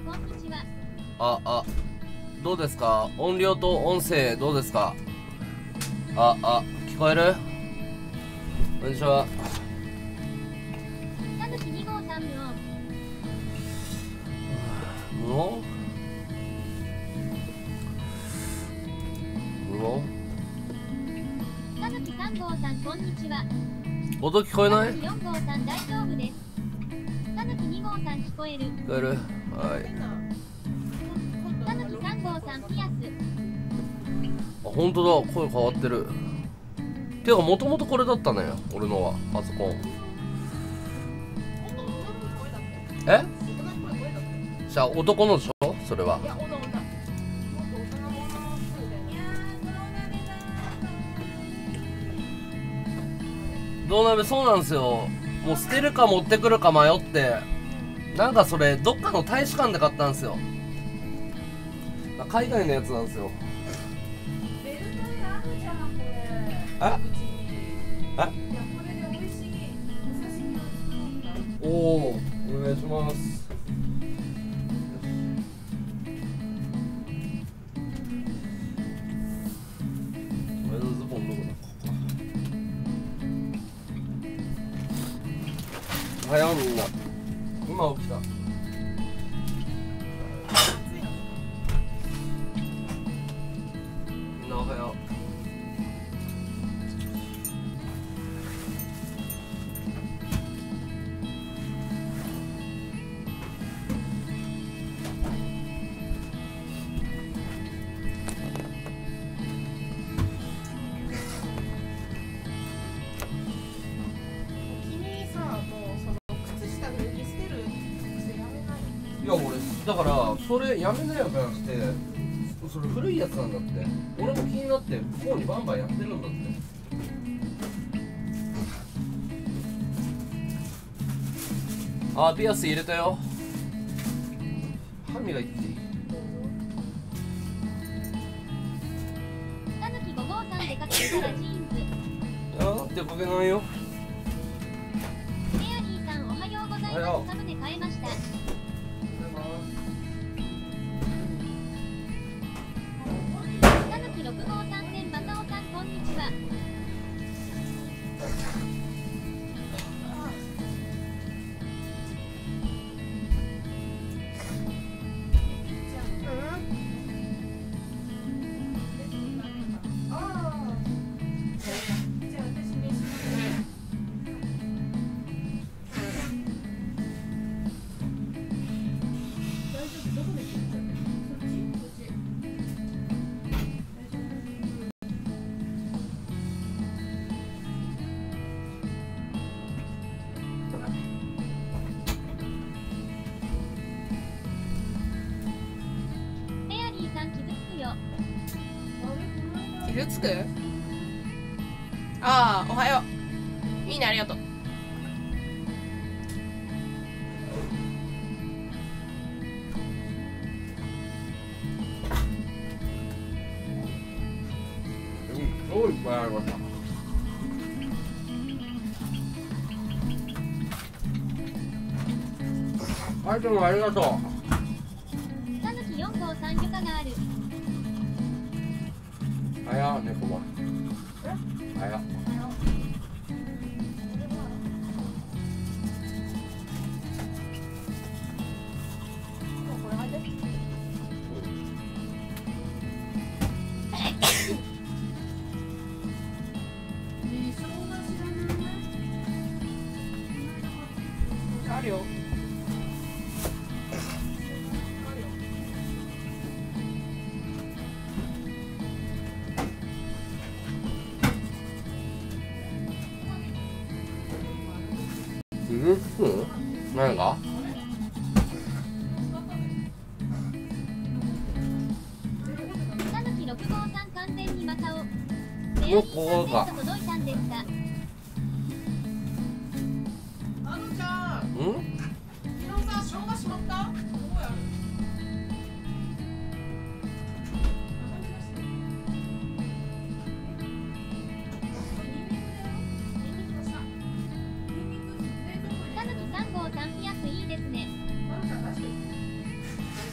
どうですか？音量と音声どうですか？聞こえる？こんにちは。無音？ たぬき3号さんこんにちは。 音聞こえない？ たぬき4号さん大丈夫です。たぬき2号さん聞こえる？ 聞こえる？はい。 たぬき3号さんピアス。 本当だ、声変わってる。てかもともとこれだったね、俺のはパソコン。じゃあ男のでしょそれは。銅鍋、そうなんですよ。もう捨てるか持ってくるか迷って、なんかそれどっかの大使館で買ったんですよ。海外のやつなんですよ。おお、お願いします。俺のズボンどこだ？おはようみんな。今起きた。みんなおはよう。いや俺だからそれやめなよじゃなくて、それ古いやつなんだって。俺も気になって向こうにバンバンやってるんだって。ピアス入れたよ。歯磨いていい？ たぬき5号さん出かけたらジーンズ。 出かけないよ。 メアリーさんおはようございます。サムネ変えました。たぬき6号さん戦バタオさんこんにちは。 傷つく？おはよう。いいね、ありがとう。 すごいいっぱいありました。はい、どうもありがとう。 たぬき4号さん許可がある。 猫は。 あるよ。 傷つく？何が？ たぬき6号さん完全にまたを。 もうここか。 届いたんですか？ ちゃん。昨日さ、生姜しまった？どうやる？ たぬき3号さんピアスいいですね。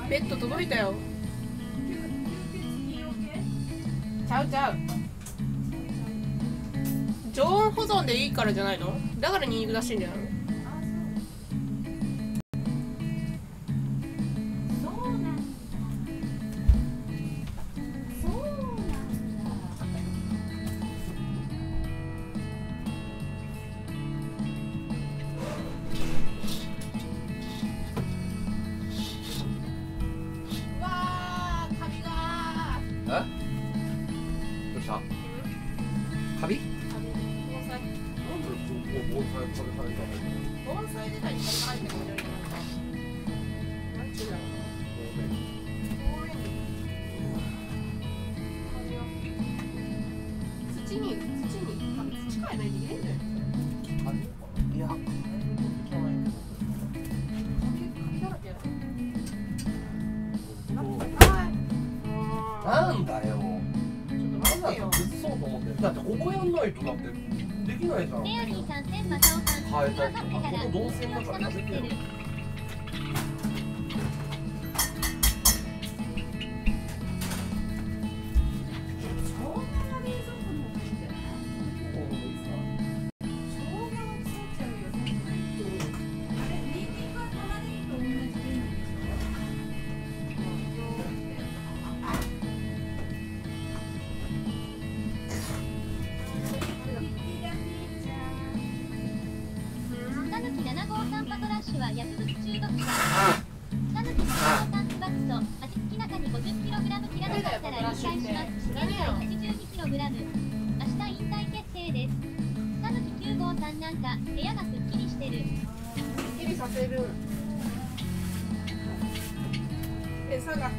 ベッド届いたよ。ちゃうちゃう。常温保存でいいからじゃないの？だからニンニク出してんじゃないの？ カビ？ 盆栽自体にカビ生えてるんじゃないかな。なんちゅうんだろうな。土に土変えないといけないんじゃない？ いや、 カビだらけやな。 なんだよ。 ちょっと待ってよ。 崩そうと思って。だってここやんないとだってできないじゃん。 メアリーさん、千正夫さん、 はい、だあさってからここ動線だからやめてよ。 たぬき7号さんパトラッシュは薬物中毒者。たぬき7号さんスバット、味付き中に 50kg 切らなかったら引退します。現在 82kg。明日引退決定です。たぬき9号さんなんか部屋がすっきりしてる。 すっきりさせる。餌が。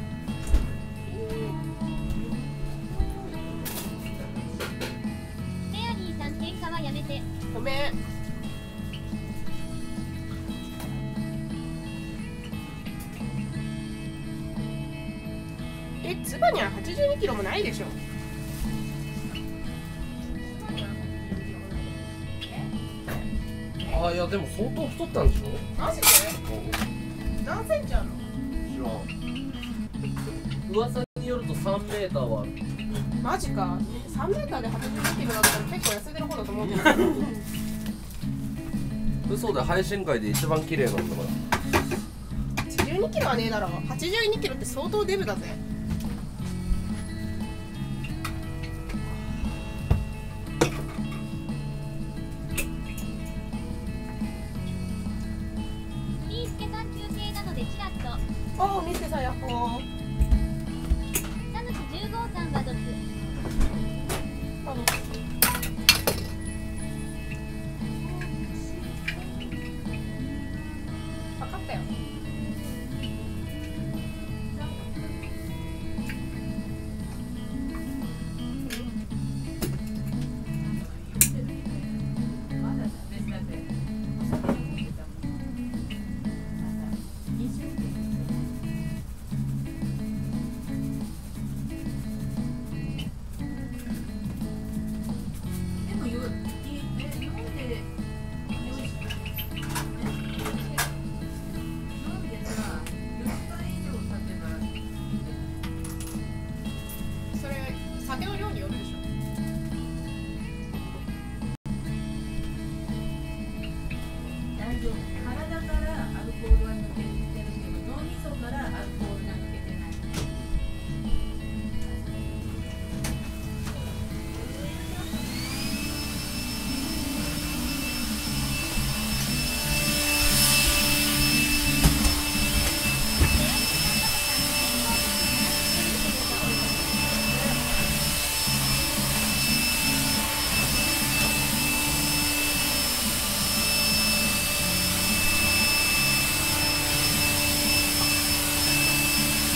メアリーさん喧嘩はやめて。 ごめん。ツバニャン82キロもないでしょ。 あ、いやでも相当太ったんでしょ。 マジで？何センチあるの？ 知らん。噂によると3メーターはある。 マジか。3メーターで82キロだったら結構痩せてる方だと思うけど。 嘘で配信界で一番綺麗なんだから。 82キロはねえだろ。82キロって相当デブだぜ。 ビースケさん休憩なのでチラッと。 おお、見てさやっほー。 たぬき10号さんは毒。 分かったよ。それ酒の量によるでしょ。 大丈夫。体からアルコールは抜けてるけど、脳みそからアルコールが抜けてない。 メアリーさんパパさん、健康的に話してるけど。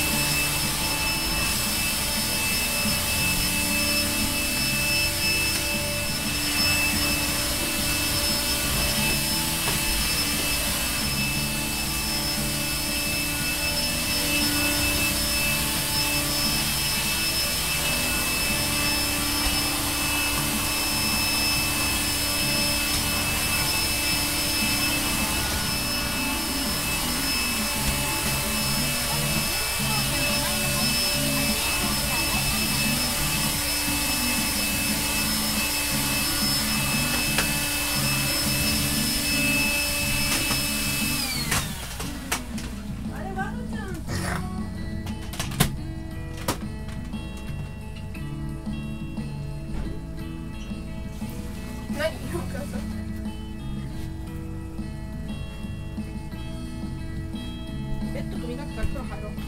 風呂入ろう。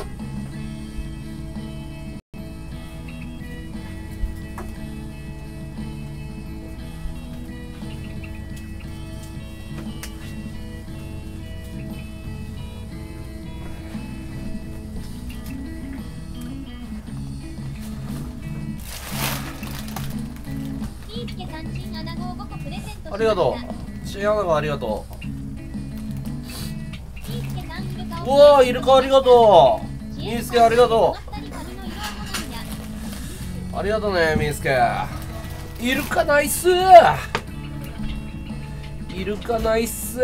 いいすけさんチンアナゴを5個プレゼントしました。 ありがとう。チンアナゴありがといいすけさんイルカう。 をうわー、イルカありがとう。みーすけありがとう。ありがとうね、みーすけ。イルカナイス。イルカナイス。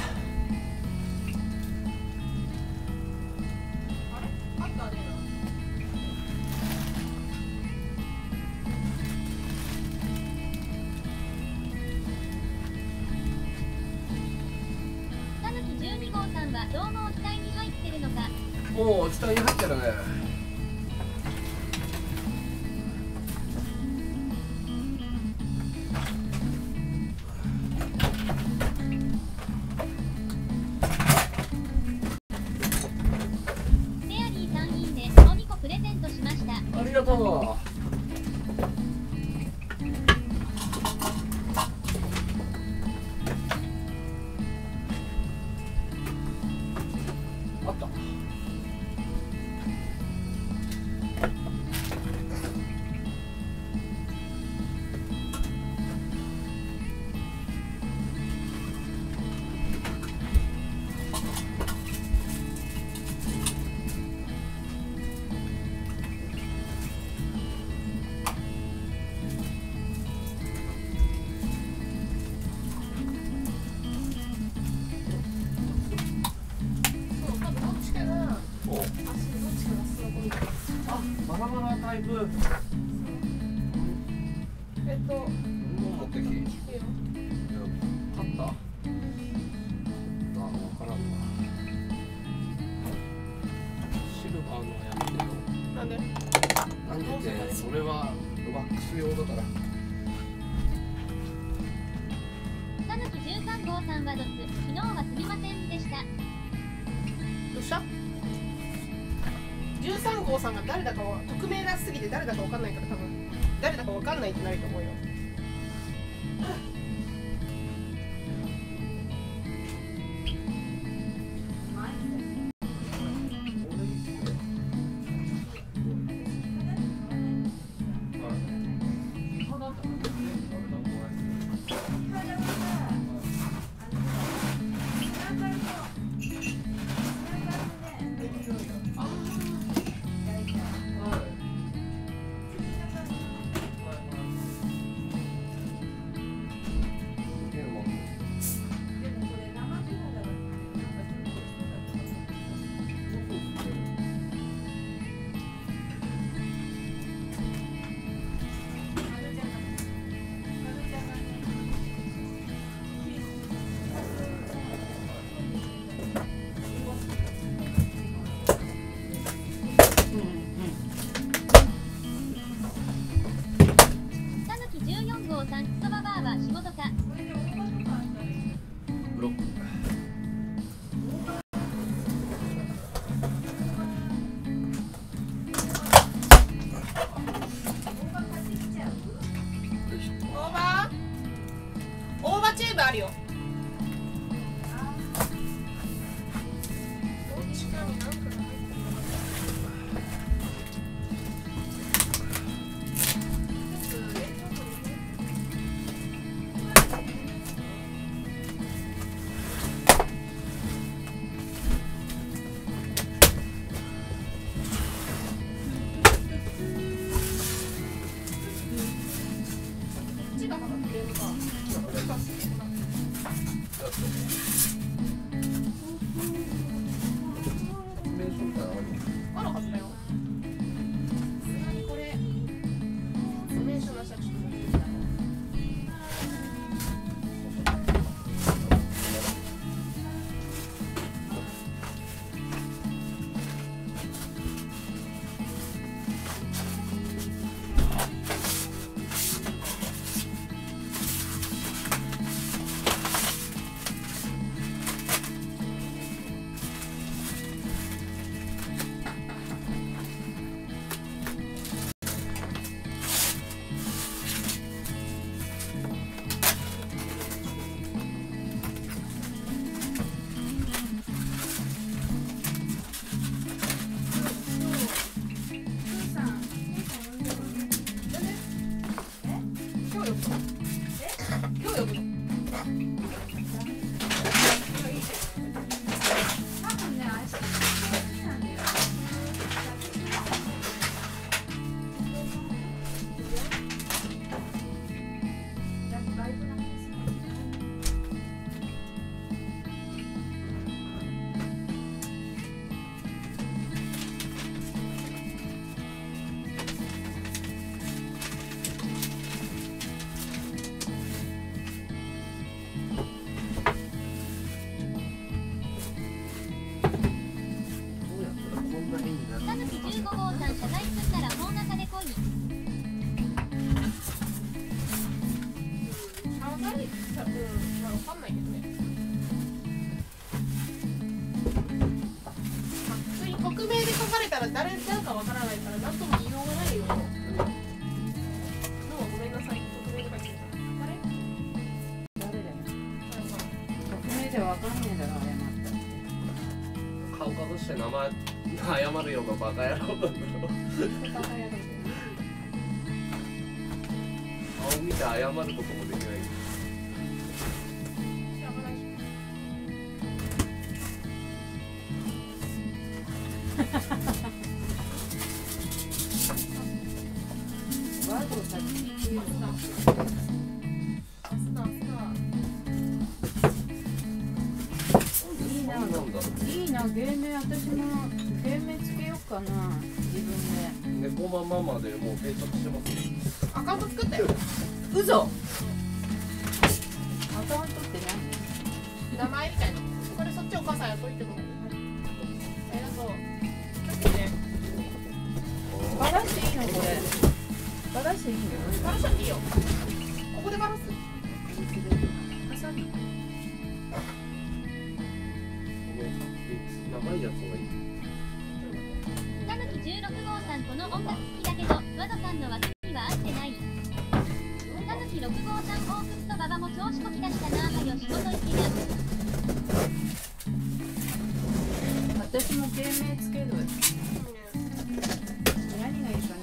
たぬき12号さんはどうもお期待に入ってるのか。 もう期待に入ってるね。 フェアリーさんいいねを2個プレゼントしました。 ありがとう。あった。 そう多分どっちかがお、 足でどっちかがスノコみたいな。 あ、バラバラタイプ。持ってき。 いいよ。 勝った。あ、わからんな。シルバーのやめてよ。 なんで？ なんでって、それはワックス用だから。 たぬき13号さんはドス。昨日はすみませんでした。 どうした？13号さんが誰だかは匿名がすぎて誰だかわかんないから多分誰だかわかんないってなると思うよ。 たら誰だかわからないから何とも言いようがないよ。どうもごめんなさい。匿名とか言ってた。 誰だよ。匿名でわかんねえだろ、謝ったって。 顔隠して名前謝るようなバカ野郎なんだろ。顔見て謝ることもできない。 ワードを先に言うの。いいな、 なんだろいいな、芸名、私も芸名つけようかな、自分で。 猫ママまでもう定着してますね。 アカウント作ったよ。 嘘。アカウントって名前みたいな。これそっちお母さんやっといてもらえる。ありがとう。 何？バラしていいのこれ？バラしていいの？ バラしちゃっていいよ。ここでバラす。 ハサミ。 長いやつがいい。 たぬき16号さん、この音楽好きだけど和田さんの枠には合ってない。たぬき6号さん、オークスと馬場も調子こき出したな。はよ仕事行きな。 私も芸名つける。何がいいかな。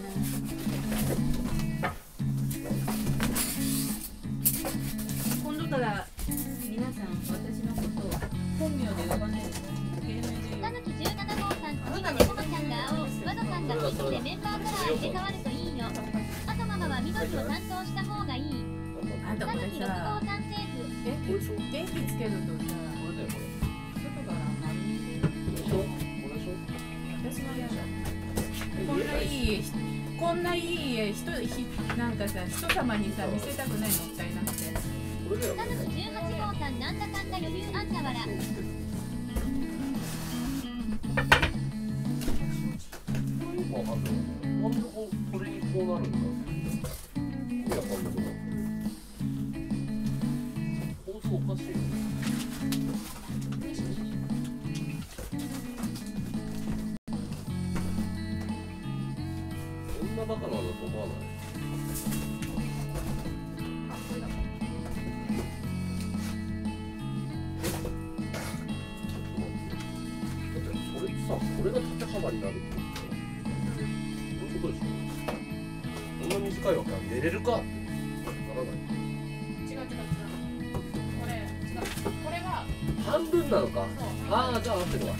今度から皆さん私のことを本名で呼ばないで芸名で呼たぬき17号さん、次に猫まちゃんが青、和田さんがピンクでメンバーカラー入れ替わるといいよ。あとママは緑を担当した方がいい。 あんたこれたぬき6号さ、 さんセーフ。 電気つけるとさ、 これだよこ外から丸見えでれ。これでしょ？ 私は嫌だ。こんないいこんないいなんかさ、人様にさ見せたくない、もったいなくて。 これだよ。 たぬき18号さん、なんだかんだ余裕あんたわら。 わかんない。なんでこれにこうなるんだ。意味わかんないけど。構造おかしいよね。そんなバカなんだと思わない。だってそれさ、これが縦幅になるってそういうことでしょ。こんな短いわけは寝れるかってならない。 違う。これが半分なのか。ああ、じゃあ合ってるわ。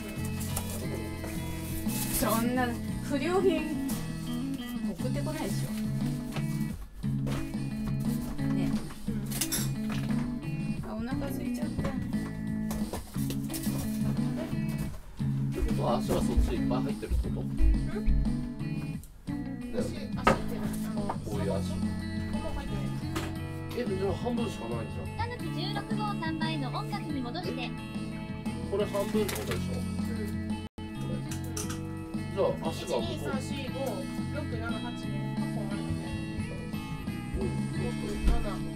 そんな不良品送ってこないでしょ。ね。あ、お腹空いちゃった。 ってことは足はそっちいっぱい入ってるってこと？だよね。こういう足。でも半分しかないじゃん。 たぬき16号さん、前の音楽に戻して。 これ半分ってことでしょ。じゃあ足が向こう。 1,2,3,4,5,6,7,8 で8本あるのね。6、7。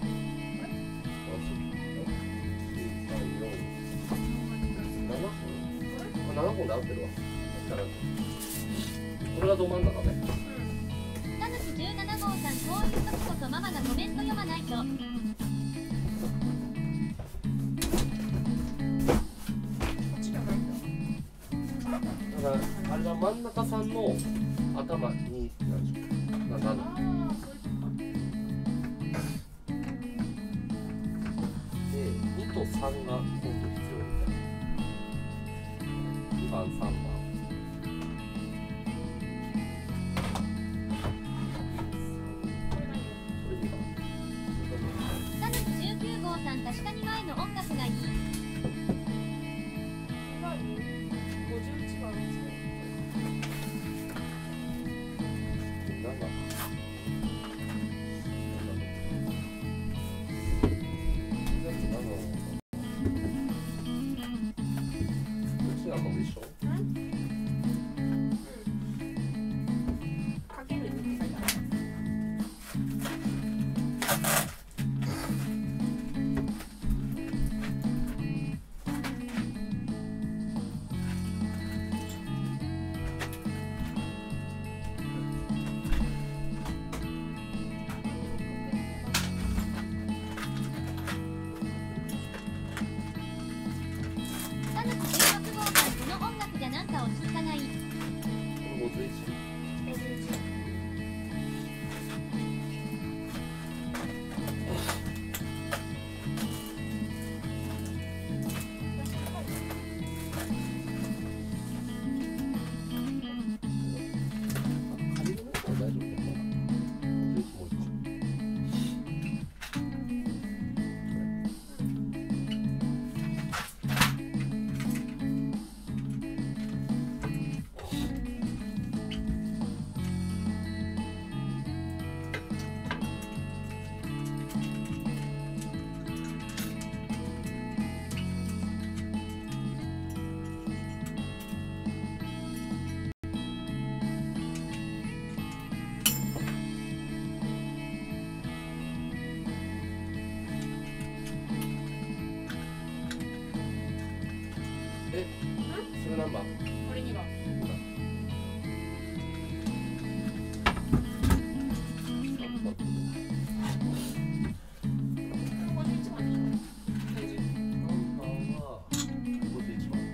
7本で合ってるわ。これがど真ん中ね。 たぬき17号さん、こういう時こそママがコメント読まないと。 だからあれが真ん中さんの頭になんでしょう。なんで2と3が今度必要みたいな。2番3番。 たぬき19号さん、確かに前の音楽がいい。 51番ですね。 うちなんかも一緒。 え、それ何番？ これ2番。51番でしょ。体重。 ナンバーは51番。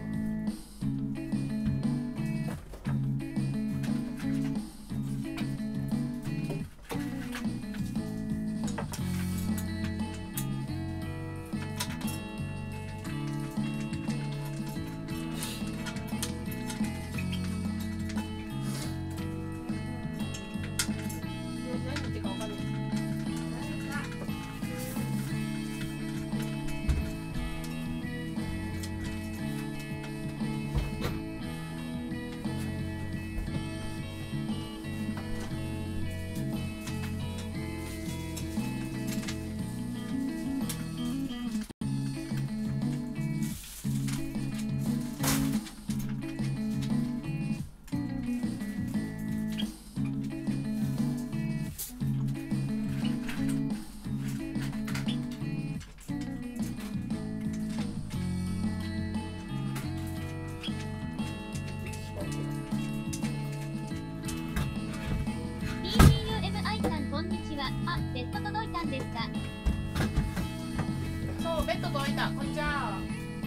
何言ってるかわかんない。 TGUMI さんこんにちは。あ、ベッド届いたんですか？ そう、ベッド届いた。こんにちは。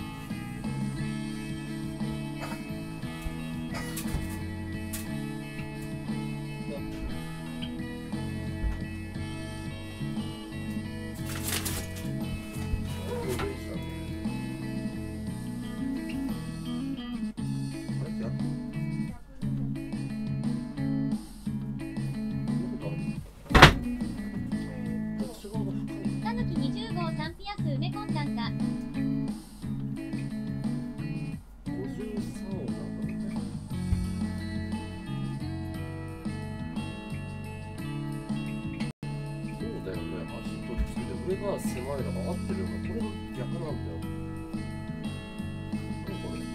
たぬき20号3ピアス埋め込んだんか。 上が狭いのが合ってるよな。これが逆なんだよ。何これ？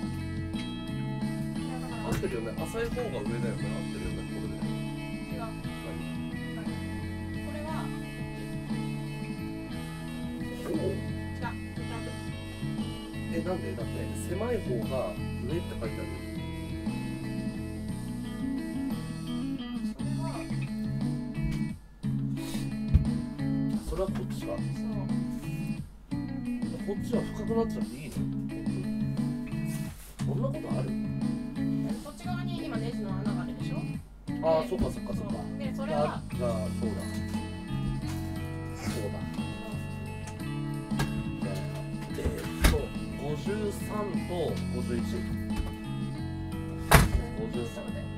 合ってるよね。浅い方が上だよね。合ってるよね。これで。 違う。 何？ これはおお。 違う。 え、なんで？だって狭い方が上って書いてある。それはこっちか。 そう。 こっちは深くなっちゃっていいの？そんなことある？ こっち側に今ネジの穴があるでしょ。 ああ、そっかそっかそっか。 で、それはじゃあ、そうだ。そうだ。53と51。53で。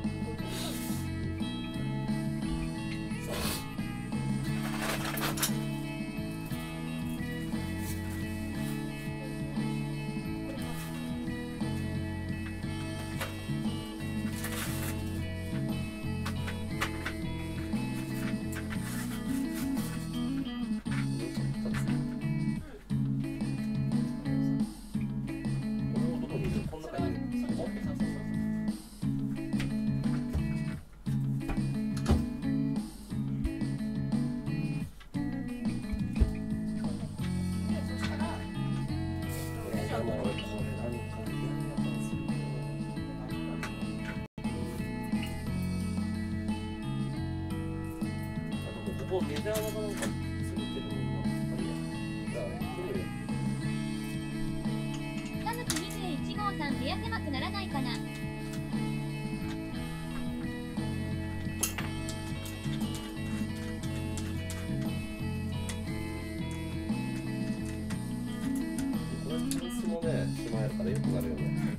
こうメジャーなのがなんかついてるのがありや。じゃあ行ってみるよ。 たぬき21号さん部屋狭くならないかな。 これタンスもね、しまえるからよくなるよね。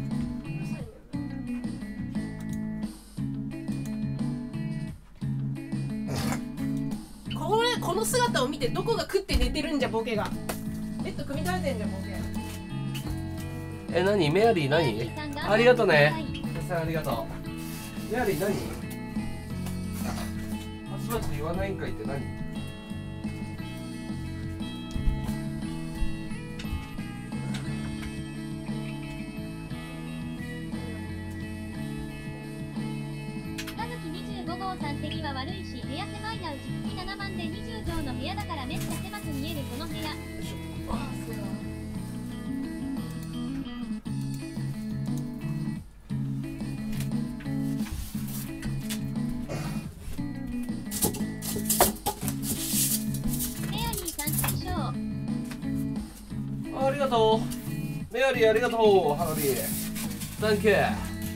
の姿を見てどこが食って寝てるんじゃボケが。ベッド組み立ててんじゃんボケ。 何メアリー何？ありがとうね。ありがとう。メアリー何？パチパチ言わないんかいって何？ 25号さん手際悪いし部屋狭いな。うち月7万で20畳の部屋だからめっちゃ狭く見えるこの部屋。メアリーさん師匠ありがとう。メアリーありがとう。ハロリー。サンキュー。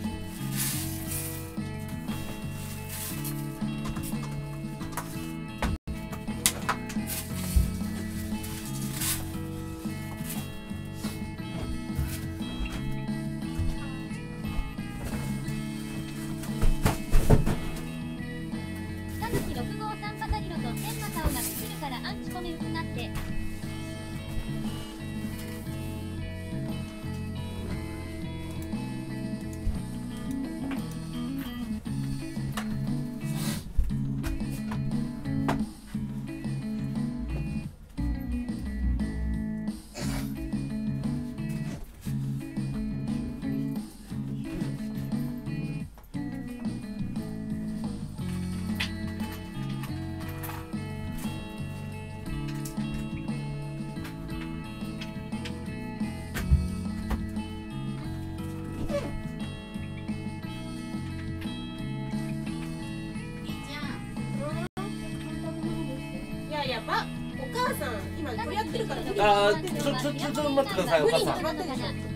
あー、ちょっと待ってください、お母さん。 じゃあ私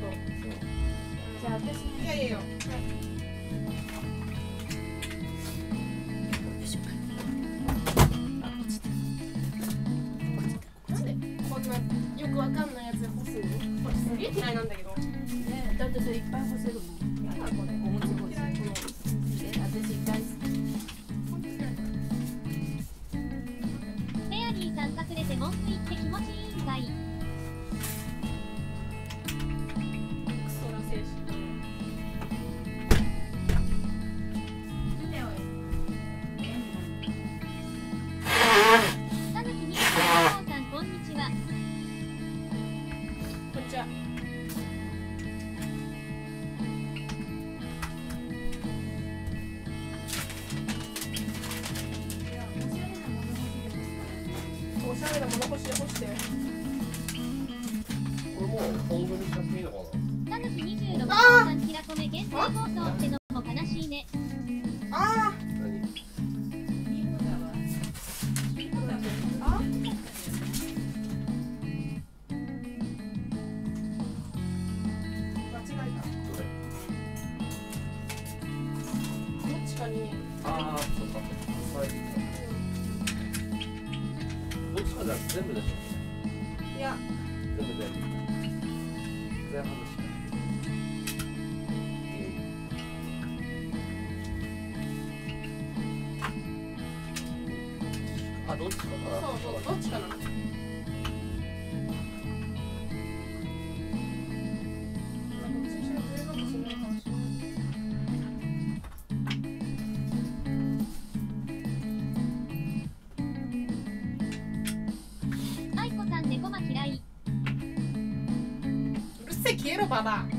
いやいやいや。なんでこんなよくわかんないやつ干すの？これすげえ嫌いなんだけど。 ね、だってそれいっぱい干せるもん。 やだこれ。 おむつ干し。私大好き。 メアリーさん隠れて文句言って気持ちいいんかい。 おしゃれなもの干して。 これもう本組しちゃっていいのかな？ たぬき26号さんキラコメ限定放送ってのも悲しいね。 ああ。 何？全部でしょ。 いや、 全部で。全部しか。あ、どっちかな。 そう、どっちかな。消えろババア。違う。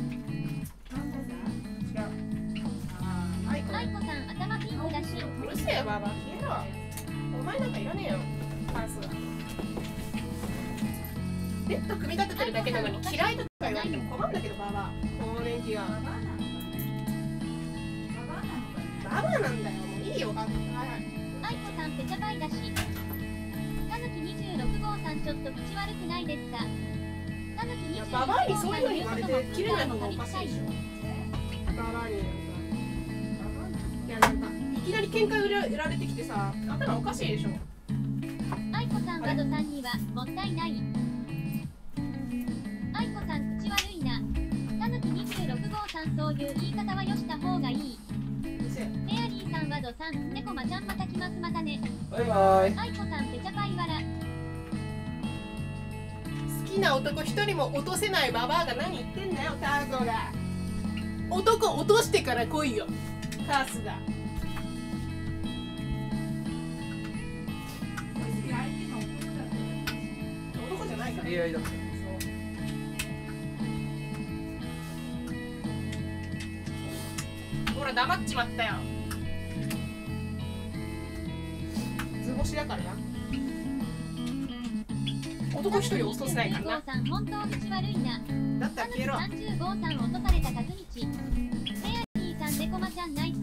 アイコさん頭ピンクだし。 うるせえよババア消えろ。お前なんかいらねえよ。パス。ベッド組み立ててるだけなのに嫌いとか言われても困るんだけどババア。この連休は。ババアなんだよ。もういいよ。はいはい。 アイコさんペチャバイだし。たぬき26号さんちょっと口悪くないですか。 ババアにそういうのに言われて切れない方がおかしいでしょ。ババアにいやなんかいきなり喧嘩売られてきてさ、頭おかしいでしょ。 アイコさんバドさんにはもったいない。アイコさん口悪いな。たぬき26号さんそういう言い方はよした方がいい。メアリーささんはドさん、猫まちゃんまた来ますまたね。 バイバイ。 あいこさんペチャパイワラ。 好きな男一人も落とせないババアが何言ってんだよターコが。男落としてから来いよカースが。男じゃないから。 いやいや。 ほら黙っちまったよ。図星だからな。男一人落とせないからな。 さん本当口悪いな。 だったら消えろ。 35さん落とされた角道。フェアリーさん猫まちゃんナイス。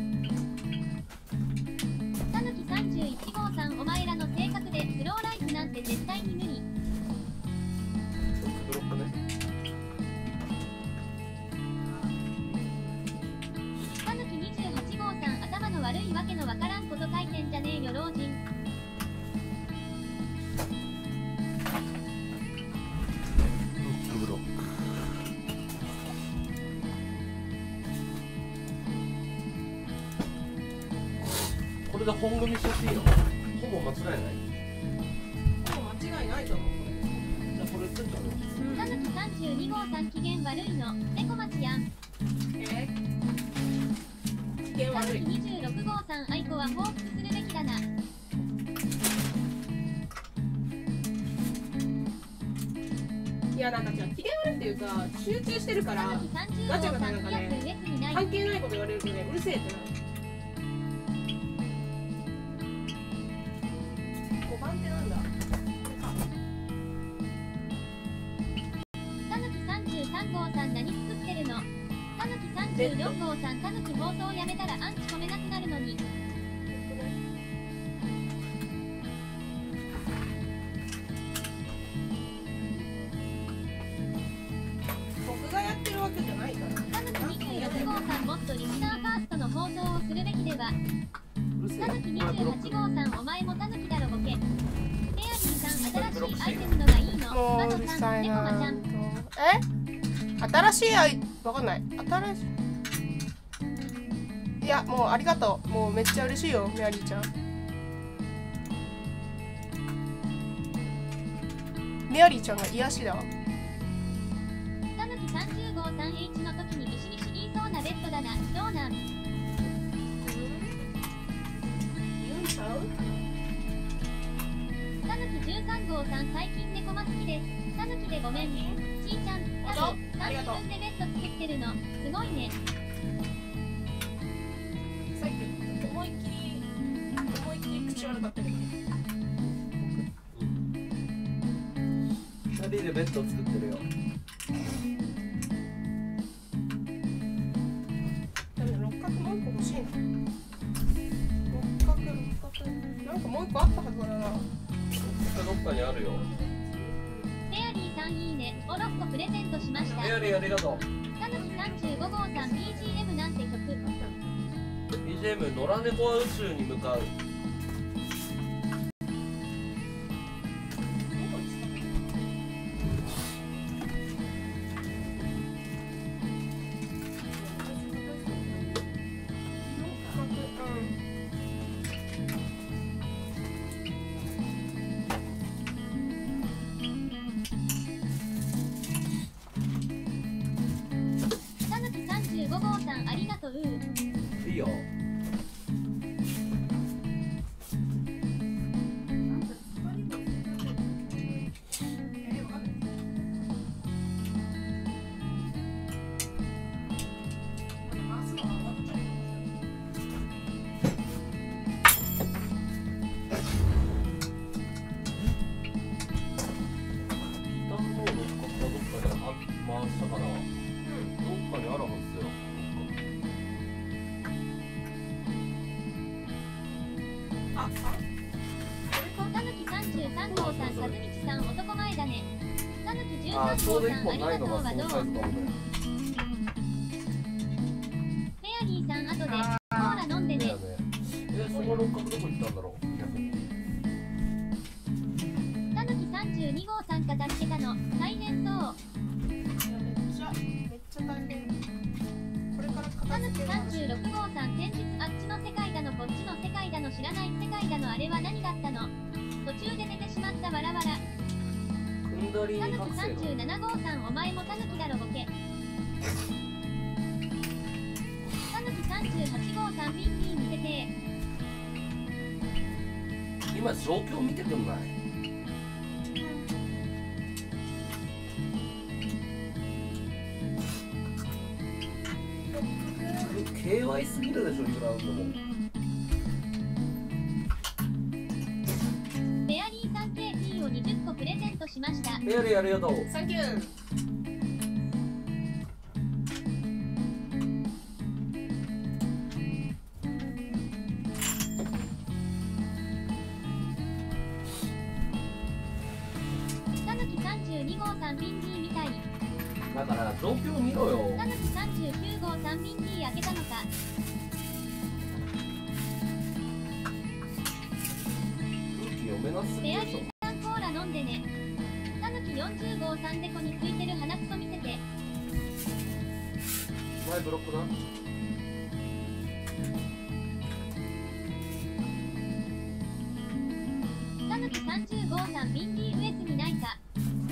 たぬき31号さんお前らの性格でスローライフなんて絶対に無理。 ブロックね。 たぬき28号さん頭の悪いわけのわからんこと書いてんじゃねえよ老人。 ブロック。これで本組みしてほしいよ。ほぼ間違いない。 もう間違いないと思う。 じゃあこれ作っちゃうよ。 たぬき32号さん機嫌悪いの猫町やん。 機嫌たぬき悪い。 26号さん愛子は報復するべきだな。 いやなんかじゃあ機嫌悪いっていうか集中してるからたぬき30号さんピアス上杉ない。 関係ないこと言われるとねうるせえってなる。5番ってなんだ。 たぬき33号さん何作ってるの。たぬき34号さんたぬき放送やめたらアンチ止めなくなるのに。 僕がやってるわけじゃないから。 たぬき26号さんもっとリスナーファーストの放送をするべきでは。 うるせえ。 たぬき28号さんお前もたぬきだろボケ。フェアリーさん新しいアイテムのがいいの。 もバううるさドさんいな猫まちゃん。 新しいわかんない新しい。いやもうありがとう。もうめっちゃ嬉しいよメアリーちゃん。メアリーちゃんが癒しだわ。 たぬき30号さん H の時にギシギシ言いそうなベッドだな。どうなん。 言うんちゃう。 たぬき13号さん最近猫ま好きです。たぬきでごめんね。ちーちゃん、たぬありがとう自分でベッド作ってるの。すごいね。 さっき思いっきり口悪かったけど。 2人でベッド作ってるよ。 でも六角もう一個欲しいな。六角なんかもう一個あったはずだな。 どっかにあるよ。 フェアリーさんいいね。お6個プレゼントしました。 メアリーありがとう。 たぬき35号さん BGM なんて曲。 BGM 野良猫は宇宙に向かう。 たぬき35号さんありがとう。 いいよ。回したから、どっかにあるはずだよ。 たぬき33号さん、かずみちさん、男前だね。たぬきあー、ち 13 ょうど号さん、 1本ないのありがとうはどう。 がそのサイズかもね。 フェアリーさん、後でコーラ飲んでね。 だよね。その六角どこ行ったんだろう、逆に。 たぬき32号さん片付けたの、大変そう。 めっちゃ大変。これからたぬき片付ける話。 36号さん、先日あっちの世界リーにたぬき覚醒の 37号さん、お前もたぬきだろボケ。たぬき38号さん、ミンミン見せて。 今状況見てくんない？KY すぎるでしょ、リグラウンドも。 ベアリーさん KT を20個プレゼントしました。 ベアリーありがとう。 サンキュー。 たぬき32号さん、ミンディーみたい。 だから状況見ろよ。 たぬき39号さん、ミンディー開けたのか。 空気読めなすぎベアでしょ。 リーさん、コーラ飲んでね。たぬき40号さん、デコについてる鼻くそ見せて。 前ブロックな。 たぬき30号さん、ミンディー上杉ないか。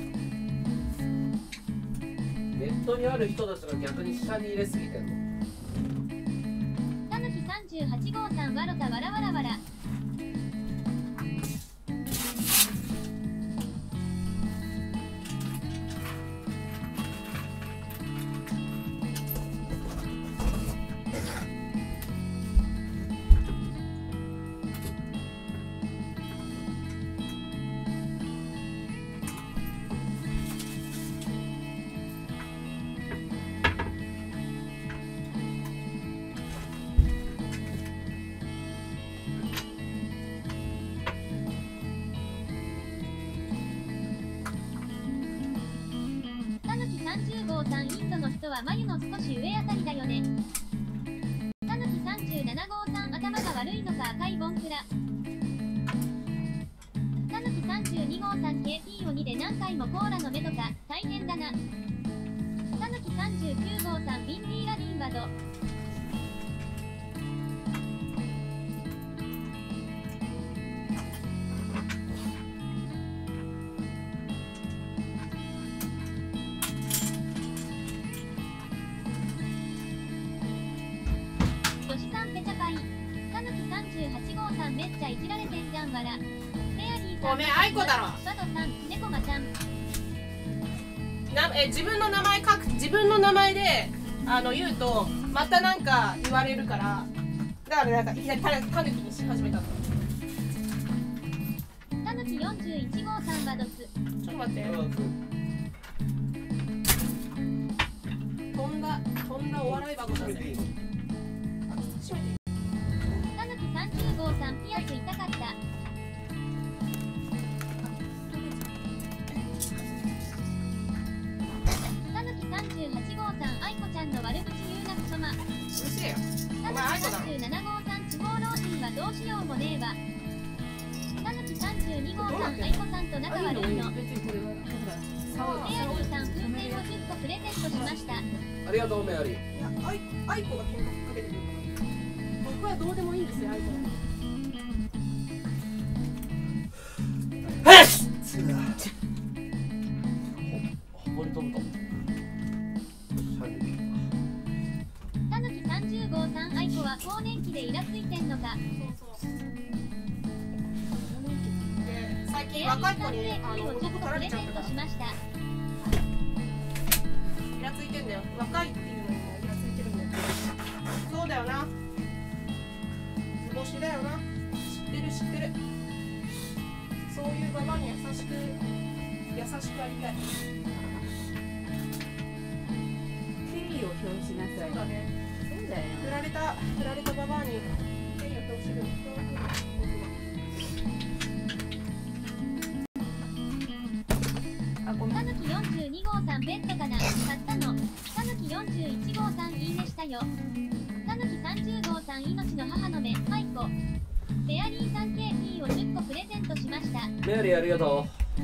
ネットにある人たちが逆に下に入れすぎてんの。 たぬき38号さん、わろたわらわらわら。たぬき30号さん、インドの人は眉の少し上あたりだよね。たぬき37号さん、頭が悪いのか赤いボンクラ。たぬき32号さん、KT を2で何回もコーラの目とか大変だな。たぬき39号さん、ビンディーラディンバド。よしさんペチャパイ。たぬき38号さん、めっちゃいじられてんじゃんわら。フェアリーさん、 ごめん、アイコだろ。 バドさん、猫まちゃん。 自分の名前自分の名前で言うとまたなんか言われるから、だからなんかいきなりたぬきにし始めたの。 たぬき41号さん、バドス。 ちょっと待って。飛んだお笑い箱だぜ。閉めていい。 たぬき30号さん、ピアス痛かった。たぬき38号さん、アイコちゃんの悪口言うなくそま。 うるせえよ。 たぬきお前アイコだろ。 37号さん、地方老人はどうしようもねえわ。たぬき32号さん、アイコさんと仲悪いの。 別にこれはだからエアリーさん、風船を10個プレゼントしました。 ありがとうメアリー。 いや、アイコが喧嘩かけてくるから。僕はどうでもいいんですよ、アイコ。 ほこり飛ぶと。 たぬき30号さん、アイコは更年期でイラついてんのか。 で、最近エアリーさん、 若い子にケーキを10 男取ら個プレゼンれちゃったからトしました。 イラついてんだよ。若いっていうのにもイラついてるんだよ。そうだよな。図星だよな。知ってる。そういうババアに優しくありたい。 敬意を表しなさい。 そうだね。 そうだよ。 振られたババアに敬意を表してる。 あ、ごめん。 たぬき42号さん、ベッドかな。買ったの。たぬき41号さん、いいねしたよ。たぬき30号さん、命の母の目、アイコ。ベアリーさん、KT を10個プレゼントしました。 メアリーありがと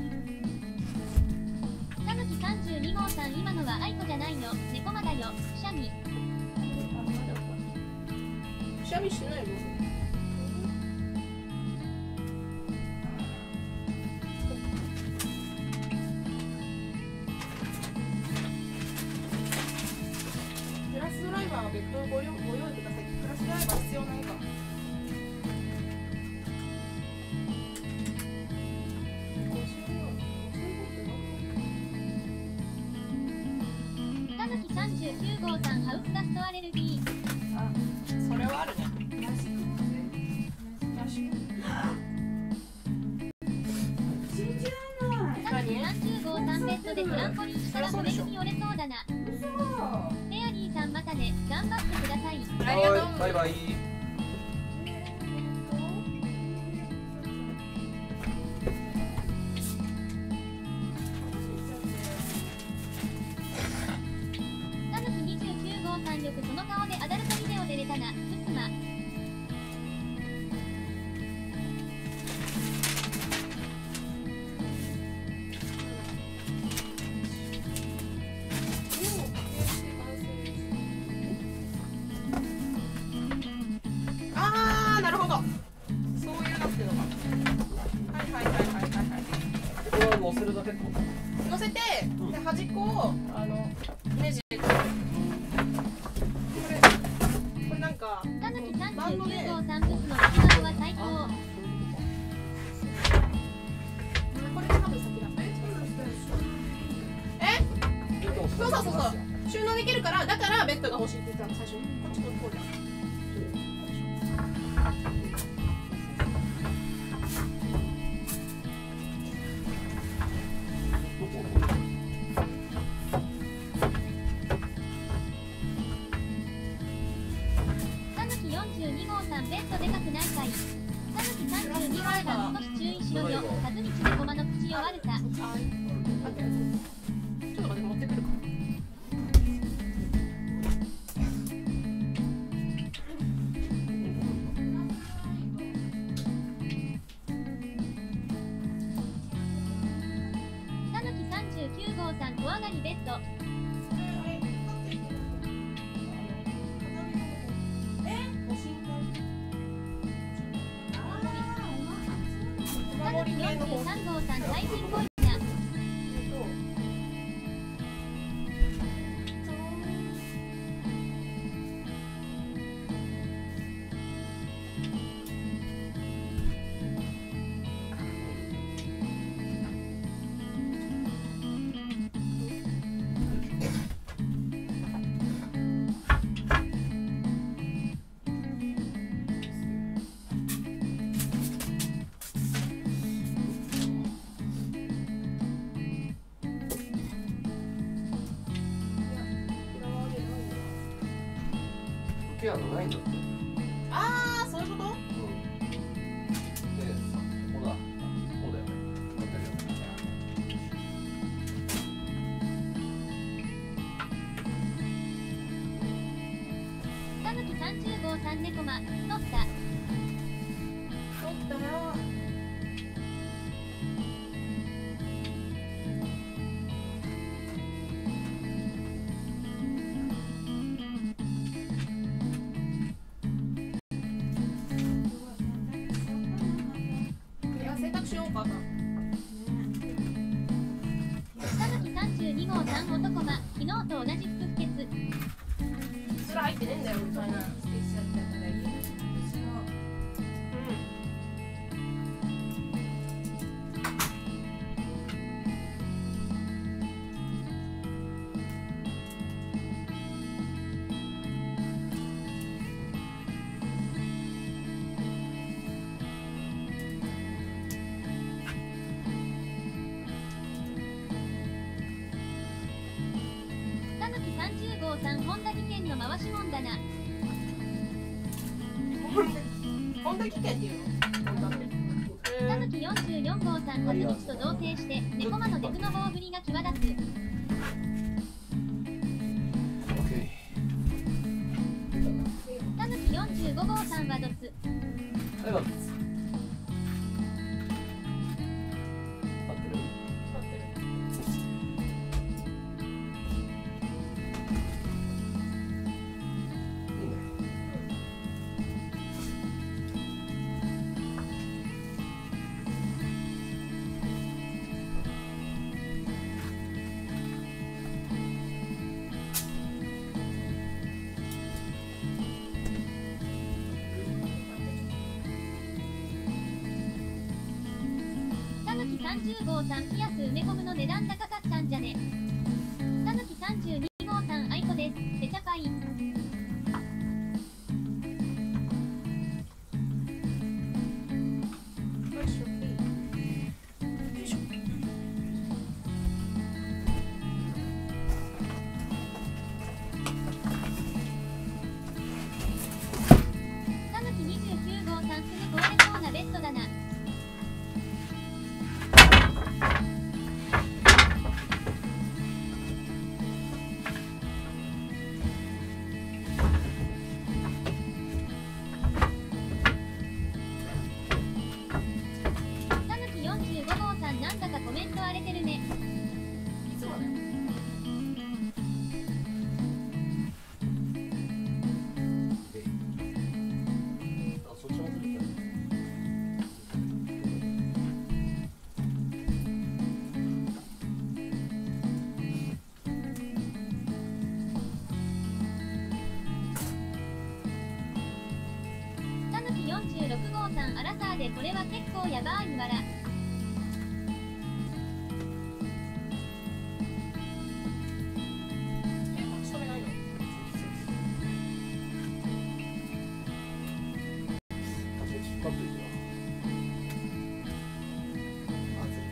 たぬき32号さん、今のはアイコじゃないの。猫まだよ。くしゃみ。 くしゃみしてないの？ ドライバーは別途ご用意ください。クラスドライバー必要ないか。 たぬき39号さん、ハウスダストアレルギー。 あ、それはあるね。 たぬき30号さん、ベッドでトランポリンしたら骨組み折れそうだな。フェアリーさん、またね、頑張ってください。 ありがとう。 はい、バイバイ。 たぬき29号さん、よくその顔でアダルトビデオで出たな。ふすま。 あー、なるほど。そういうなっていうのか。はいはいはいはいはいはい。 これは乗せるだけってこと？ 乗せて、で端っこをネジでこれなんかたぬきバンドで 39号さん、ブスのビジュアルは最高。 これが多分先だ。そうそうそうそう。収納できるから、だからベッドが欲しいって言ったの最初に。こっちの方で。 たぬき42号さん、ベッドでかくないかい。たぬき32号さん、少し注意しろよ。かずみちでごまの口を悪さ。 ちょっと待って、持ってくるか。 たぬき39号さん、小上がりベッド。たぬき43号さん、最近っぽいな。 ケアのないんだって。 あー、そういうこと？ うん。で、さ、ここだ。こうだよね。使ってるよね。 たぬき30号さん、猫ま、取った。 取ったよ。いや、洗濯しようかな。 たぬき32号さん、男ま、昨日と同じ服不潔。 それ入ってねえんだよ、みたいな。 たぬき30号さん、本田技研の回しもんだな。 本田技研っていうの？本田って。 たぬき44号さん、かずみちと同棲して、猫まのデクの棒ぶりが際立つ。 オッケたぬき45号さんはドツ。 ー。はい、バッツ。合ってる？いいね。 60号さんピアス埋め込むの値段高かったんじゃね。たぬき32号さんアイコです。ペチャパイ。たぬき29号さんすぐ壊れそうなベッドだな。たぬき45号さんなんだかコメント荒れてるね。 いつもね。 あ、そっちもずれた。 たぬき46号さんアラサーでこれは結構やばいわら。 勤めないの。 あ、そっち引っ張っといてな。あ、ずれ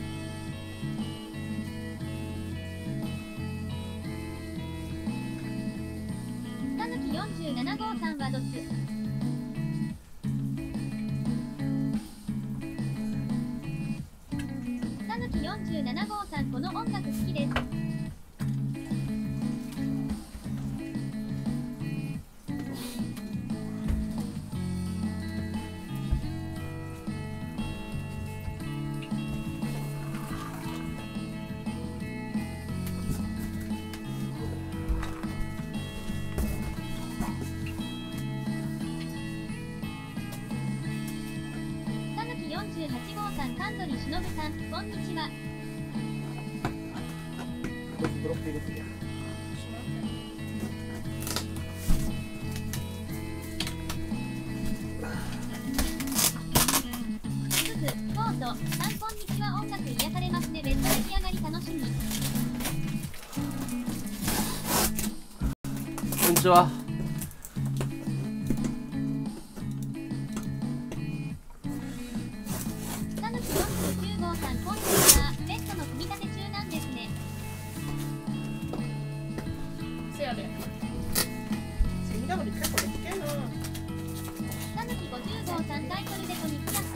た。 たぬき47号さんはドス。たぬき47号さんこの音楽好きです。たぬき48号さん神取忍さんこんにちは。 ブロック入れてるやん。 すず、コート、さんこんにちは音楽癒されますね。ベッド出来上がり楽しみ。 こんにちは。 たぬき49号さんこんにちは。ベッドの組み立て中なんですね。 せやで。セミダブル結構でっけえな。 たぬき50号さんタイトルデコにピアス。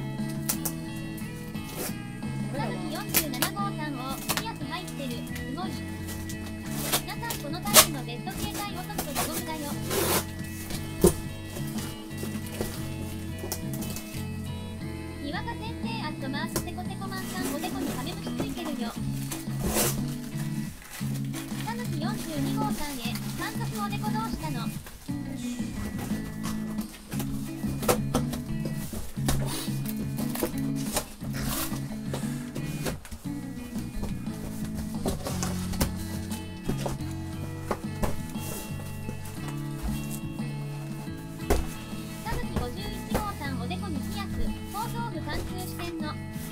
たぬき47号さんをピアス入ってる。すごい。皆さんこのタイプのベッド携帯落とすと地獄だよ。岩田先生アットマークセコセコマンさんおでこにカメムシついてるよ。たぬき42号さんへ監督おでこどうしたの。たぬき51号さんおでこにピアス後頭部貫通してんの。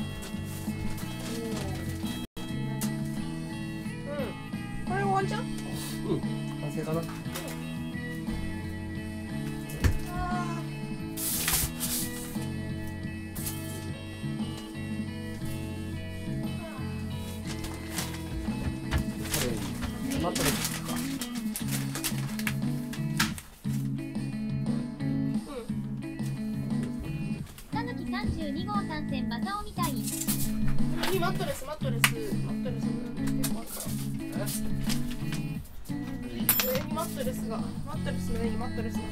これ終わりじゃん。 うん、完成かな。これマットレスか。 たぬき32号さん線マサオみたい。 上にマットレス結構あるから。上にマットレスの上にマットレスが。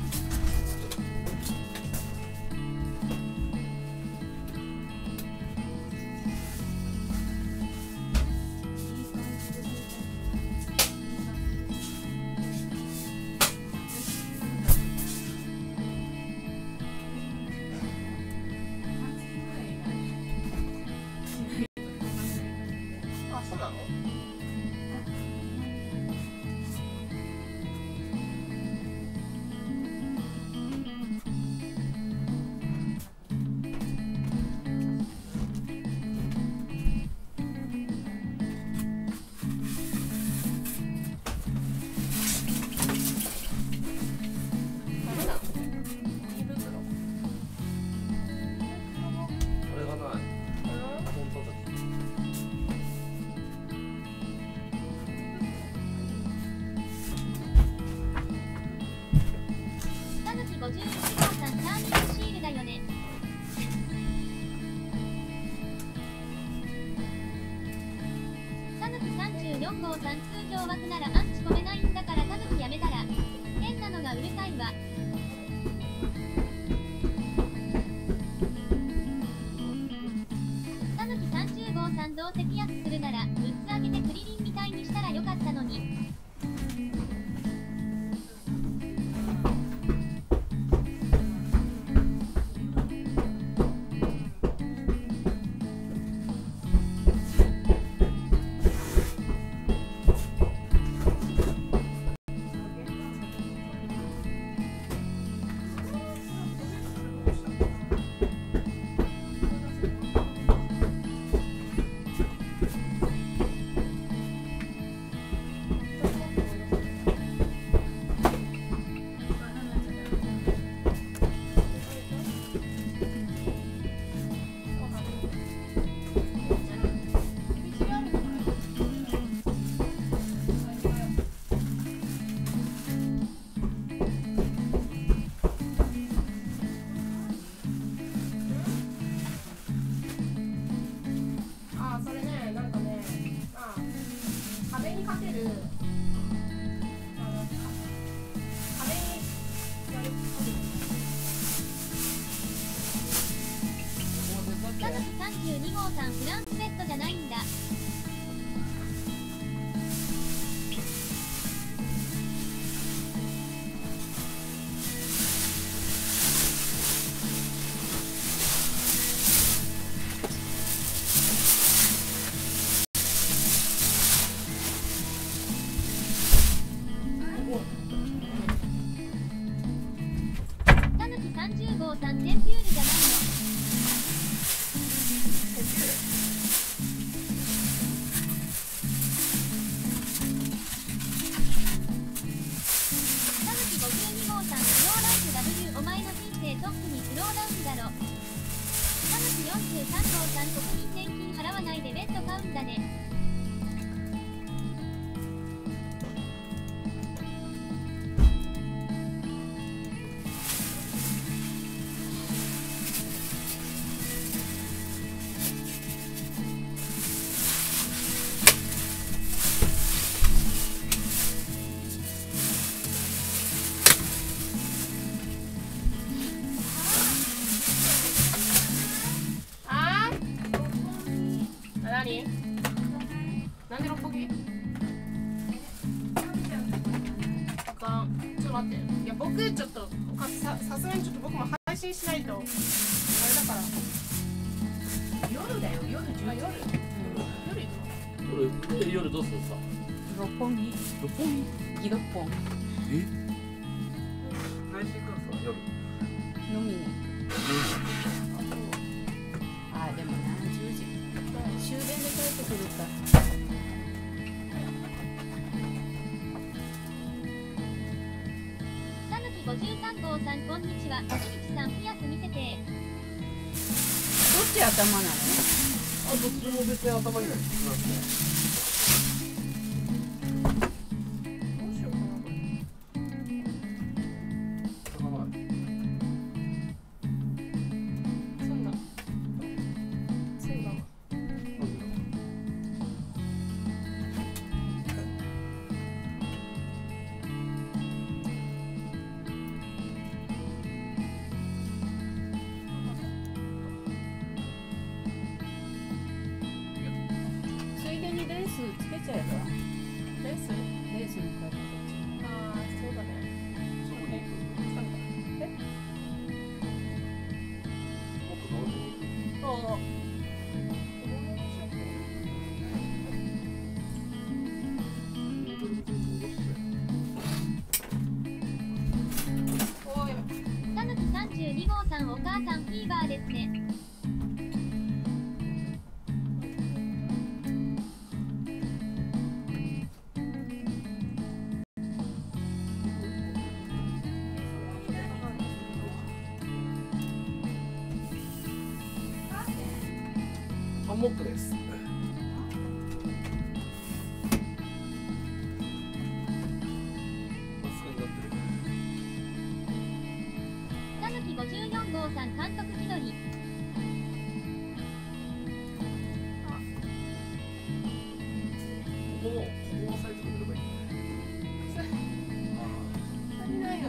あ、そうなの？ 51号さんターミナルシールだよね。タヌキ34号さん通常枠ならアンチ込めないんだからタヌキやめたら。変なのがうるさいわ。タヌキ30号さんどうせピアスするならグッズあげてクリリンみたいにしたらよかったのに。32号さんフランスベッドじゃないんだ。タヌキ30号さんテンピュールじゃないの。トップにスローダウンだろ。タヌキ43号さん国民年金払わないでベッド買うんだね。 なんで六本木？あかん。ちょっと待って。いや僕ちょっとさすがにちょっと僕も配信しないとあれだから。 夜だよ、夜10時。 あ、夜行くの？ 夜どうするんですか？ 六本木。 六本木？ 六本。 配信ください夜。 飲みに。あ、でもな、10時。終電で帰ってくるか。 タヌキ53号さんこんにちは。おじみちさんピアス見せて。 どっち頭なの？ あ、どっちも別に頭にないですね。 つけちゃえばレースの買い方。 ああ、そうだね。 そこに行く。もっと同時に行く。 ああ。 タヌキ32号さんお母さんフィーバーですね。 ハンモックです。マスクになってる。 54号さん監督気取り。 ここを押さえてくれればいい。 足りないよ。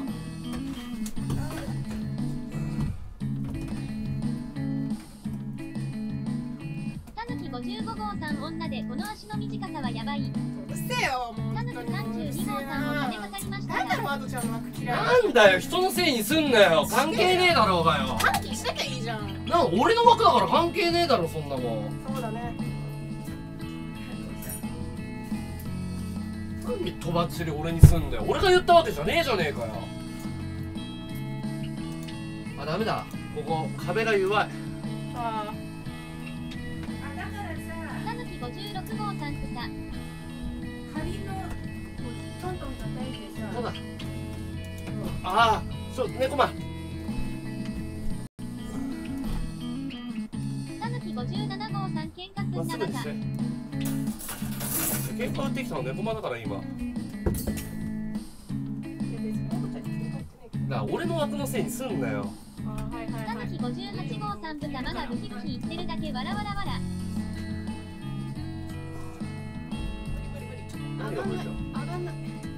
たぬき55号さん女でこの足の短さはやばい。 うるせえよ、もうたぬき32号さんも金かかりましたなんだろ、 が。 マドちゃんの枠嫌い。 なんだよ、人のせいにすんなよ。関係ねえだろうがよ。 短期しなきゃいいじゃん。 俺の枠だから関係ねえだろ、そんなもん。 そうだね。 何とばっちり俺にすんだよ。俺が言ったわけじゃねえじゃねえかよ。あ、ダメだ。ここ壁が弱い。 ああ、だからさ、 たぬき56号さん草。 仮のトントン叩いてそうだ。 さ、 ああ、猫ま。 たぬき57号さん喧嘩ますんなバカ。 ぐにして。喧嘩売ってきたの猫まだから今。だかいや別にマドちゃんに喧嘩売ってないけど。 ら俺の枠のせいにすんなよ。 あはいはいはい。 たぬき58号さん豚まがブヒブヒ言ってるだけわらわらわら。 無理無理無理。ちょっと何が無理だ。 上がんない。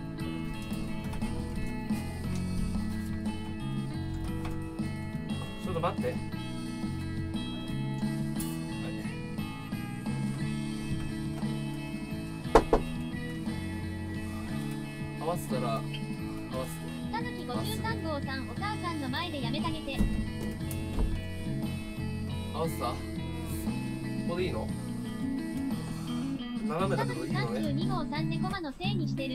ちょっと待って。合わせたら合わせて。 たぬき53号さんお母さんの前でやめてあげて。 合わせた。ここでいいの？斜めだたぬきけどいいのね。 32号さん猫間のせいにしてる。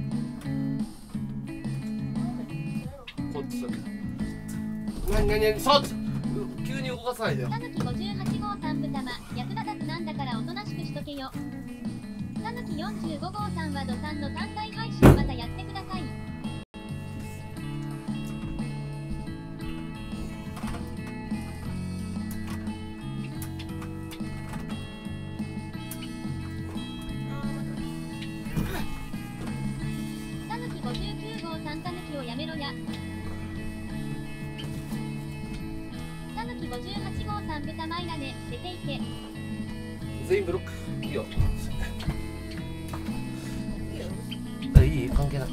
こっちだけ。何そう急に動かさないでよ。 たぬき58号さん豚ま役立たずなんだからおとなしくしとけよ。たぬき45号さんは土産の単体配信またやってください。たぬき59号さんたぬきをやめろや。たぬき58号さん豚まいらね出ていけ。 全員ブロックいいよ。いい関係ない。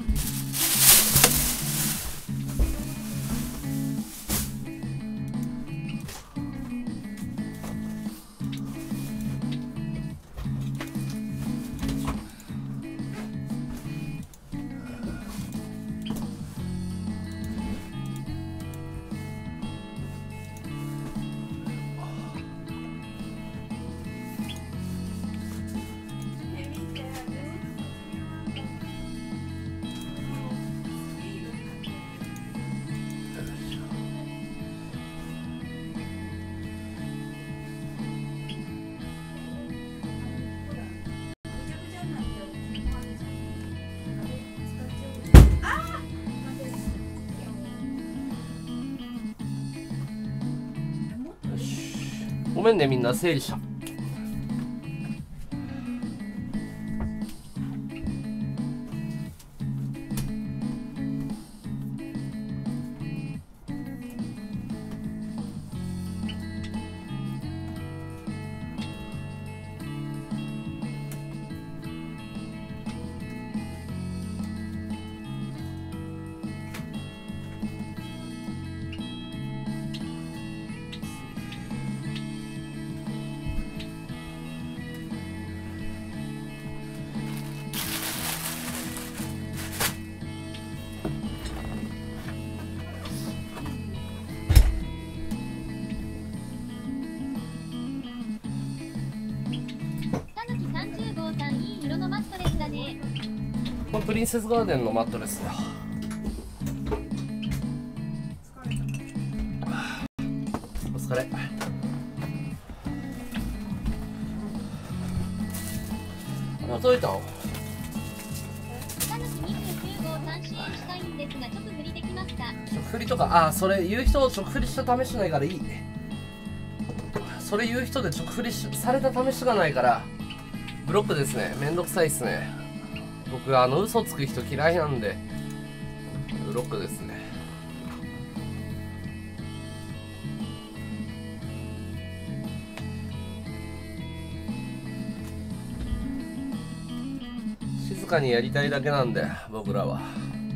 ごめんねみんな整理した。これプリンセスガーデンのマットレスだよ。お疲れ。届いたの？ タヌキ29号3支援したいんですが直振りできますか？ 直振りとか、それ言う人直振りした試しないからいい。それ言う人で直振りされた試しがないからブロックですね。めんどくさいっすね。僕嘘つく人嫌いなんでブロックですね。 かにやりたいだけなんで僕らは。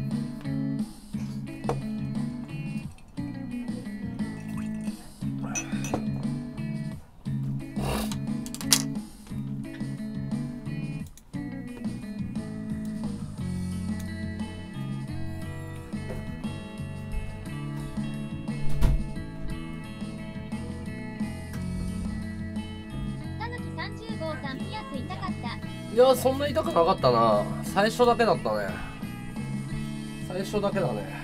いやそんな痛くなかったな。最初だけだったね。最初だけだね。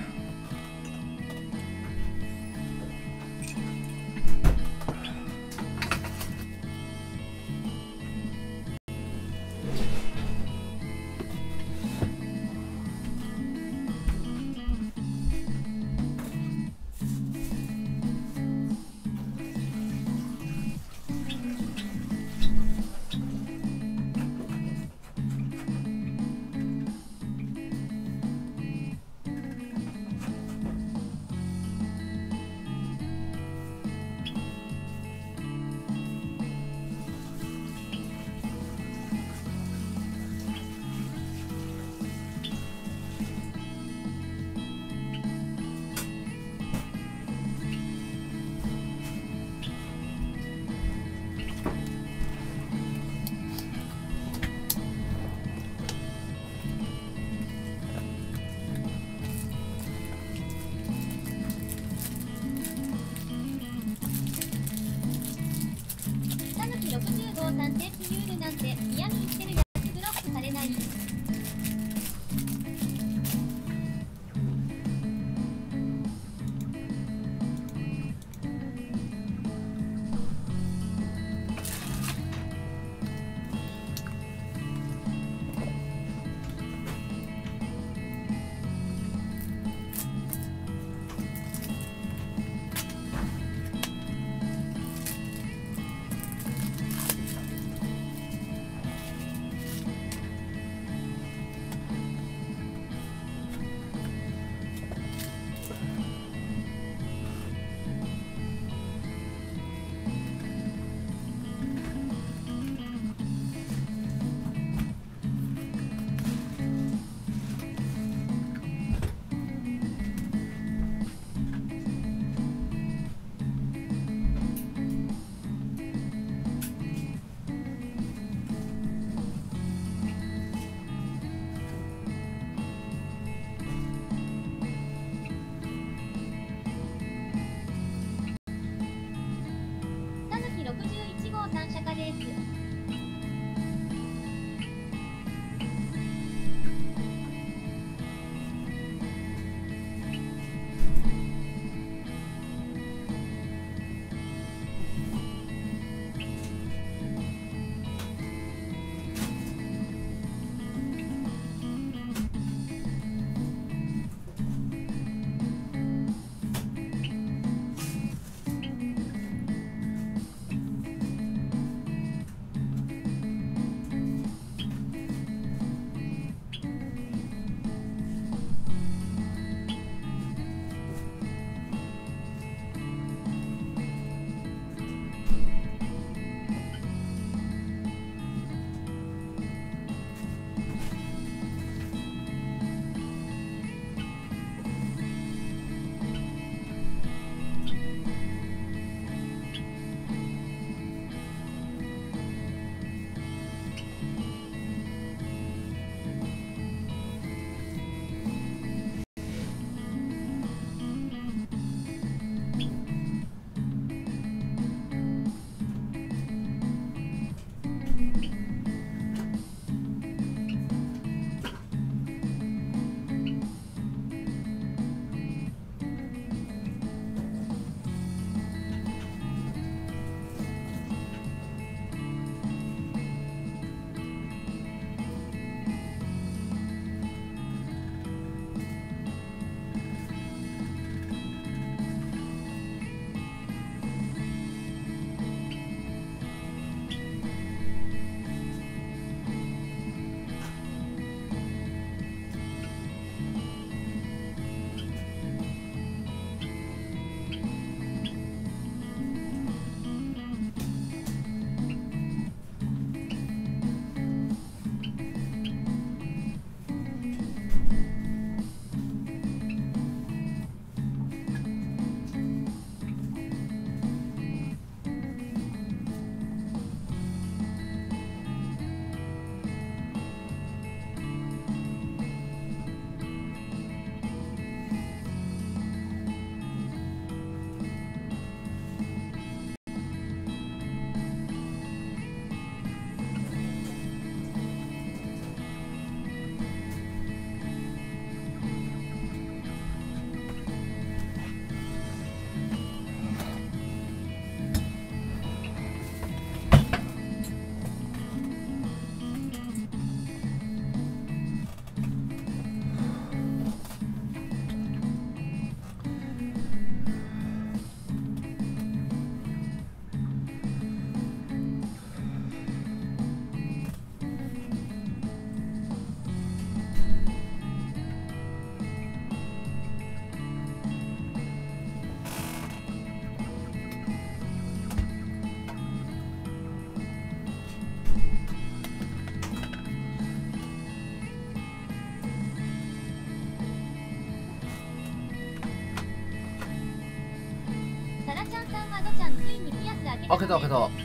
ちゃんついにピアス開けた。 開けた開けた。ちょっ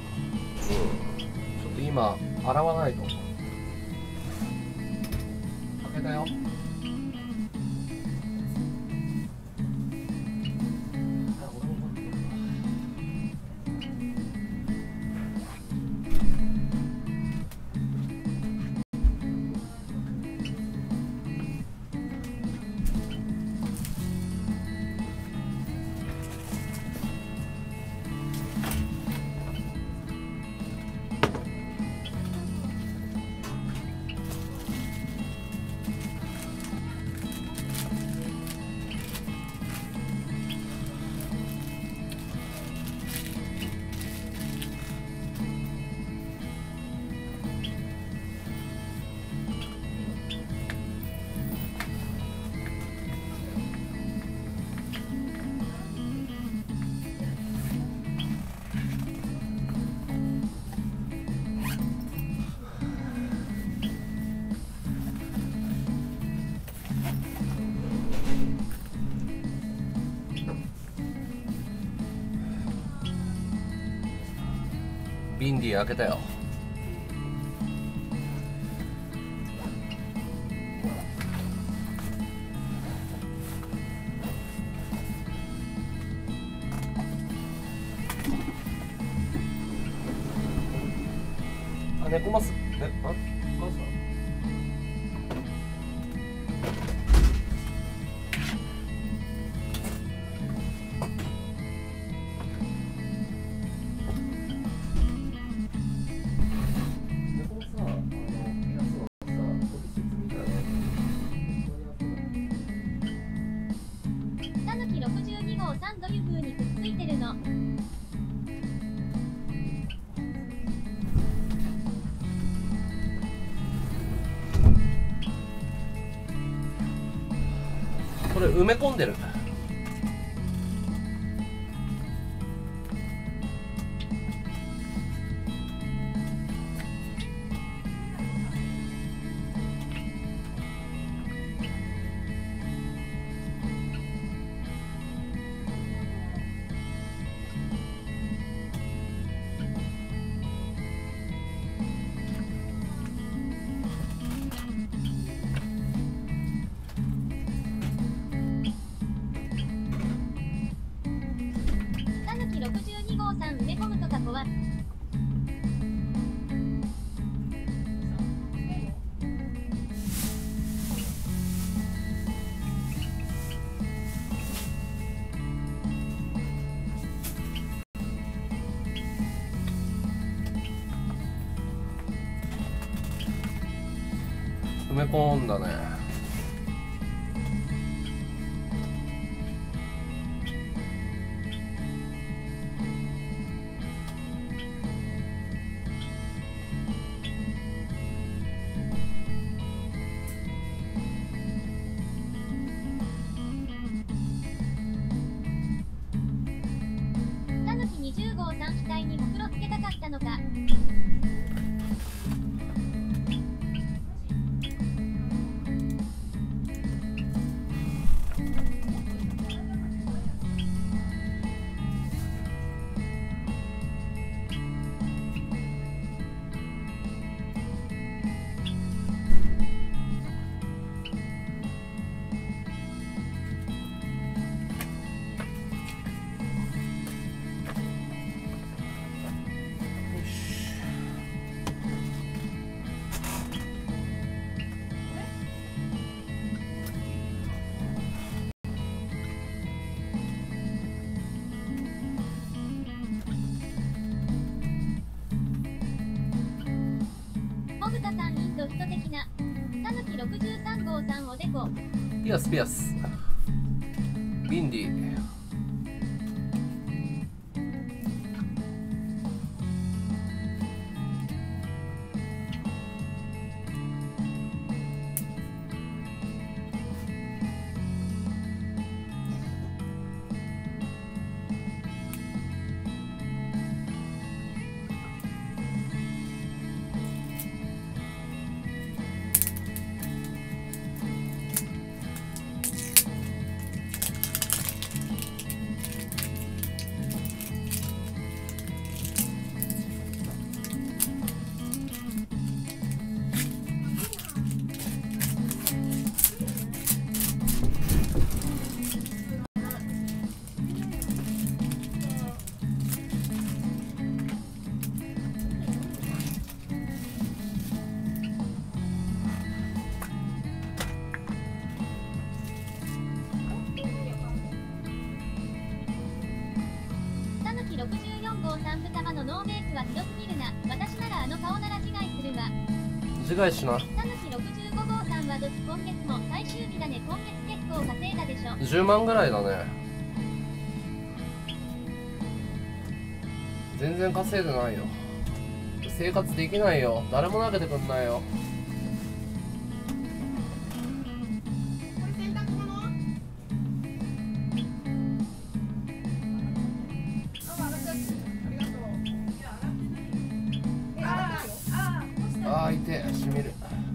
と今洗わないと。開けたよ。ビンディ開けたよ。あ、猫マス、マス。 たぬき62号さんどいう風にくっついてるの。 これ埋め込んでる。 たぬき62号さん埋め込むとか怖い。 埋め込んだね。 たぬき20号さん額にほくろつけたかったのか。もぐたさんインド人的な。たぬき63号さんおでこ。 ピアスピアス。ビンディ。 のノーベースはひどすぎるな。私ならあの顔なら自害するわ。 自害しな。 たぬき65号さんはどつ今月も最終日だね。今月結構稼いだでしょ。 10万ぐらいだね。全然稼いでないよ。生活できないよ。誰も投げてくんないよ。 これ洗濯物？あ、洗っちゃって。ありがとう。いや、洗ってないよ。洗ったよ。 あー、痛い、しみる。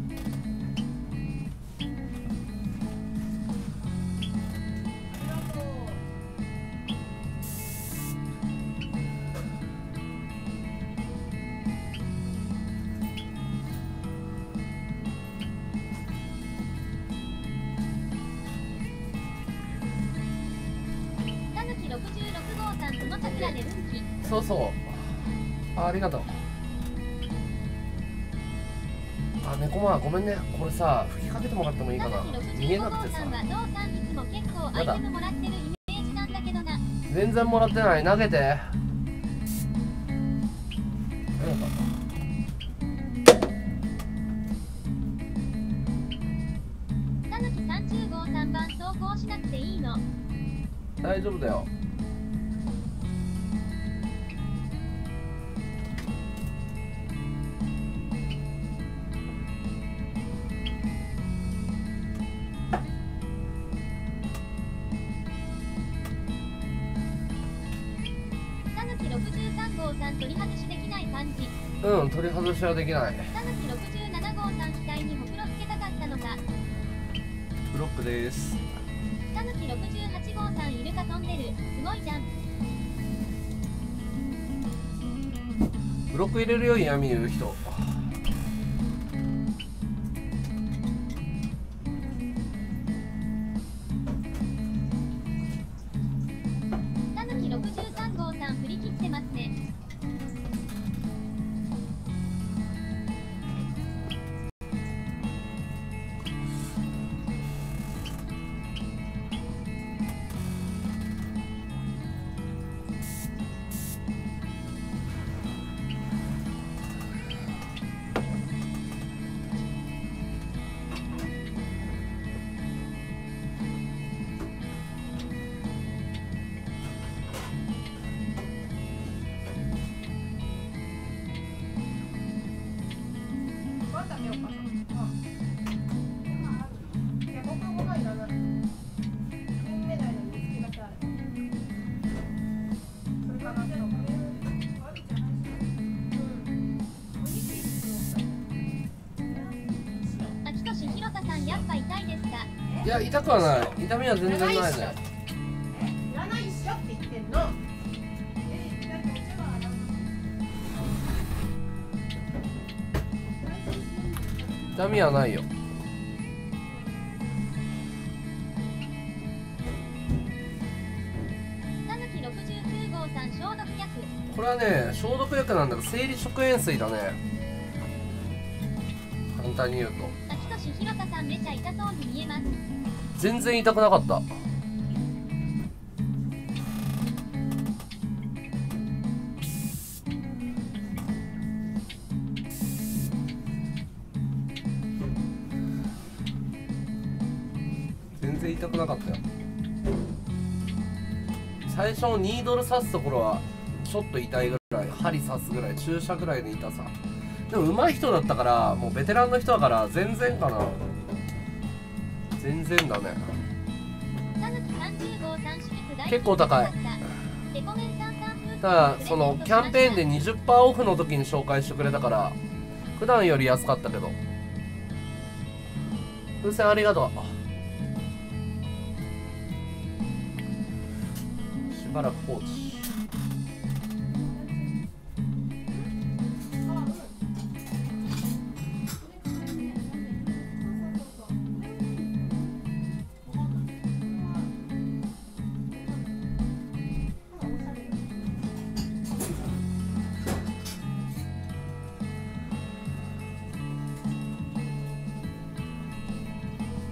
たぬき66号さん、その桜で運気。 そうそう。ありがとう。あ、猫まごめんね。これさ、吹きかけてもらってもいいかな。見えなくてさ。 たぬき65号さんはゾウさんいつも結構アイテムもらってるイメージなんだけどな。 全然もらってない。投げて。ありがとう。 たぬき30号3番投稿しなくていいの。 大丈夫だよ。 たぬき63号さん取り外しできない感じ。 うん、取り外しはできない。 たぬき67号さん額にほくろつけたかったのか。 ブロックです。 たぬき68号さんイルカ飛んでる。すごいじゃん。 ブロック入れるよ、嫌味言う人。 たぬき63号さん振り切ってますね。 またね、お母さん。いや、僕はご飯いらない。金目鯛の煮付けだけある。それかなって思う。 秋年弘田さんやっぱ痛いですか。 いや、痛くはない。痛みは全然ないね。 いらないっしょって言ってんの。 痛みはないよ。 たぬき69号さん消毒薬。 これはね、消毒薬なんだけど、生理食塩水だね。簡単に言うと。 秋年弘田さんめちゃ痛そうに見えます。 全然痛くなかった。全然痛くなかったよ。最初のニードル刺すところはちょっと痛いぐらい、針刺すぐらい、注射ぐらいの痛さ。でも上手い人だったから、もうベテランの人だから全然かな。全然だね。 たぬき30号さん祝大結構高い。 レコメンさんさん風ただそのキャンペーンで 20% オフの時に紹介してくれたから普段より安かったけど。風船ありがとう。しばらく放置。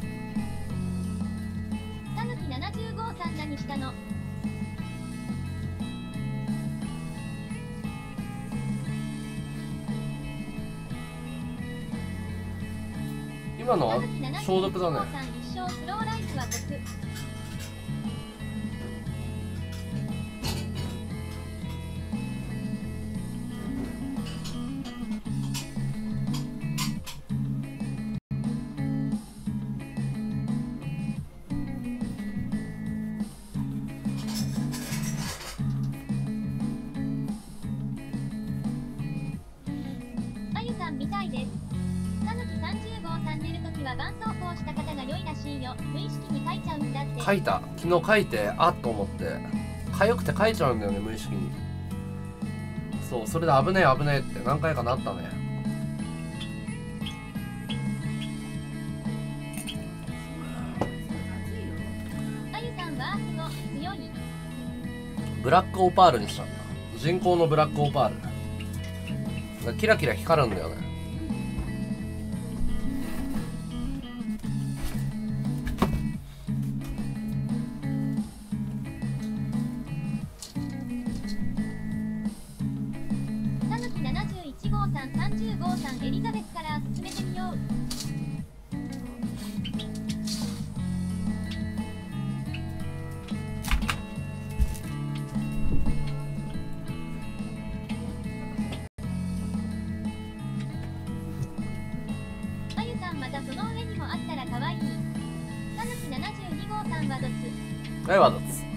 たぬき70号さん何したの。 今のは消毒だね。 一生スローライフは毒。あゆさんみたいです。たぬき30号さん寝るときは絆創膏した方が良いらしいよ。無意識に書いちゃうんだって。 書いた。昨日書いて、あっと思って。痒くて書いちゃうんだよね、無意識に。そう、それで危ねえ危ねえって何回かなったね。 あゆさんは強い。 ブラックオパールにしたんだ。人工のブラックオパール。キラキラ光るんだよね。 たぬき71号さん30号さんエリザベスから進めてみよう。あゆさんまたその上にもあったらかわいい。たぬき72号さんはドツ。 はい、ワドツ。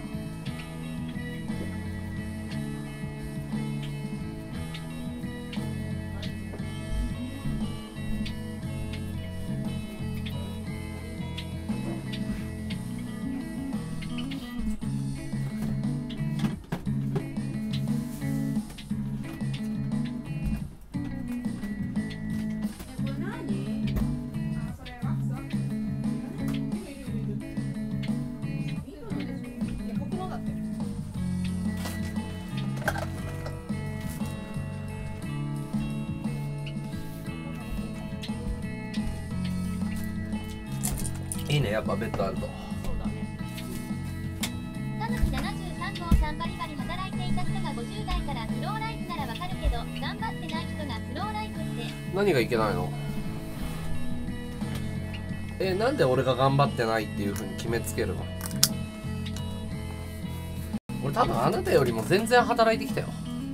いいね、やっぱベッドあると。 たぬき73号さんバリバリ働いていた人が50代からスローライフならわかるけど、頑張ってない人がスローライフって。 何がいけないの？なんで俺が頑張ってないっていう風に決めつけるの？俺多分あなたよりも全然働いてきたよ。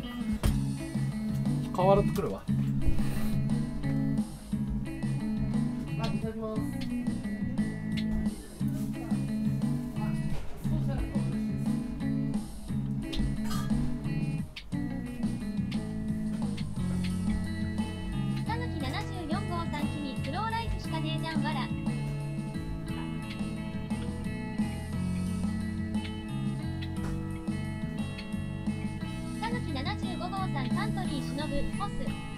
変わるってくるわ。あ、いただきます。 たぬき74号さん君スローライフしかねえじゃんわら。たぬき75号さんサントリーしのぶホス。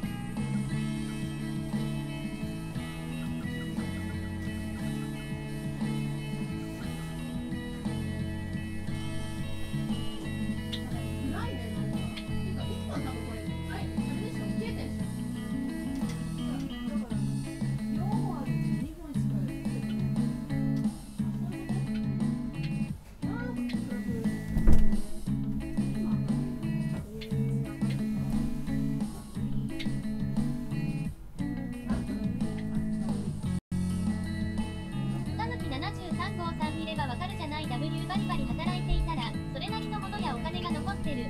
たぬき73号さん見ればわかるじゃない。 W バリバリ働いていたらそれなりのものやお金が残ってる。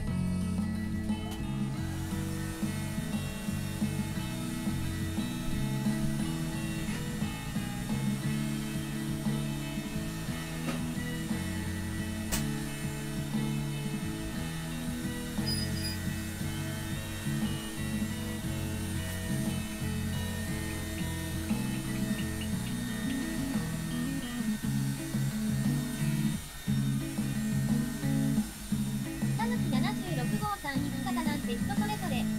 たぬき76号さん生き方なんて人それぞれ。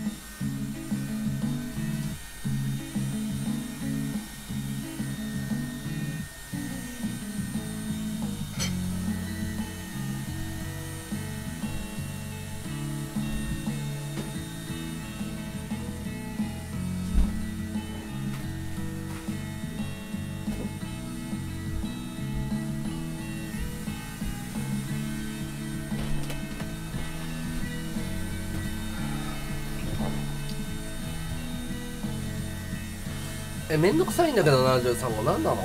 めんどくさいんだけど73号何なの。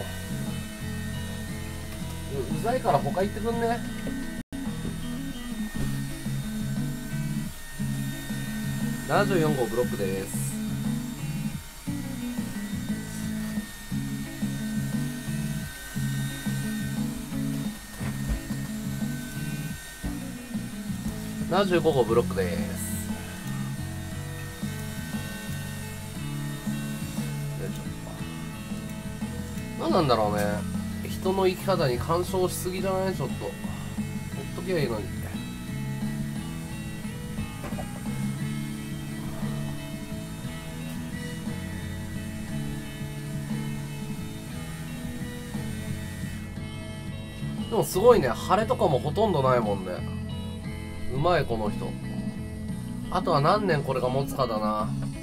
うざいから他行ってくんね。74号ブロックです。75号ブロックです。何なんだろうね、人の生き方に干渉しすぎじゃない？ちょっとほっときゃいいのに。でもすごいね、晴れとかもほとんどないもんね。うまいこの人。あとは何年これが持つかだな。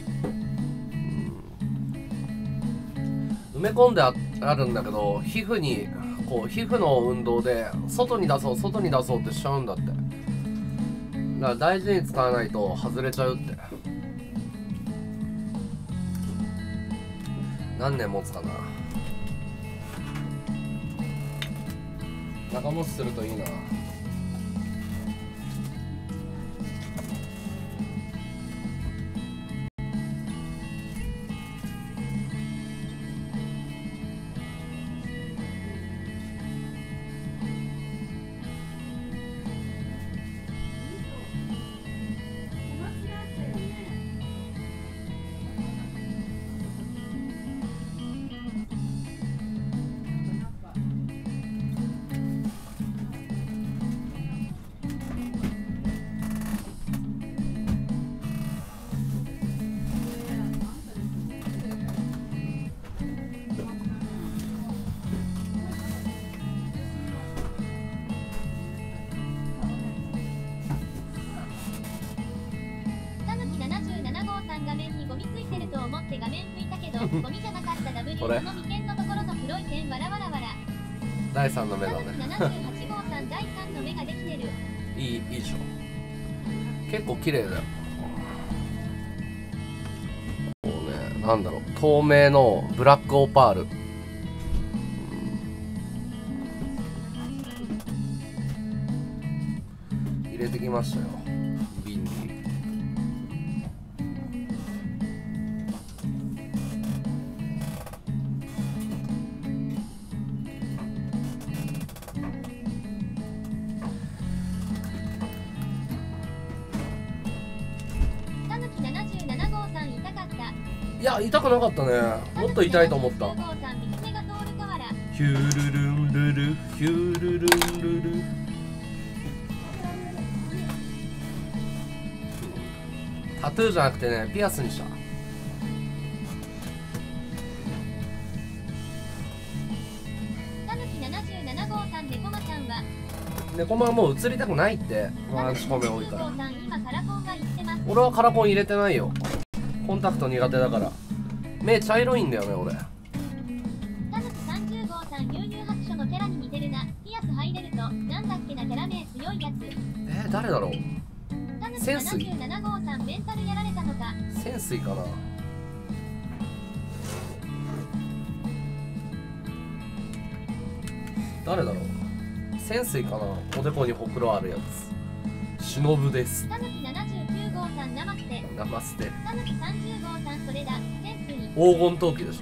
埋め込んであるんだけど、皮膚にこう皮膚の運動で外に出そう外に出そうってしちゃうんだって。だから大事に使わないと外れちゃうって。何年持つかな。長持ちするといいな。 ゴミじゃなかった W の眉間のところの黒い点わらわらわら。 第3の目だね。 78号さん第3の目ができてる。 いいでしょ。結構綺麗だよ。こうね、なんだろう、透明のブラックオパール。入れてきましたよ、瓶に。いや、痛くなかったね。もっと痛いと思った。ヒュールルンルルヒュールルンルル。タトゥーじゃなくてね、ピアスにした。猫マはもう映りたくないって。マンシコメ多いから。俺はカラコン入れてないよ。コンタクト苦手だから。目茶色いんだよね俺。 タヌキ30号さん悠々白書のキャラに似てるな。ピアス入れるとなんだっけな、キャラ名強いやつ。 誰だろう。 タヌキ77号さんメンタルやられたのか。 潜水かな。誰だろう。潜水かな。おでこにほくろあるやつ。忍です。 タヌキ79号さんナマステ。 ナマステ。 タヌキ30号さんそれだ。潜水。 黄金陶器でしょ。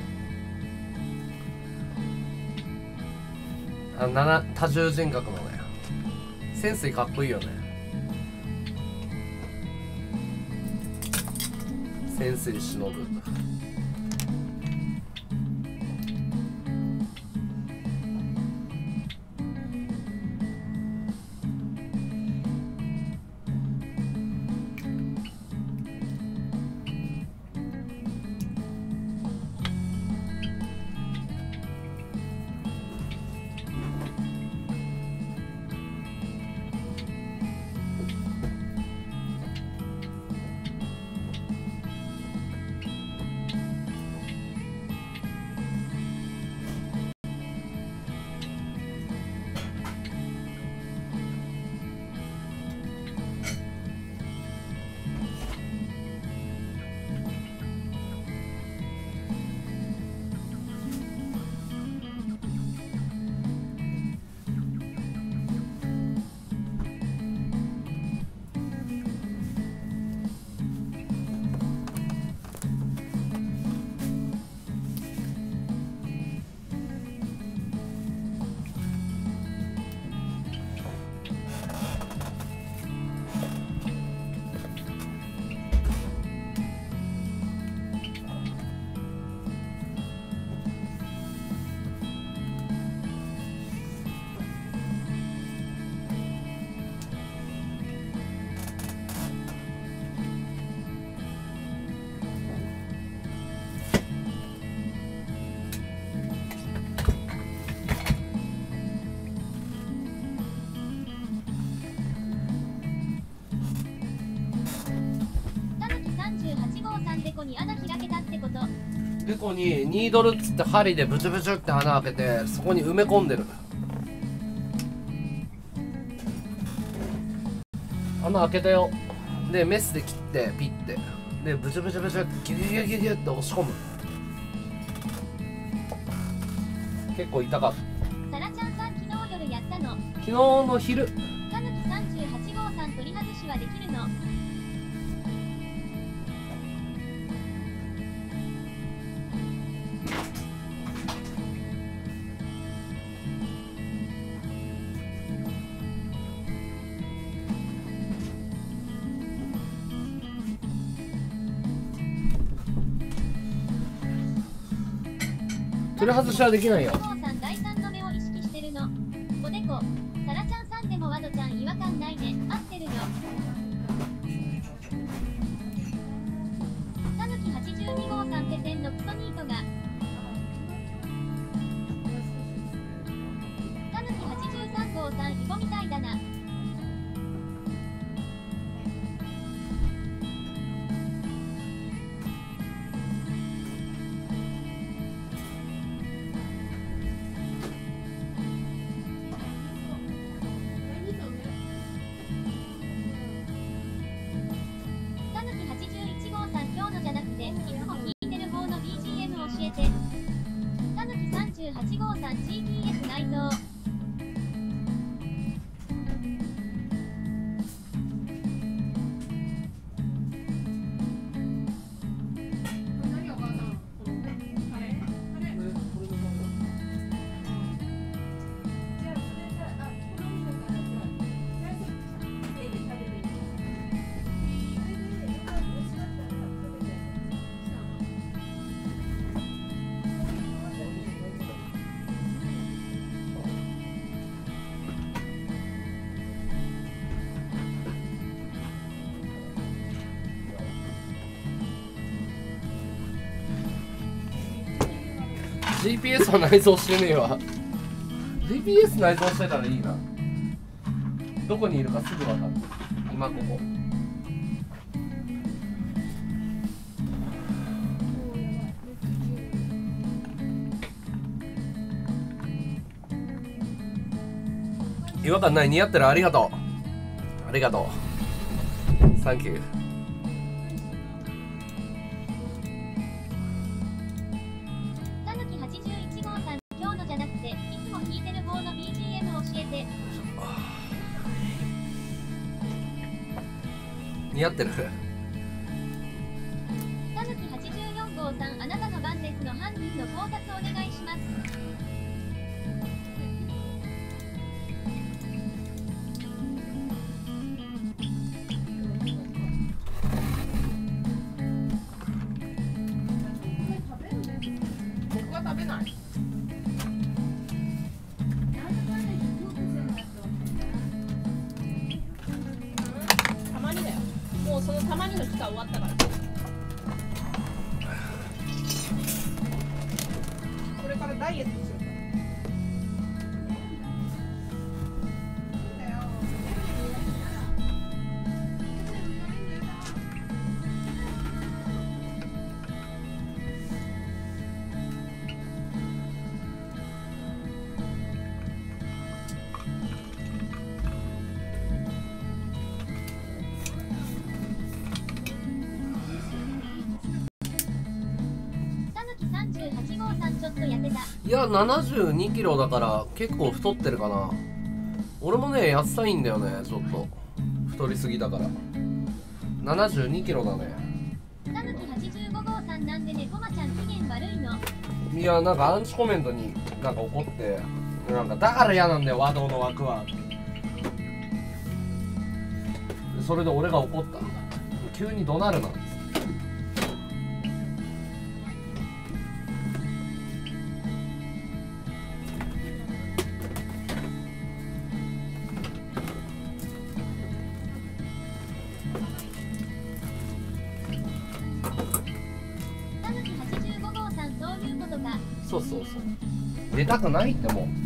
多重人格のね。潜水かっこいいよね。潜水忍。 こにニードルっつって針でブチュブチュって穴開けてそこに埋め込んでる。穴開けたよ。でメスで切ってピッてでブチュブチュブチュってギュギュギュギュって押し込む。結構痛かった。 サラちゃんさん昨日夜やったの？ 昨日の昼。 たぬき38号さん取り外しはできるの？ 取り外しはできないよ。 第3の目を意識してるの。おでこ、サラちゃんさんでもワドちゃん違和感ないね。合ってるよ。たぬき82号さんペテンのクソニートが。たぬき83号さんイボみたいだな。8号さん GPS 内蔵。 GPS は内蔵してねえわ。 GPS 内蔵してたらいいな。どこにいるかすぐ分かる。今ここ。違和感ない。似合ってる。ありがとう。ありがとう。サンキュー。似合ってる。 たぬき84号さん、あなたの番ですの犯人の考察お願いします。 僕は食べない。もうそのたまにの期間終わったから。これからダイエットしようか。 いや72キロだから結構太ってるかな。俺もね痩せたいんだよね。ちょっと太りすぎだから72キロだね。 たぬき85号さん、なんでねこまちゃん機嫌悪いの？ いやなんかアンチコメントになんか怒ってなんかだから嫌なんだよ和道の枠は。それで俺が怒った。急に怒鳴るな。そうそうそう。出たくないってもう。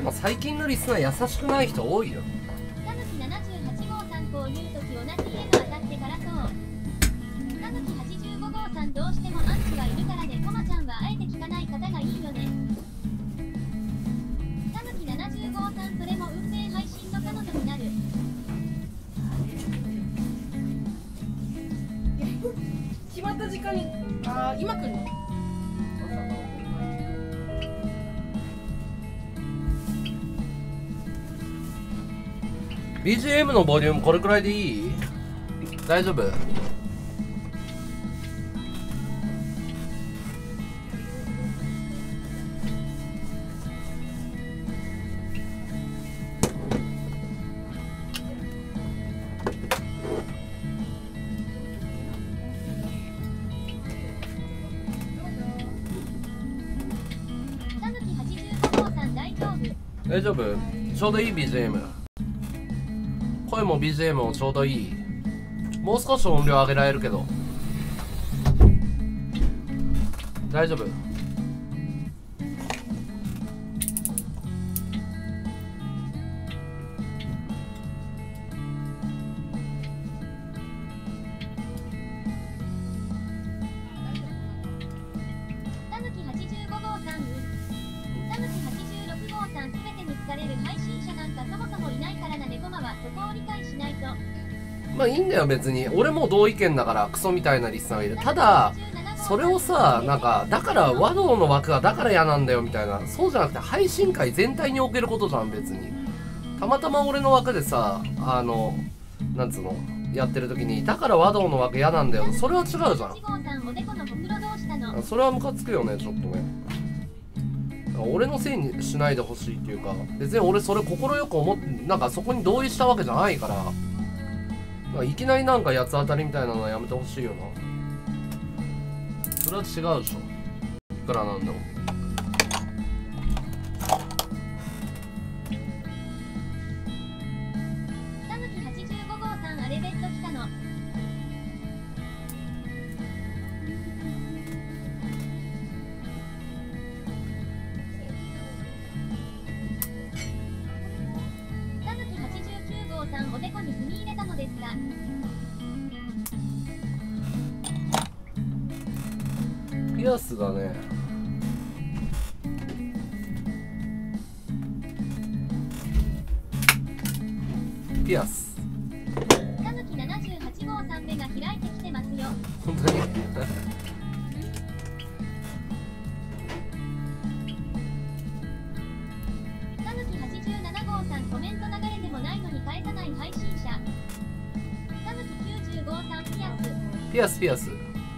も最近のリスナー優しくない人多いよ。 たぬき78号さんこういう時同じ家の当たってからそう。たぬき85号さんどうしてもアンチはいるからでコマちゃんはあえて聞かない方がいいよね。たぬき70号さんそれも運命配信の彼女になる。 決まった時間に今来るの BGM のボリュームこれくらいでいい？大丈夫？ たぬき85号さん大丈夫？ 大丈夫？ちょうどいい BGM。声も BGM もちょうどいい。もう少し音量上げられるけど大丈夫。 たぬき85号さんたぬき86号さんすべてに疲れる配信者なんかそもそもいないからな。猫マはそこを理解しないと。 まあいいんだよ別に。俺も同意見だからクソみたいなリスナーがいる。ただそれをさ、なんかだから和道の枠がだから嫌なんだよみたいな、そうじゃなくて配信会全体におけることじゃん。別にたまたま俺の枠でさ、なんつうのやってる時にだから和道の枠嫌なんだよ、それは違うじゃん。それはムカつくよねちょっとね。俺のせいにしないでほしいっていうか、別に俺それ快く思ってなんかそこに同意したわけじゃないから、いきなりなんか八つ当たりみたいなのはやめてほしいよな。それは違うでしょ、いくらなんでも。 たぬき85号さんあれベッド来たの。たぬき89号さんおでこに踏み入れたのですか？ ピアスがね、ピアスたぬき78号さん目が開いてきてますよ。 本当にたぬき87号さんコメント流れてもないのに返さない配信者。たぬき90号さんピアス。 ピアスピアス。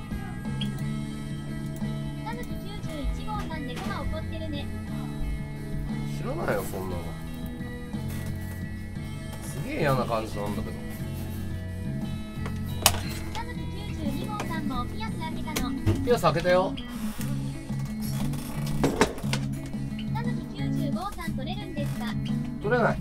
たぬき91号さんでコマ怒ってるね。 知らないよそんなの。すげえ嫌な感じなんだけど。 たぬき92号さんもピアス開けたの。 ピアス開けたよ。 たぬき90号さん取れるんですか？ 取れない。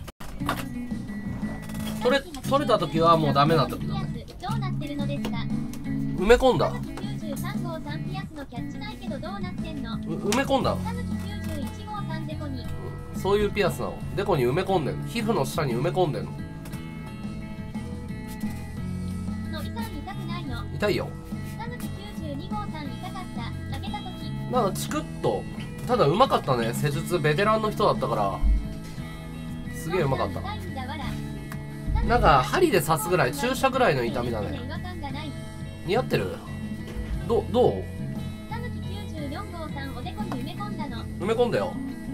取れた時はもうダメな時だね。 どうなってるのですか？ 埋め込んだ。 たぬき93号さんピアスのキャッチないけどどうなってんの？ 埋め込んだ。 たぬき91号さんデコに。 そういうピアスなの。デコに埋め込んでんの。皮膚の下に埋め込んでんの。 のりさん痛くないの？ 痛いよ。 たぬき92号さん痛かった。開けた時。 なんかチクッと。ただうまかったね。施術ベテランの人だったからすげえうまかった。なんか針で刺すぐらい、注射ぐらいの痛みだね。似合ってる？どう？ たぬき94号さんおでこに埋め込んだの。 埋め込んだよ。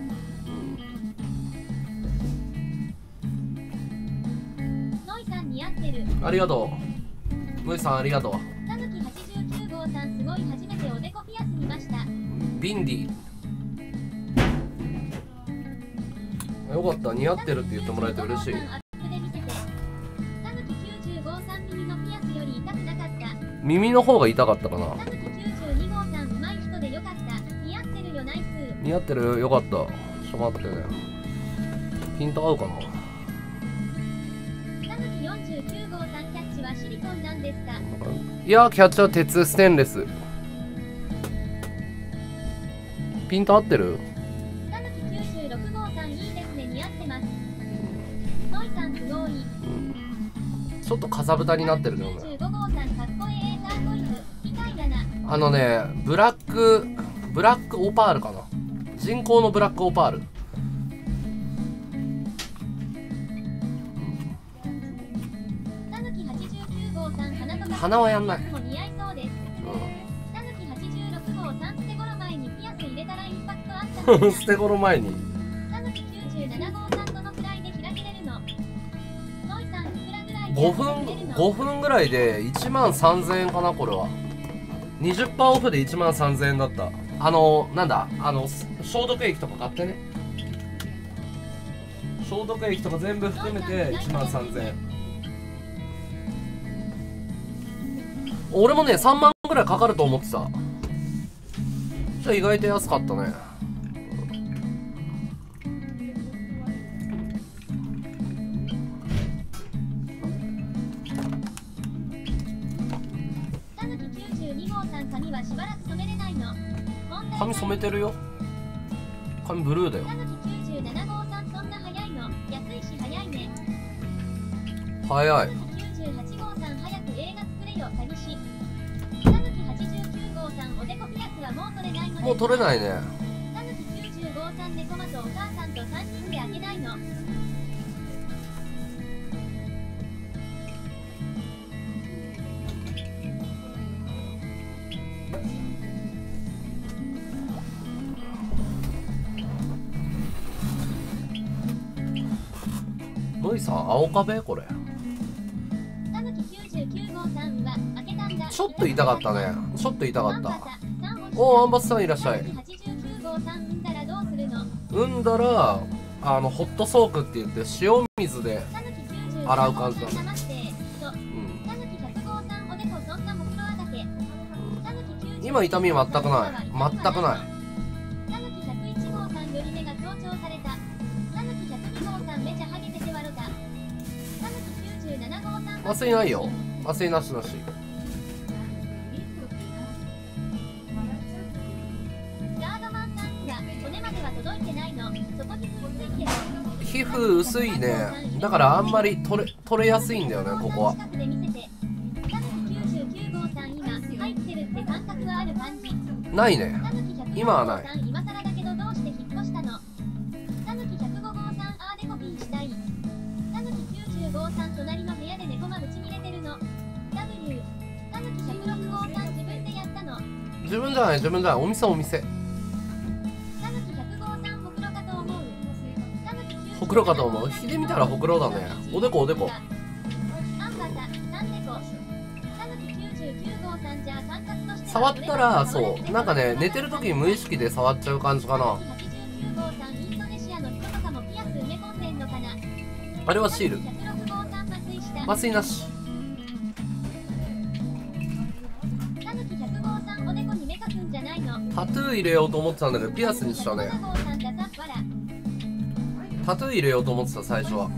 ノイさん似合ってる。 ありがとう。ノイさんありがとう。 たぬき89号さんすごい初めておでこピアス見ました。 ビンディよかった、似合ってるって言ってもらえて嬉しい。耳の方が痛かったかな。 たぬき92号さん上手い人でよかった。似合ってるよナイス。 似合ってるよかった。ちょっと待ってね。ピント合うかな。 たぬき49号さんキャッチはシリコンなんですか？ いやキャッチは鉄ステンレス。ピント合ってる？ たぬき96号さんいいですね。 ちょっとかさぶたになってるけどね。 15号さんかっこええターコイズみたいだな。 あのね、ブラックオパールかな。人工のブラックオパール。 たぬき89号さん鼻とか鼻はやんない。 も似合いそうです。たぬき86号さん捨て頃前にピアス入れたらインパクトあったのに捨て頃前に。 たぬき97号さんどのくらいで開けれるの？ノイさんいくらぐらいで 5分ぐらいで13,000円かな。これは 20% オフで13,000円だった。なんだ、消毒液とか買ってね。消毒液とか全部含めて13,000円。俺もね3万ぐらいかかると思ってた。じゃあ意外と安かったね。 たぬき92号さん髪はしばらく染めれないの？ 髪染めてるよ。髪ブルーだよ。 たぬき97号さんそんな早いの？安いし早いね。 早い。 たぬき98号さん早く映画作れよ詐欺師。たぬき89号さんおでこピアスはもう取れないのですか？ もう取れないね。 たぬき90号さんでコマとお母さんと3人で開けないの？ ノイさん青壁これ。 たぬき99号さんは開けたんだ。 ちょっと痛かったね。ちょっと痛かった。 アンバサさんおお、アンバスさんいらっしゃい。 たぬき89号さん産んだらどうするの？ 産んだらホットソークって言って塩水で、 たぬき90 洗う感じだ騙してとうん、 たぬき100号さんおでこそんなもくろあだけ。たぬき90 今痛み全くない。全くない。 たぬき101号さんより目が強調された。たぬき102号さんめちゃハゲててわろた。たぬき97号さん麻酔ないよ。麻酔なしなし。 ガードマンさんは骨までは届いてないの？そこにくっついてる。 皮膚薄いね。だからあんまり取れやすいんだよね、ここは。 近くで見せて。たぬき99号さん今入ってるって感覚はある感じ。 ないね。 たぬき100 今はない。 号さん今更だけどどうして引っ越したの？たぬき105号さんあーでコピーしたい。たぬき90号さん隣の部屋で猫まぶちに入れてるの。W。たぬき106号さん自分でやったの？ 自分じゃない、自分じゃない。お店。 たぬき100号さんほくろかと思う。たぬき90 ほくろかと思う。火で見たらほくろだね。おでこ。 アンバサ3猫。たぬき99号さんじゃあ感覚としては触ったらそうなんかね、寝てる時に無意識で触っちゃう感じかな。 89号さんインドネシアの人とかもピアス埋め込んでんのかな？ あれはシール。 106号さん麻酔した。 麻酔なし。 たぬき100号さんおでこに目描くんじゃないの？ タトゥー入れようと思ってたんだけどピアスにしたね。 107号さんださわら。 タトゥー入れようと思ってた最初は。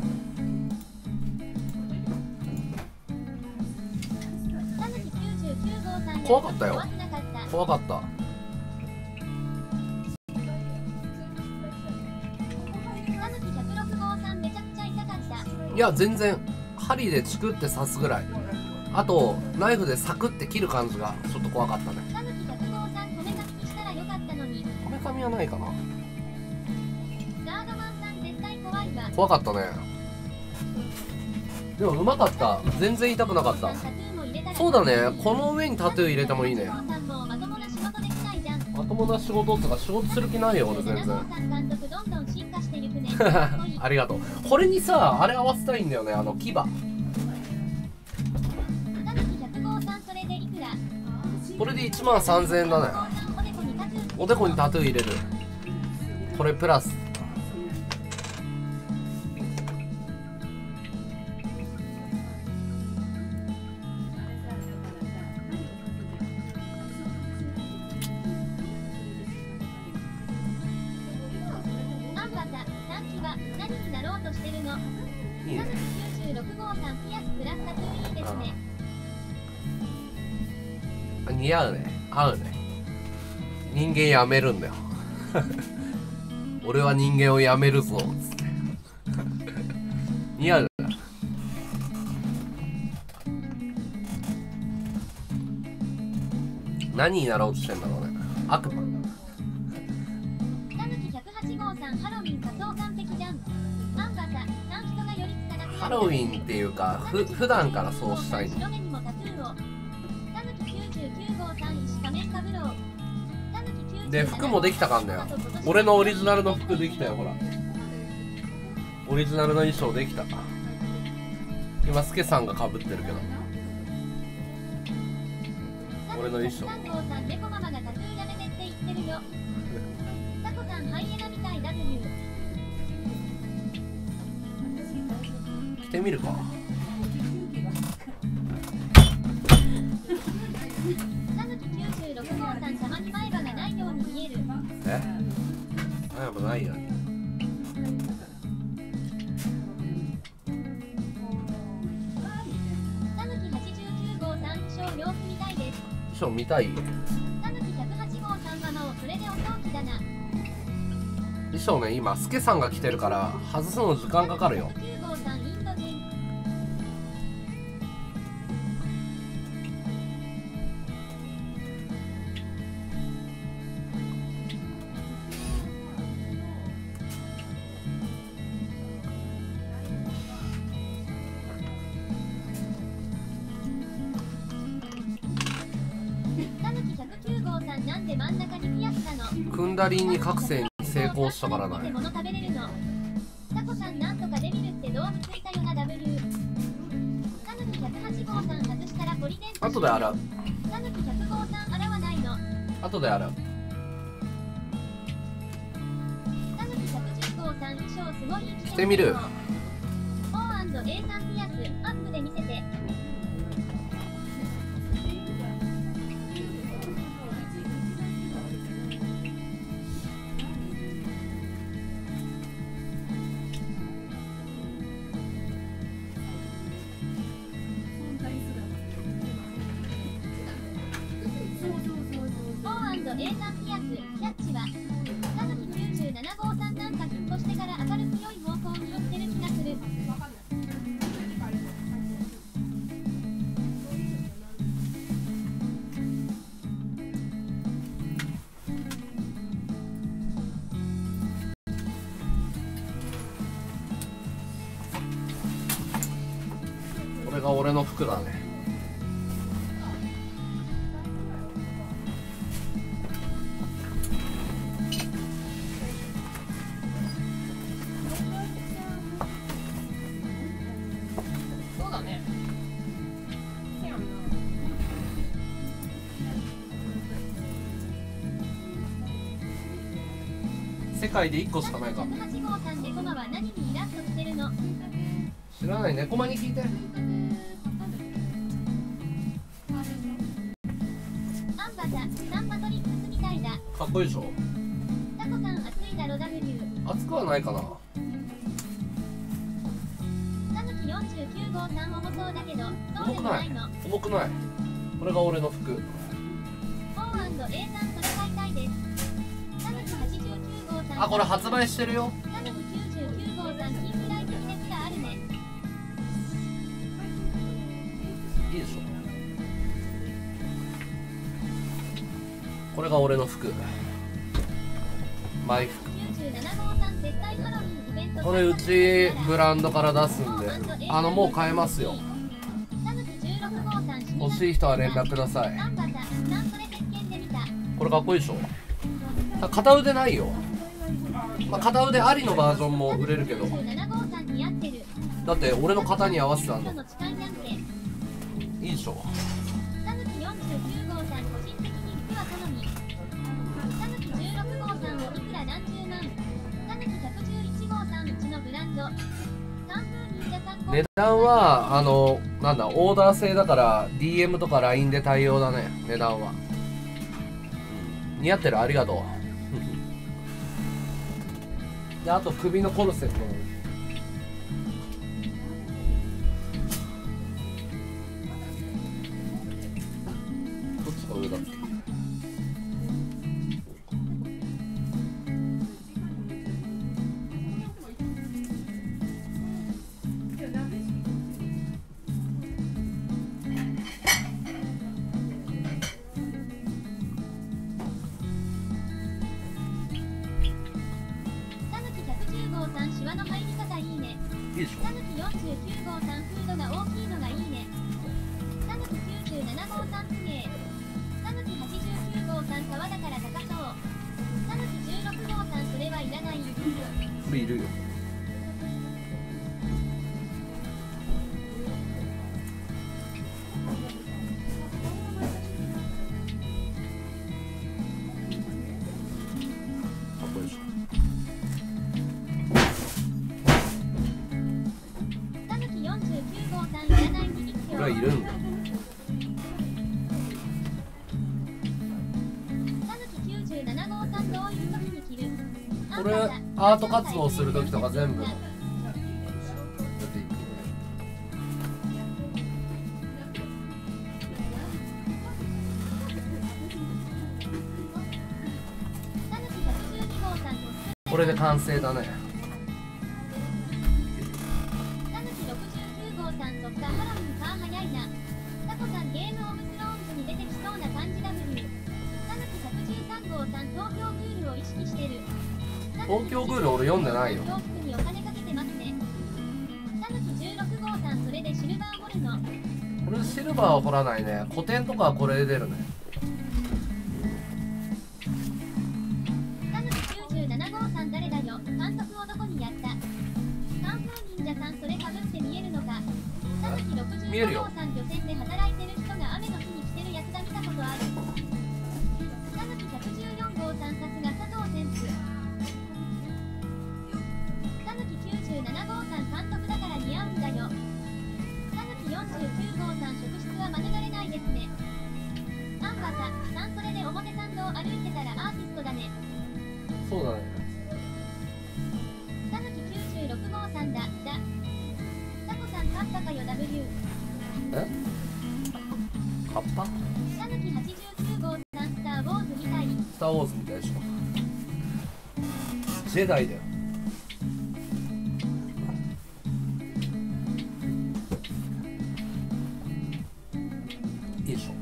たぬき99号さん怖かったよ。 怖くなかった。 怖かった。 たぬき106号さんめちゃくちゃ痛かった。 いや全然針でチクって刺すぐらい。あとナイフでサクって切る感じがちょっと怖かったね。 たぬき100号さんこめかみしたらよかったのに。 こめかみはないかな。 ガードマンさん絶対怖いわ。 怖かったね。でもうまかった。全然痛くなかった。そうだね、この上にタトゥー入れてもいいね。まともな仕事ってか仕事する気ないよ俺全然。ありがとう。これにさあれ合わせたいんだよね、牙。これで13,000円だね。おでこにタトゥー入れる。これプラス。 アンバサ3期は何になろうとしてるの？ いいね。 96号さんピアスプラスタトゥーいいですね。 似合うね。合うね。人間やめるんだよ。俺は人間をやめるぞつって。似合う。 何になろうとしてんだろうね。悪魔。 たぬき108号さん、ハロウィン仮装完璧じゃん。アンバサ、3人が寄りつかなくなる。 ハロウィンっていうか普段からそうしたいの。 白目にもタトゥーを。たぬき99号さん、石仮面かぶろう。たぬき97 で服もできたかんだよ。俺のオリジナルの服できたよ、ほら。オリジナルの衣装できた。今スケさんが被ってるけど、俺の衣装。 3号さん、猫ママがタトゥーやめてって言ってるよ。タコさん、ハイエナみたい W。 着てみるか。 たぬき96号さん、たまに前歯がないように見える。 前もないよね。 たぬき89号さん、衣装洋服みたいです。 衣装見たい。 たぬき108号さん、ママをそれでお早期だな。 衣装ね、今スケさんが着てるから外すの時間かかるよ。 9号さん、インド人。たぬき109号さん、なんで真ん中にピアスなの。 クンダリンに覚醒に成功したからな。 物食べれるの。タコさん、なんとかデビルってドームついたよな W。たぬき108号さん、外したらポリデント。 後で洗う。 たぬき100号さん、洗わないの。 後で洗う。 たぬき110号さん、衣装すごい生き着てみる。 O&A さん、ピアスアップで見せて。O&A さん、ピアスキャッチはたぬき97号さん、なんか引っ越してから明るく良い方向に行ってる気がする。 これが俺の服だね。 そうだね。せやんな。 世界で1個しかないか。 108号さん、猫マは何にイラッとしてるの。 知らない。猫マに聞いて。 アンバサ、サンマトリックスみたいだ。 かっこいいでしょ。 タコさん、暑いだろ W。 熱くはないかな。 たぬき49号さん、重そうだけどそうで重くなもないいの。 重くない。これが俺の服。 O&A さん、それ買いたいです。たぬき89号さん、 あ、これ発売してるよ。 たぬき99号さん、近未来的熱があるね。 いいでしょ。これが俺の服。マイ服。 97号さん、絶対ハロウィンイベント。 これうちブランドから出すんで、もう買えますよ。 たぬき16号さん、 欲しい人は連絡ください。 アンバサ、なんそれ鉄拳で見た。 これかっこいいでしょ。片腕ないよ。まあ、片腕ありのバージョンも売れるけど、 97号さん似合ってる。 だって俺の型に合わせてあんの。 の近いなんて。 いいでしょ。 たぬき49号さん、個人的に服は好み。たぬき16号さん、おいくら何十万。たぬき111号さん、うちのブランド。寒風忍者さん、 値段はなんだ、オーダー制だから DM とか LINE で対応だね。値段は似合ってる。ありがとう。で、あと首のコルセット。どっちが上だっけ。 泡の入り方いいね。 いいでしょ。 たぬき49号さんフードが大きいのがいいね。たぬき97号さんすげえ。たぬき89号さん川だから高そう。たぬき16号さんそれはいらない。 これいるよ。あ、これでしょ。 たぬき49号さんいらないに1票。 これはいるんだ。 たぬき97号さんどういう時に着る？ これアート活動する時とか全部やっていってね。 たぬき112号さんとこれで完成だね。 たぬき69号さんそっかハロウィンか早いな。タコさんゲームオブスローンズに出てきそうな感じ W。たぬき113号さん東京グールを意識してる。 東京グール俺読んでないよ。 洋服にお金かけてますね。たぬき16号さんそれでシルバー掘るの。 これシルバーは掘らないね。古典とかはこれで出るね。 たぬき97号さん誰だよ。監督をどこにやった。カンフー忍者さんそれかぶって見えるのか。たぬき65 見えるよ号さん漁船で働いてる人が雨の日に着てるやつだ見たことある。たぬき114号さんさすが佐藤選手。たぬき97号さん監督だから似合うんだよ。たぬき49号さん職質は免れないですね。アンバサさんそれで表参道歩いてたらアーティストだね。 そうだね。 たぬき96号さんだ。タコさんカッパかよ W。 え？カッパ？ たぬき89号さんスター・ウォーズみたい。 スター・ウォーズみたいでしょ。ジェダイだよ。いいでしょ。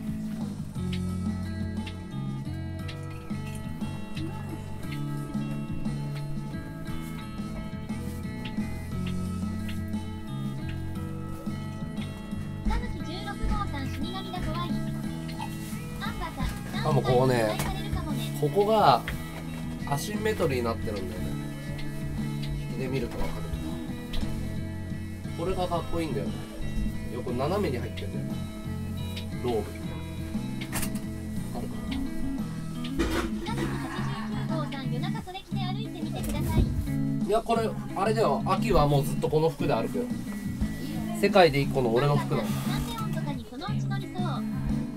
たぬき16号さん死神だ怖い。アンバサあもうここねされるかもね。 ここがアシンメトリーになってるんだよね。引きで見ると分かるけど、これがかっこいいんだよね。横斜めに入ってんだよ。ローブあるかたぬき89号さん夜中それ着て歩いてみてください。 な。いやこれあれだよ。秋はもうずっとこの服で歩くよ。世界で一個の俺の服だ。 なんで音とかにそのうち乗りそう。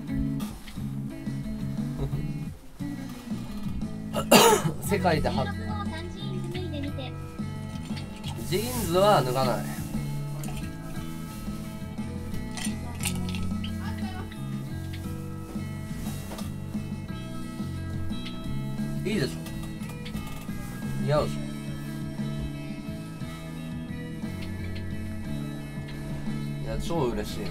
世界で 16 は号さんジーンズ脱いでみて。 ジーンズは脱がない。いいでしょ。似合うでしょ。いや超嬉しいな。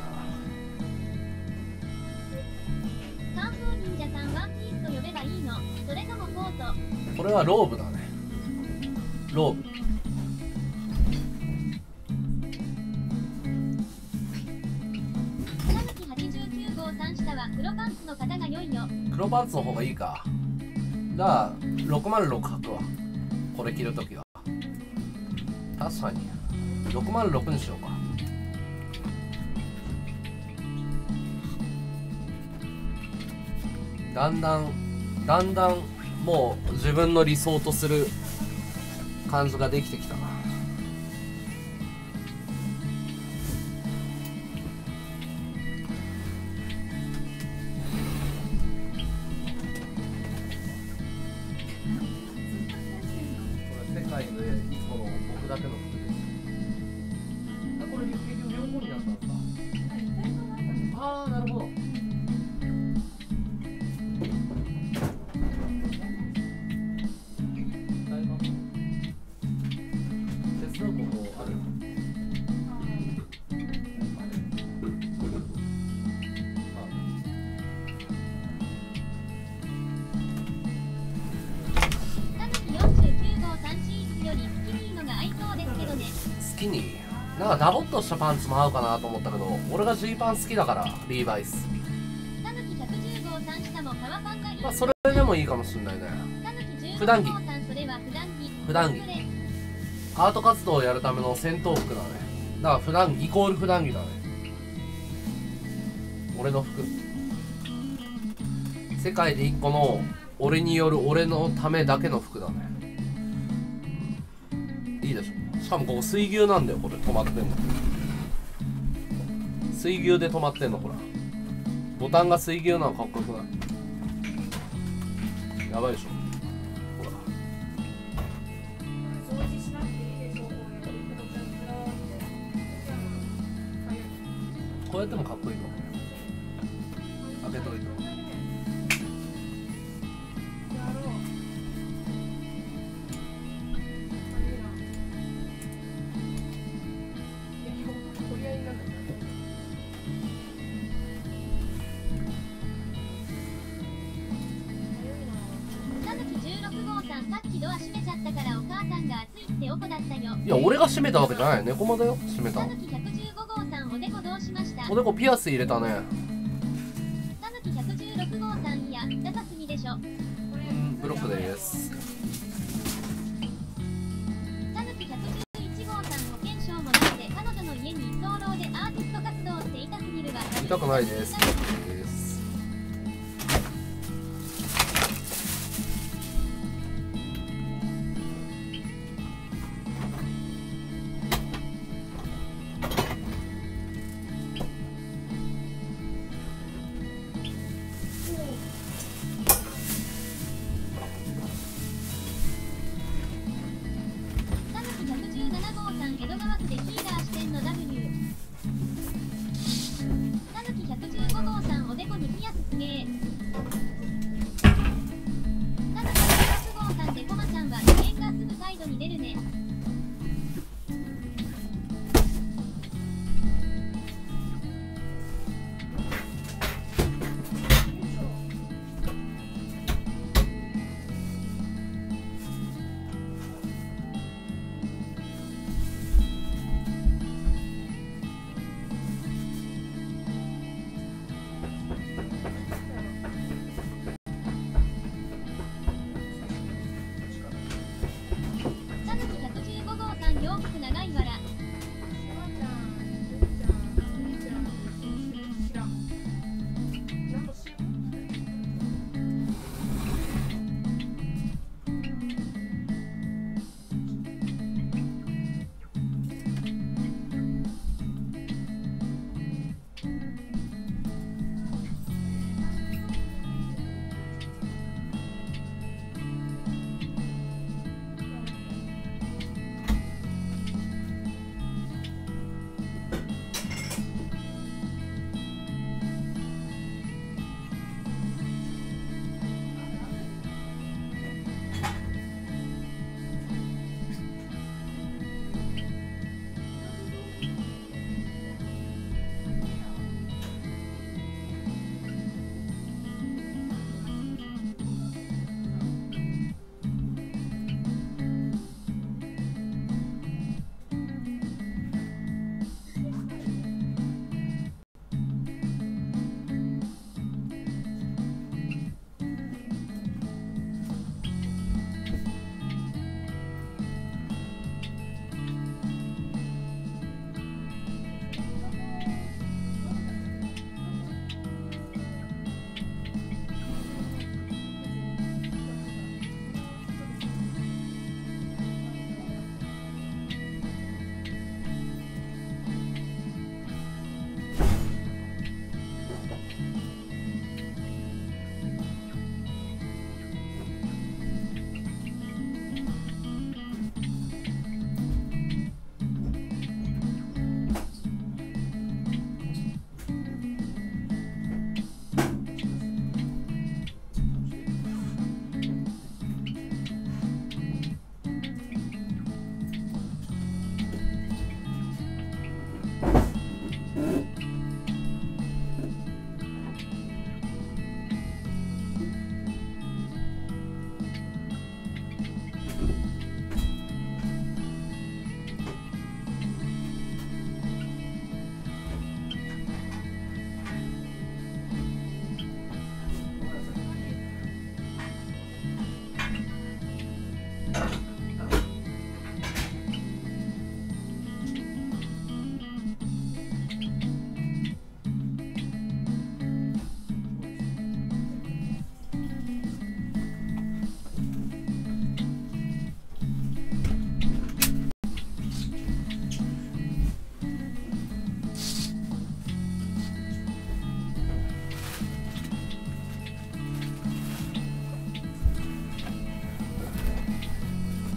カンフー忍者さんワンピースと呼べばいいの。それともコート。 これはローブだね。ローブ。 たぬき89号さん下は黒パンツの方が良いよ。 黒パンツの方がいいか。じゃあ606履くわ。これ着るときは。確かに606にしようか。だんだんもう自分の理想とする感じができてきたな。これ世界で一個の僕だけの服です。あ、これ結局両方になったんですか？ああ、なるほど。 キニなんかダボっとしたパンツも合うかなと思ったけど、俺がジーパン好きだからリーバイス。 たぬき110号さん、しかも革パンがいい。 まあそれでもいいかもしんないね。 たぬき普段着 15号さん、それは普段着。 普段着アート活動をやるための戦闘服だね。だから普段着イコール普段着だね。俺の服、世界で一個の俺による俺のためだけの服だね。いいでしょ。しかもここ水牛なんだよ。これ止まってんの水牛で止まってんの。ほらボタンが水牛なのかっこよくない？やばいでしょ。ほら掃除しなくていいでしょ、これ。 こうやってもかっこいいかも。開けといて。 たぬき16号さん、さっきドア閉めちゃったからお母さんが暑いっておこだったよ。 いや俺が閉めたわけじゃないよ。猫間だよ閉めたの。 たぬき115号さん、おでこどうしました？ おでこピアス入れたね。 たぬき116号さん、いやダサすぎでしょ。 ブロックです。 たぬき111号さん、保険証もなくて彼女の家に居候でアーティスト活動していたすぎるわ。 痛くないです。 たぬき117号さん、江戸川区でヒーラーしてんの W。たぬき115号さん、おでこにピアスすげえ。たぬき116号さん、でこまちゃんは異変がすぐ態度に出るね。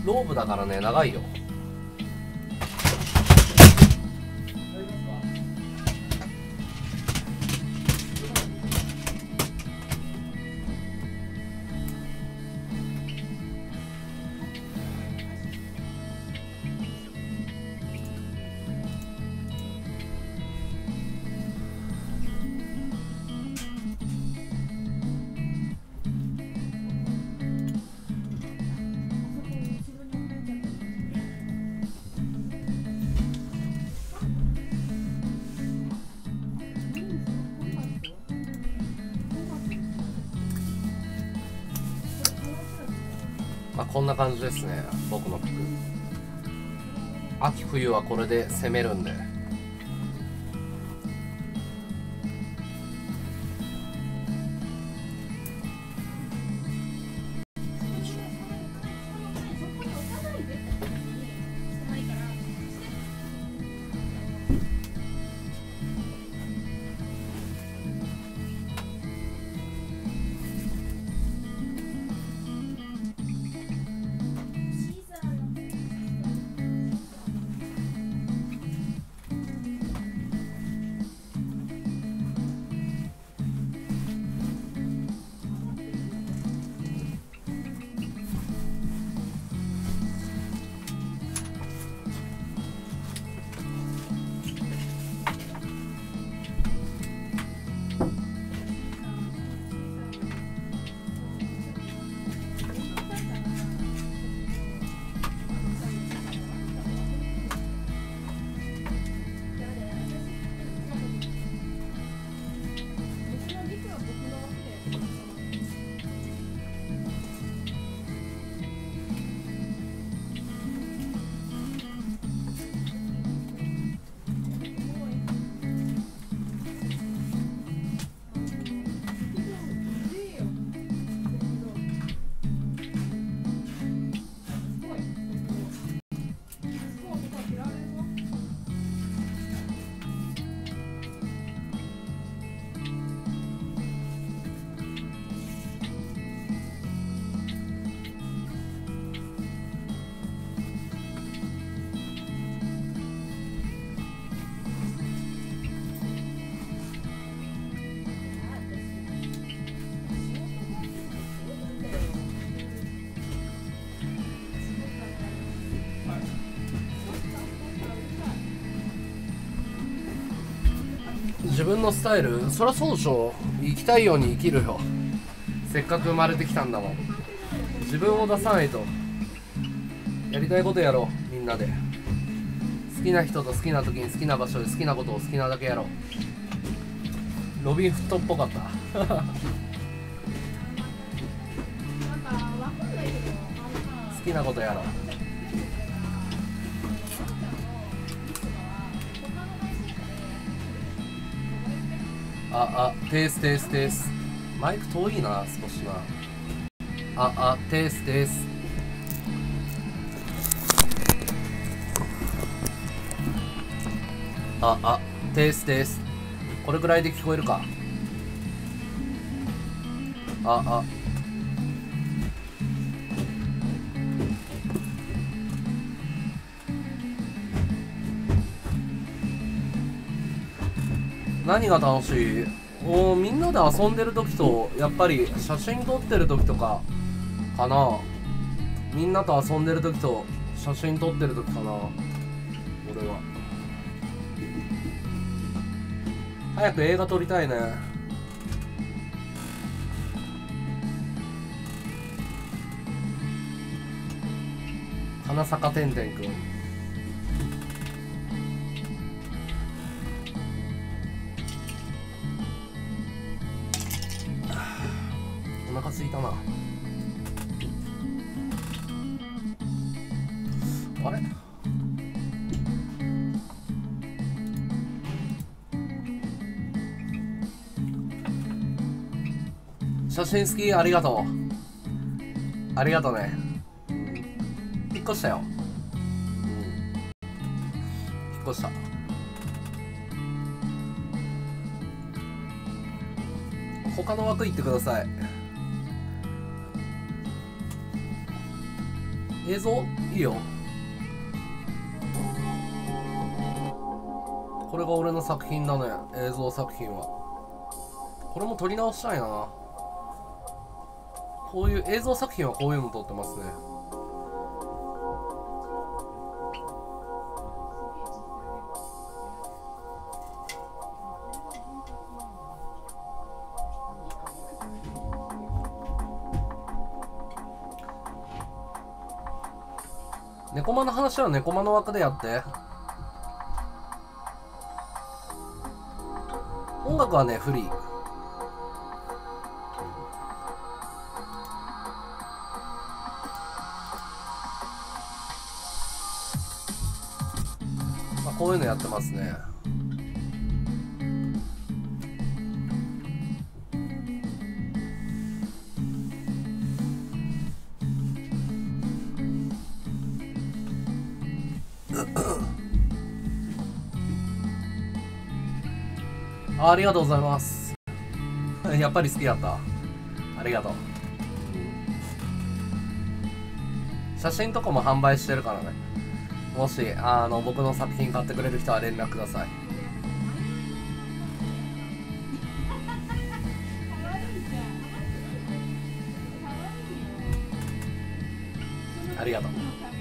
ローブだからね、長いよ。まあこんな感じですね、僕の服。秋冬はこれで攻めるんで。自分のスタイル、そりゃそうでしょ。生きたいように生きるよ。せっかく生まれてきたんだもん。自分を出さないと。やりたいことやろう、みんなで。好きな人と好きな時に好きな場所で好きなことを好きなだけやろう。ロビンフットっぽかった好きなことやろう。テーステーステース。マイク遠いな、少しな。テーステース。テーステース。これぐらいで聞こえるか。何が楽しい？みんなで遊んでる時と、やっぱり写真撮ってる時とかかな。みんなと遊んでる時と写真撮ってる時かな、俺は。早く映画撮りたいね。花坂てんてんくん。お腹すいたな。あれ？写真好き、ありがとう。ありがとうね。引っ越したよ。引っ越した。他の枠行ってください。 映像いいよ。これが俺の作品だね。映像作品はこれも撮り直したいな。こういう映像作品はこういうの撮ってますね。猫間の話は猫間の枠でやって。音楽はねフリー。まあこういうのやってますね。ありがとうございます。やっぱり好きだった。ありがとう。写真とかも販売してるからね。もし僕の作品買ってくれる人は連絡ください。ありがとう。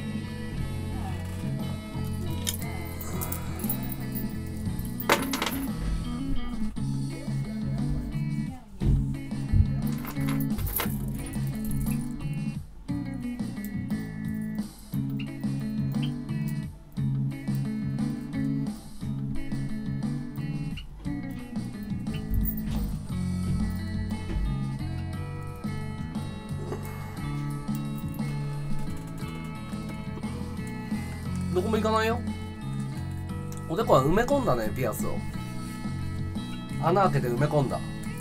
どこも行かないよ。おでこは埋め込んだね、ピアスを。穴開けて埋め込んだ。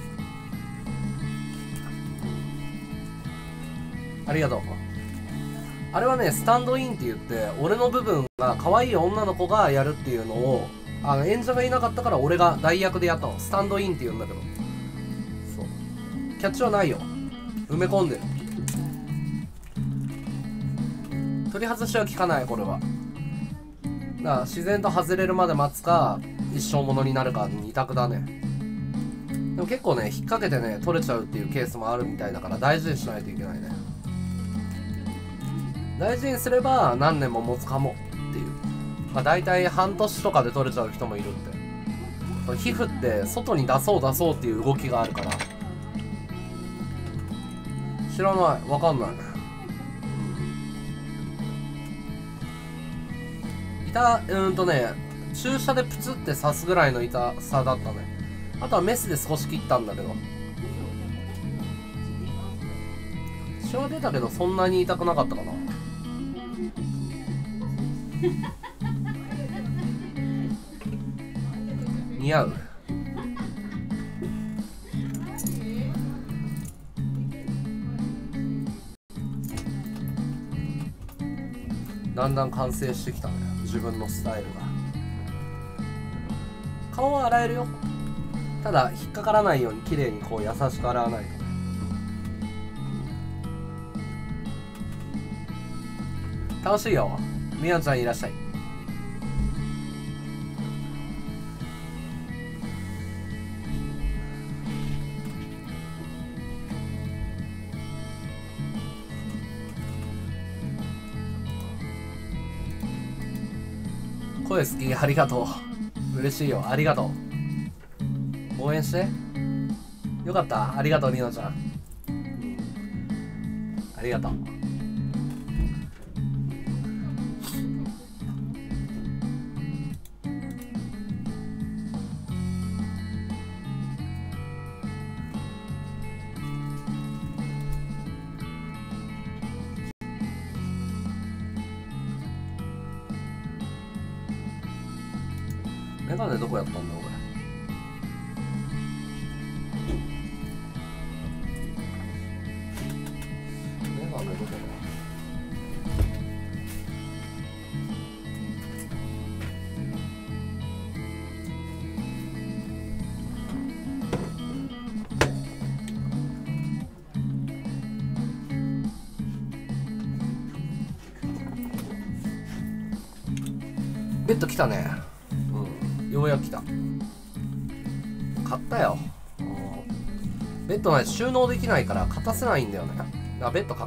ありがとう。あれはね、スタンドインって言って、俺の部分が可愛い女の子がやるっていうのを、演者がいなかったから俺が代役でやったの。スタンドインって言うんだけど。そう。キャッチはないよ。埋め込んでる。取り外しは効かない、これは。だから自然と外れるまで待つか一生ものになるか二択だね。でも結構ね引っ掛けてね取れちゃうっていうケースもあるみたいだから大事にしないといけないね。大事にすれば何年も持つかもっていう。まあ大体半年とかで取れちゃう人もいるって。これ皮膚って外に出そう出そうっていう動きがあるから。知らない、わかんない。注射でプツって刺すぐらいの痛さだったね。あとはメスで少し切ったんだけど、血は出たけどそんなに痛くなかったかな。似合う。だんだん完成してきたね、自分のスタイルが。顔は洗えるよ。ただ引っかからないように綺麗にこう優しく洗わないとね。楽しいよ。みなちゃんいらっしゃい。声好き、ありがとう。嬉しいよ、ありがとう。応援してよかった。ありがとう、りのちゃん。ありがとう。メガネどこやったんだ俺。メガネどこだ。 ベッド来たね。うん、ようやく来た。買ったよ。ベッドない収納できないから勝たせないんだよね。あ、ベッド買った。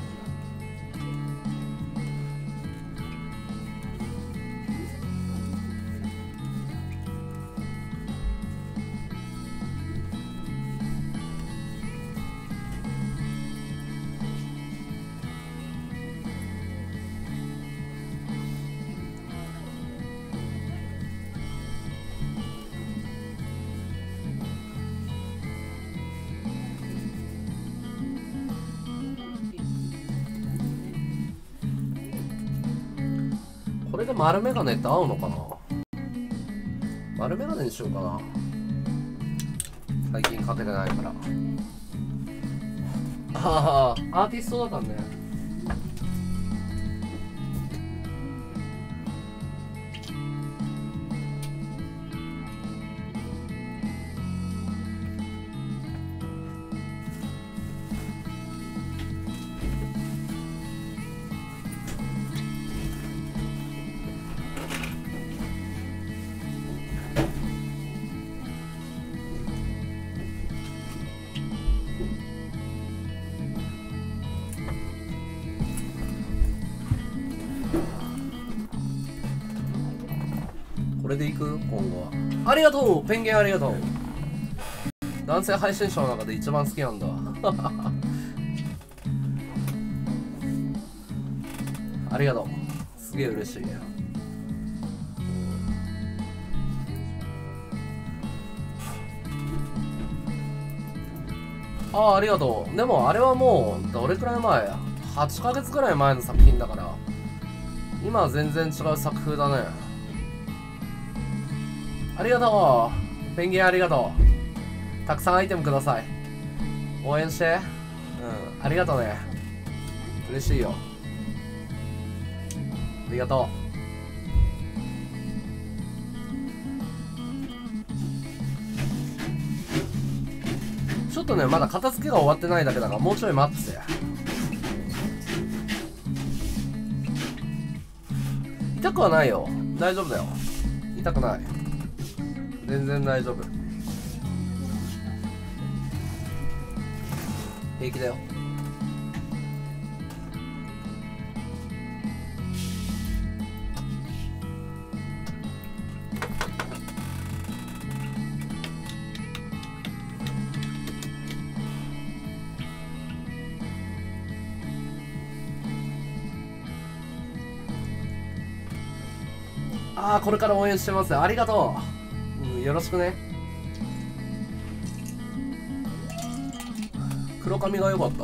これで丸メガネって合うのかな。丸メガネにしようかな。最近かけてないから。ああ、アーティストだからね。これでいく今後は。ありがとうペンギン、ありがとう。男性配信者の中で一番好きなんだ。ありがとう、すげえ嬉しい。ああ、ありがとう。でもあれはもうどれくらい前、8ヶ月くらい前の作品だから、今は全然違う作風だね。ありがとうペンギン、ありがとう。たくさんアイテムください。応援して。うん、ありがとうね。嬉しいよ。ありがとう。ちょっとね、まだ片付けが終わってないだけだからもうちょい待って。痛くはないよ、大丈夫だよ。痛くない、全然大丈夫、平気だよ。ああ、これから応援してます。ありがとう。よろしくね。黒髪が良かった。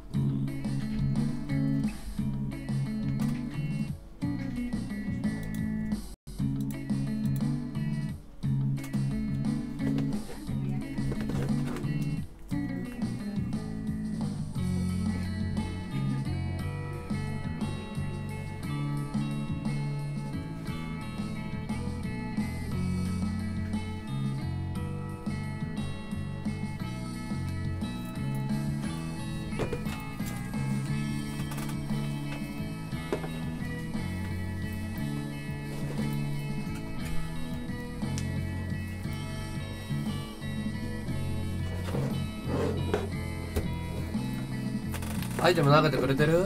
アイテム投げてくれてる？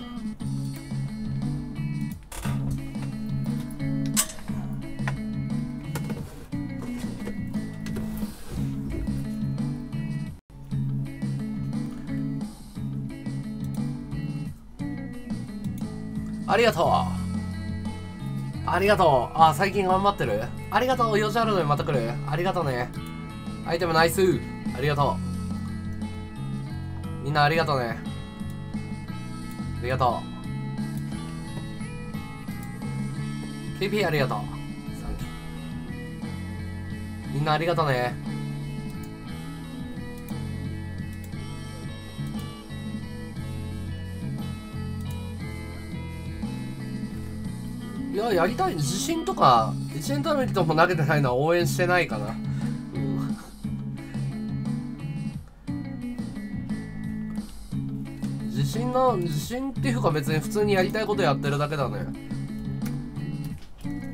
ありがとう。ありがとう。あ、最近頑張ってる。ありがとう。4時あるのにまた来る。ありがとうね。アイテムナイス。ありがとう。みんなありがとうね。ありがとう。KP ありがとう。みんなありがとうね。いや、やりたい。自信とか1年ためにとも投げてないのは応援してないかな。自信っていうか別に普通にやりたいことやってるだけだね。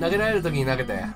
投げられる時に投げて。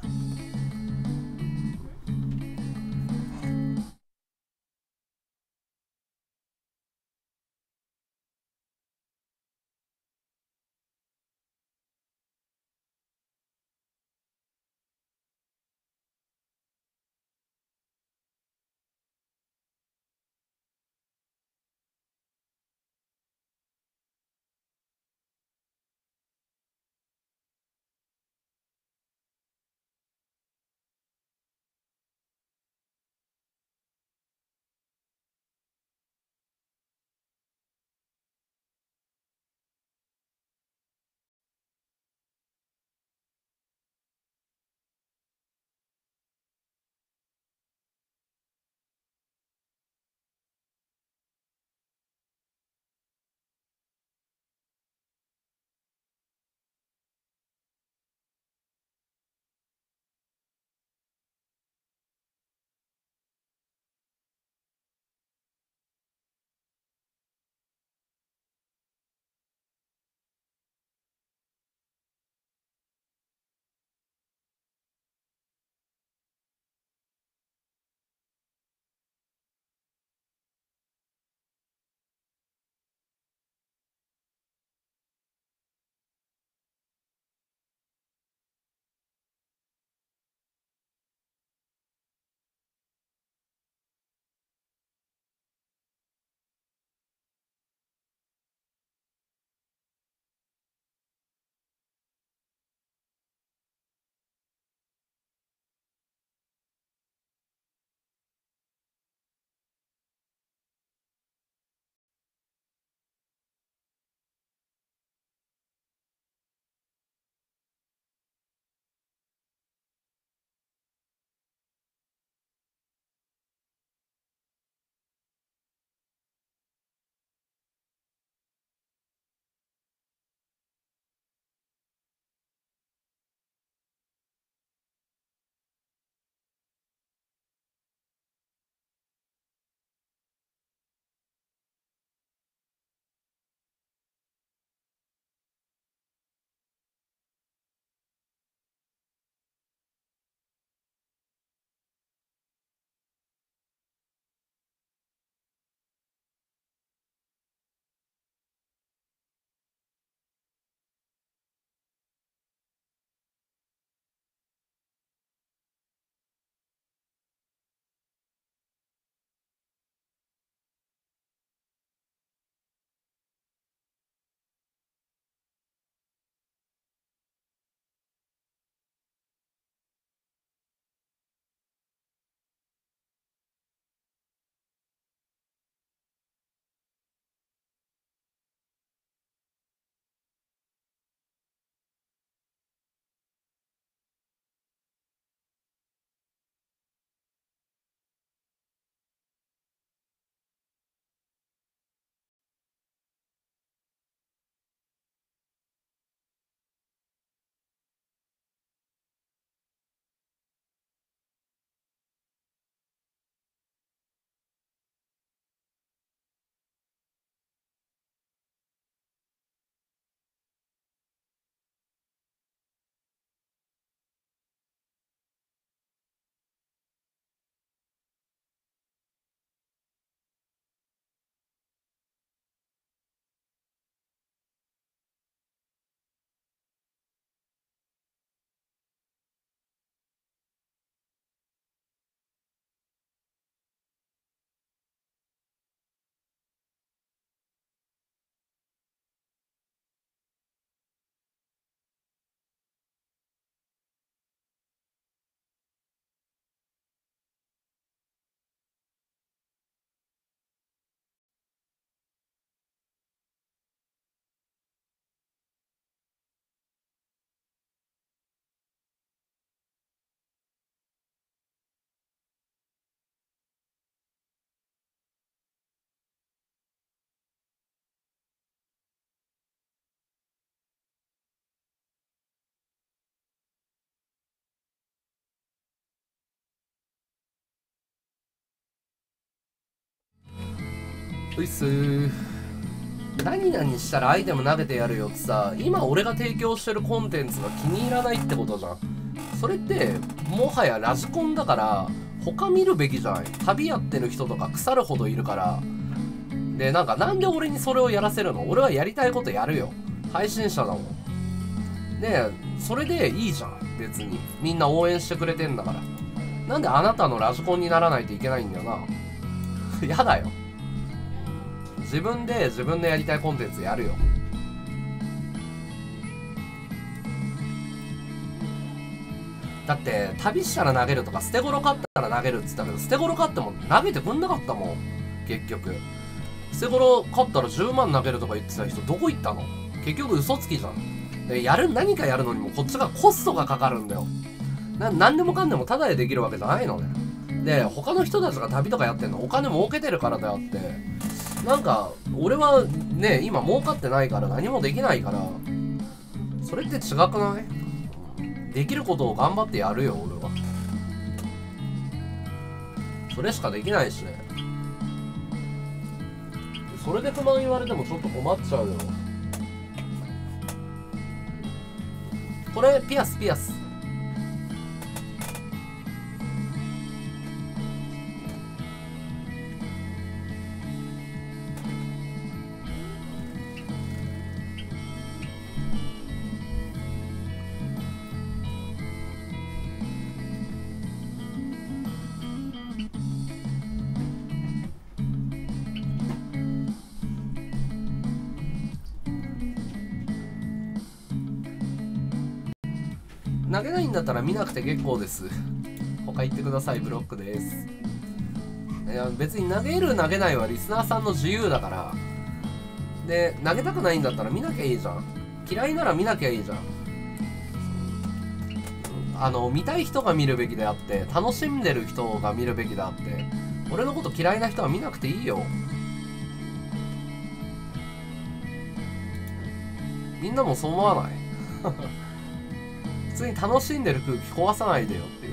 ういっすー。 何々したらアイテム投げてやるよってさ、今俺が提供してるコンテンツが気に入らないってことじゃん。それってもはやラジコンだから他見るべきじゃない。旅やってる人とか腐るほどいるから。でなんで俺にそれをやらせるの？俺はやりたいことやるよ。配信者だもん。でそれでいいじゃん。別にみんな応援してくれてんだから。なんであなたのラジコンにならないといけないんだよな。やだよ。自分でやりたいコンテンツやるよ。だって旅したら投げるとか捨て頃買ったら投げるっつったけど、捨て頃買っても投げてくんなかったもん結局。捨て頃買ったら10万投げるとか言ってた人どこ行ったの？結局嘘つきじゃん。で何かやるのにもこっちがコストがかかるんだよ。何でもかんでもタダでできるわけじゃないのね。で他の人たちが旅とかやってんのお金儲けてるからであって、俺はね今儲かってないから何もできないから、それって違くない？できることを頑張ってやるよ俺は。それしかできないしね。それで不満言われてもちょっと困っちゃうよ。これピアス投げないんだったら見なくて結構です。他言ってください。ブロックです。いや別に投げる投げないはリスナーさんの自由だから。で投げたくないんだったら見なきゃいいじゃん。嫌いなら見なきゃいいじゃん。見たい人が見るべきであって、楽しんでる人が見るべきであって、俺のこと嫌いな人は見なくていいよ。みんなもそう思わない？普通に楽しんでる空気壊さないでよっていう。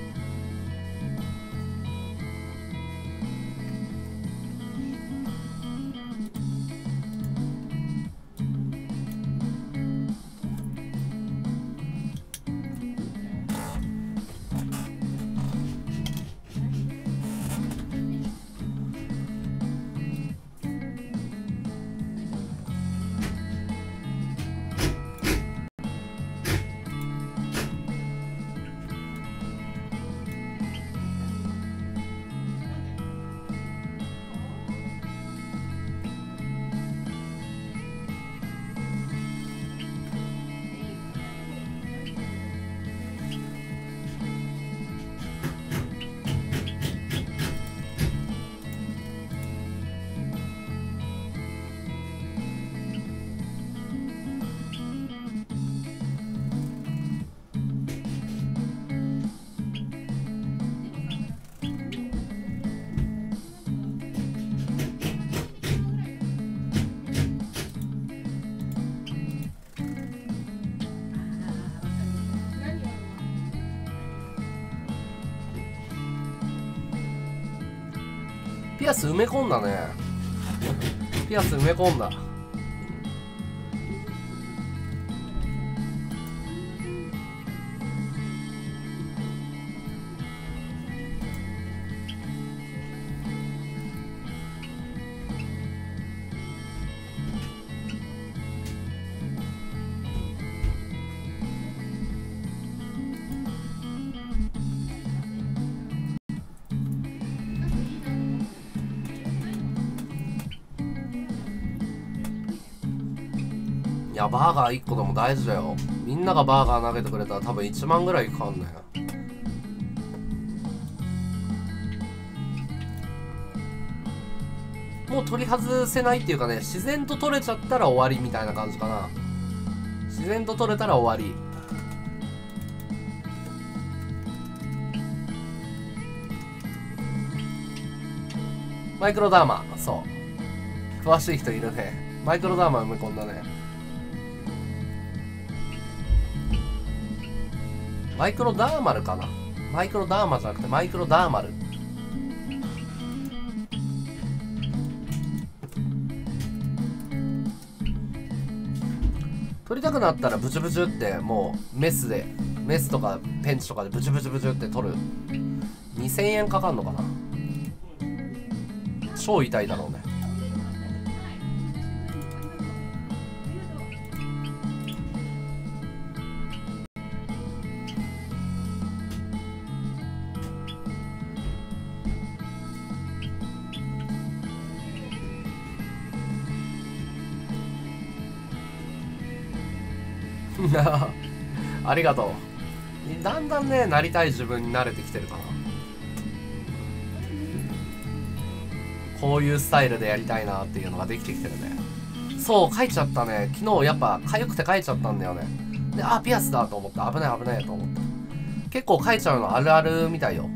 ピアス埋め込んだね。ピアス埋め込んだ。いやバーガー1個でも大事だよ。みんながバーガー投げてくれたら多分1万ぐらいかかんね。もう取り外せないっていうかね、自然と取れちゃったら終わりみたいな感じかな。自然と取れたら終わり。マイクロダーマ、そう詳しい人いるね。マイクロダーマ埋め込んだね。マイクロダーマルかな。マイクロダーマじゃなくてマイクロダーマル。 取りたくなったらブチュブチュってもうメスとかペンチとかでブチュブチュブチュって取る。2000円かかんのかな。超痛いだろうね。ありがとう。だんだんね、なりたい自分に慣れてきてるかな。こういうスタイルでやりたいなっていうのができてきてるね。そう、書いちゃったね。昨日やっぱ痒くて書いちゃったんだよね。で、あ、ピアスだと思って、危ない危ないと思って。結構書いちゃうのあるあるみたいよ。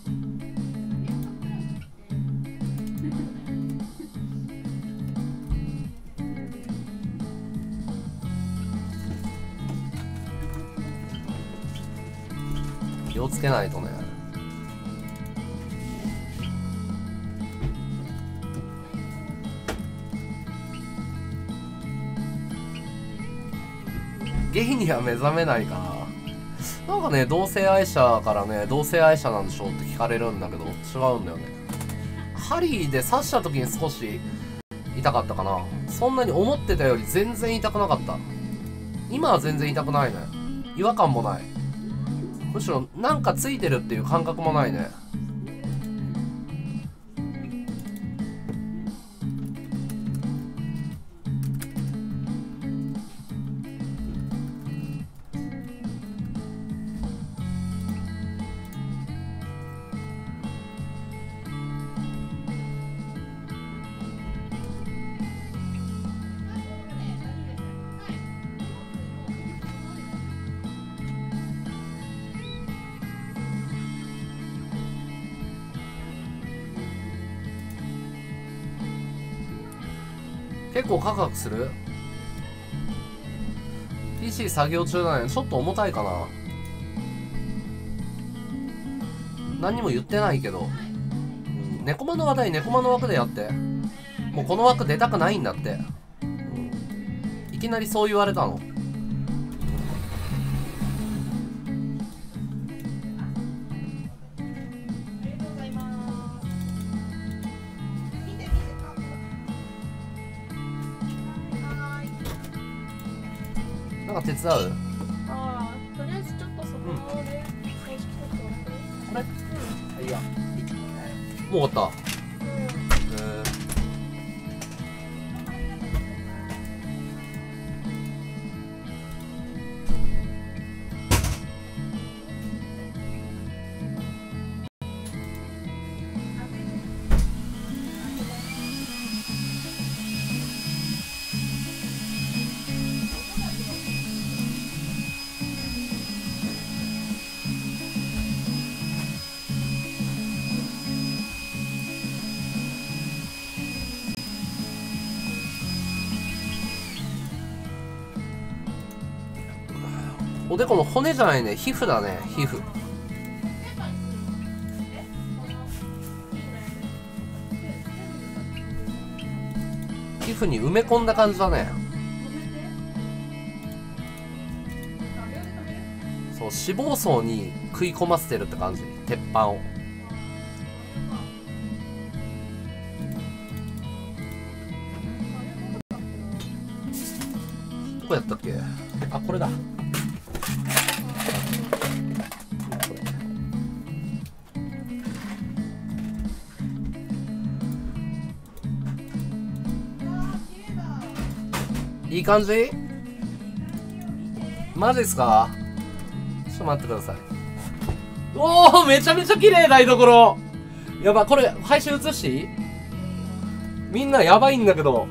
気をつけないとね。ゲイには目覚めないかな。なんかね、同性愛者からね、同性愛者なんでしょうって聞かれるんだけど、違うんだよね。針で刺した時に少し痛かったかな。そんなに思ってたより全然痛くなかった。今は全然痛くないね。違和感もない。むしろなんかついてるっていう感覚もないね。結構カクカクする？ PC 作業中だね。ちょっと重たいかな。何にも言ってないけど、猫間の話題猫間の枠でやって。もうこの枠出たくないんだって、いきなりそう言われたの。なんか手伝う？ ああ、とりあえずちょっとそこで正式ちょっとこれ？あ、いいや。もう終わった。おでこの骨じゃないね、皮膚だね、皮膚。皮膚に埋め込んだ感じだね。そう、脂肪層に食い込ませてるって感じ、鉄板を。どこやったっけ？あ、これだ。いい感じ？マジですか？ちょっと待ってください。おお、めちゃめちゃ綺麗、台所。やば、これ配信映していい？みんなやばいんだけど、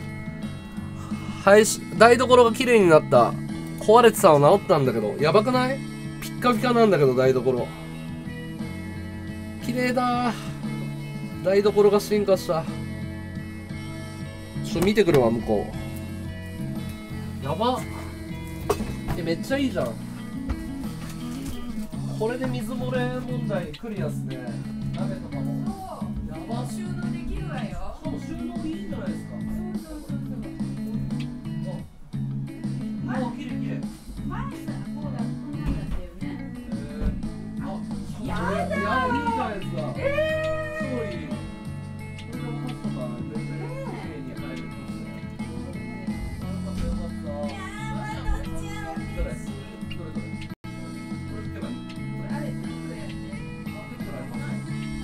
配信台所が綺麗になった。壊れてたの治ったんだけど、やばくない？ピッカピカなんだけど、台所綺麗だ。台所が進化した。ちょっと見てくるわ、向こう。やばっ。めっちゃいいじゃん。これで水漏れ問題クリアっすね。鍋とかもやばっ。 収納できるわよ。 しかも収納いいんじゃないですか。 そうそうそうそう。 いや、いいじゃないですか。すごい。これがお箸とか全然綺麗に入るんですね。よかったよかった。どれ？どれどれ？これ拭けばいい？ あれ、ピンクやって。 あ、拭ってもらえますか？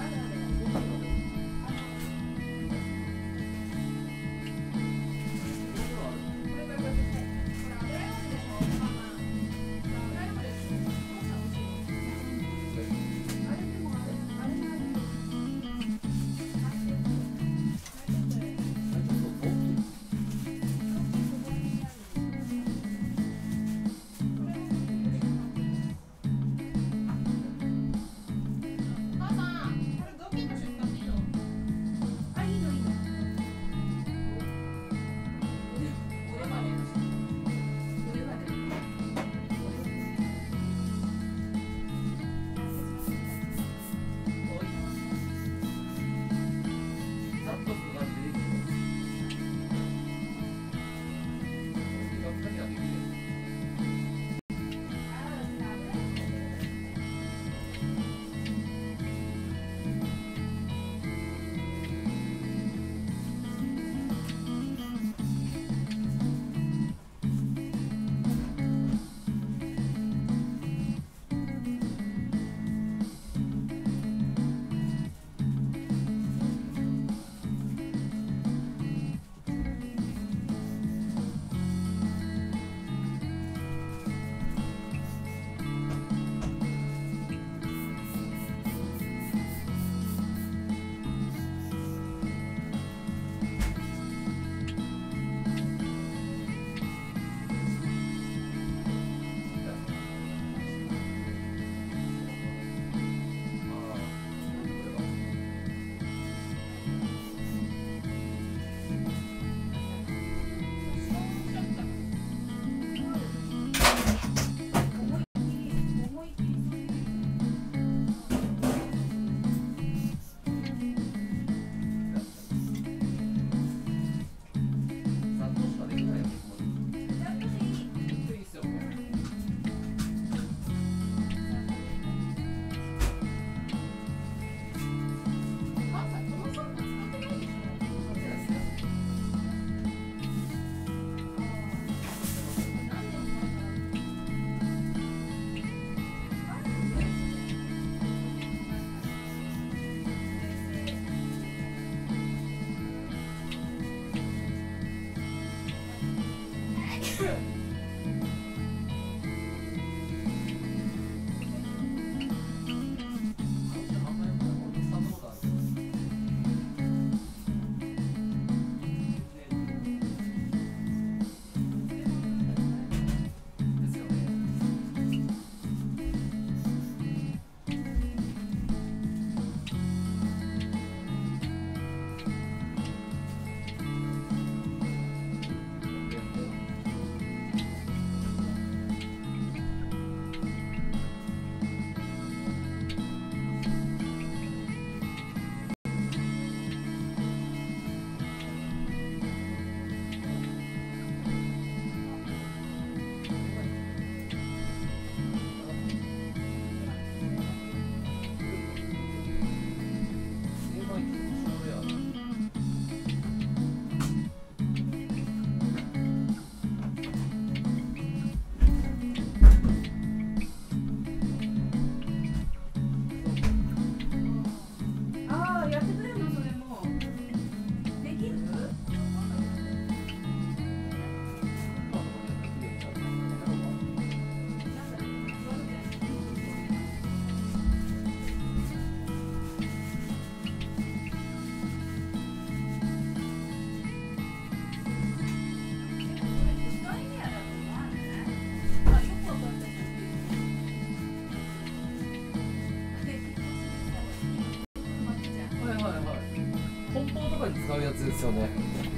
使うやつですよね。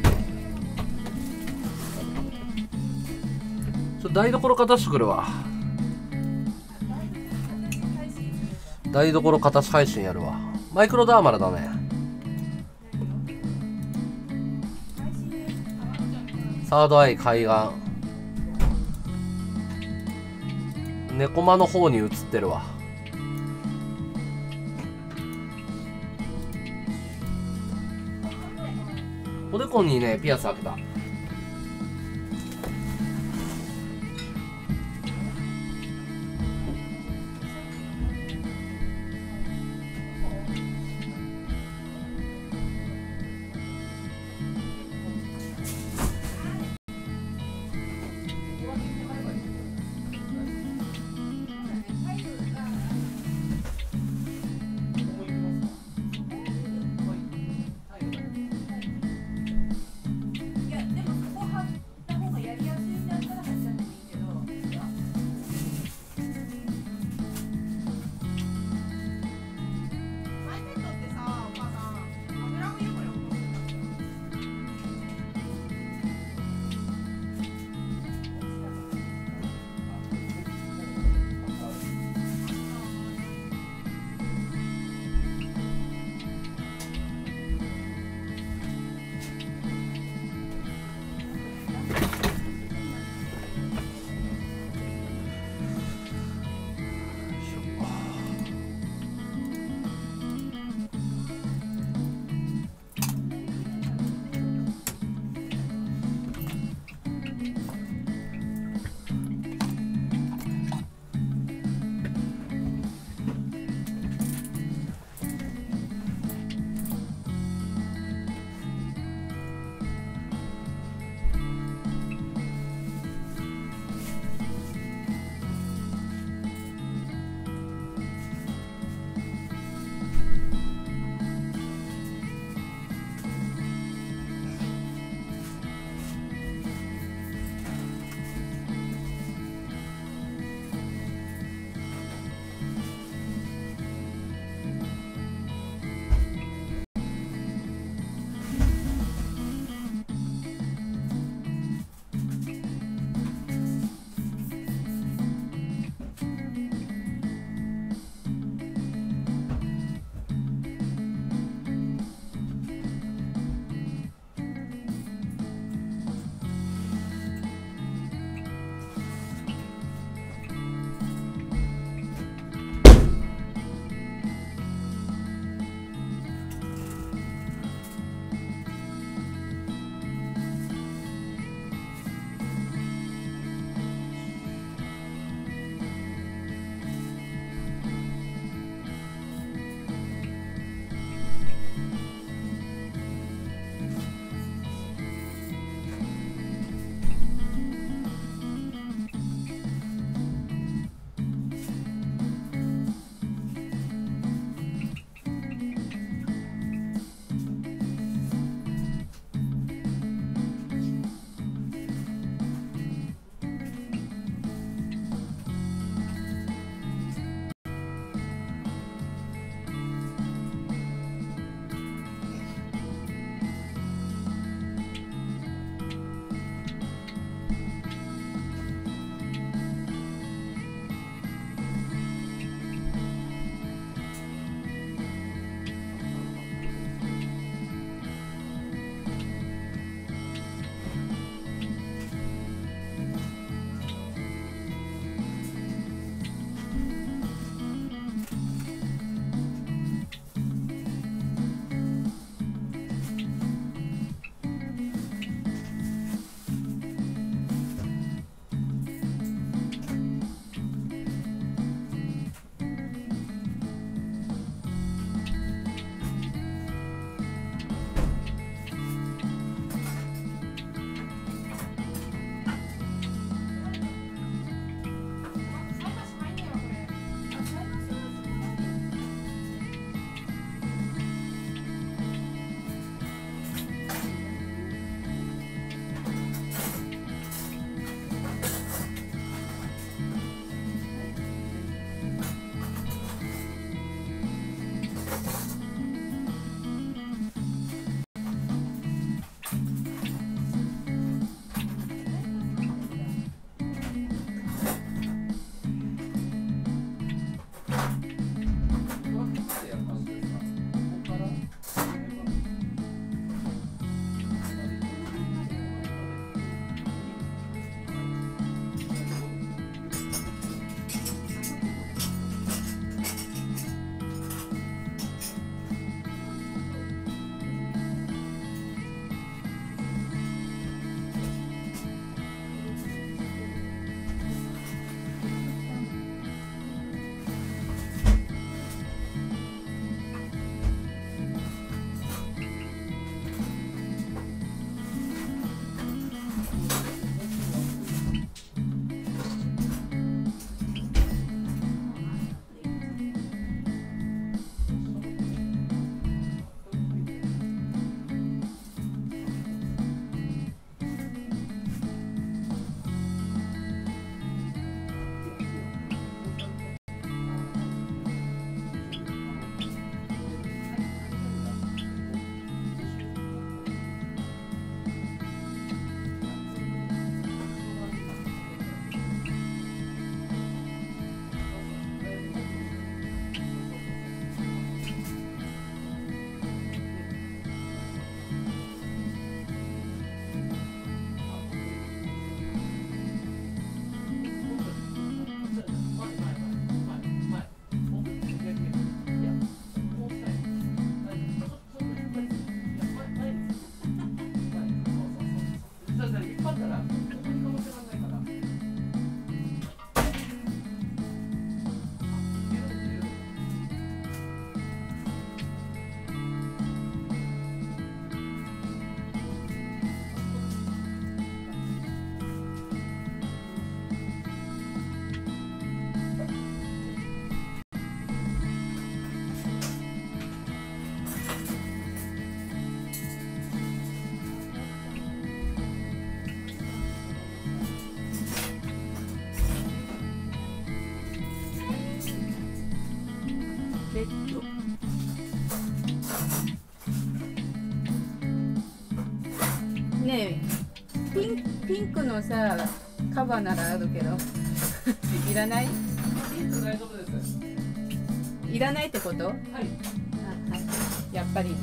台所片してくるわ。台所片し配信やるわ。マイクロダーマルだね。サードアイ海岸。猫間の方に映ってるわ。 おでこにねピアス開けた。 いやねえ、ピンクのさカバーならあるけどいらない？ ピンク大丈夫です。 いらないってこと？ はい。 あ、はい、やっぱりね。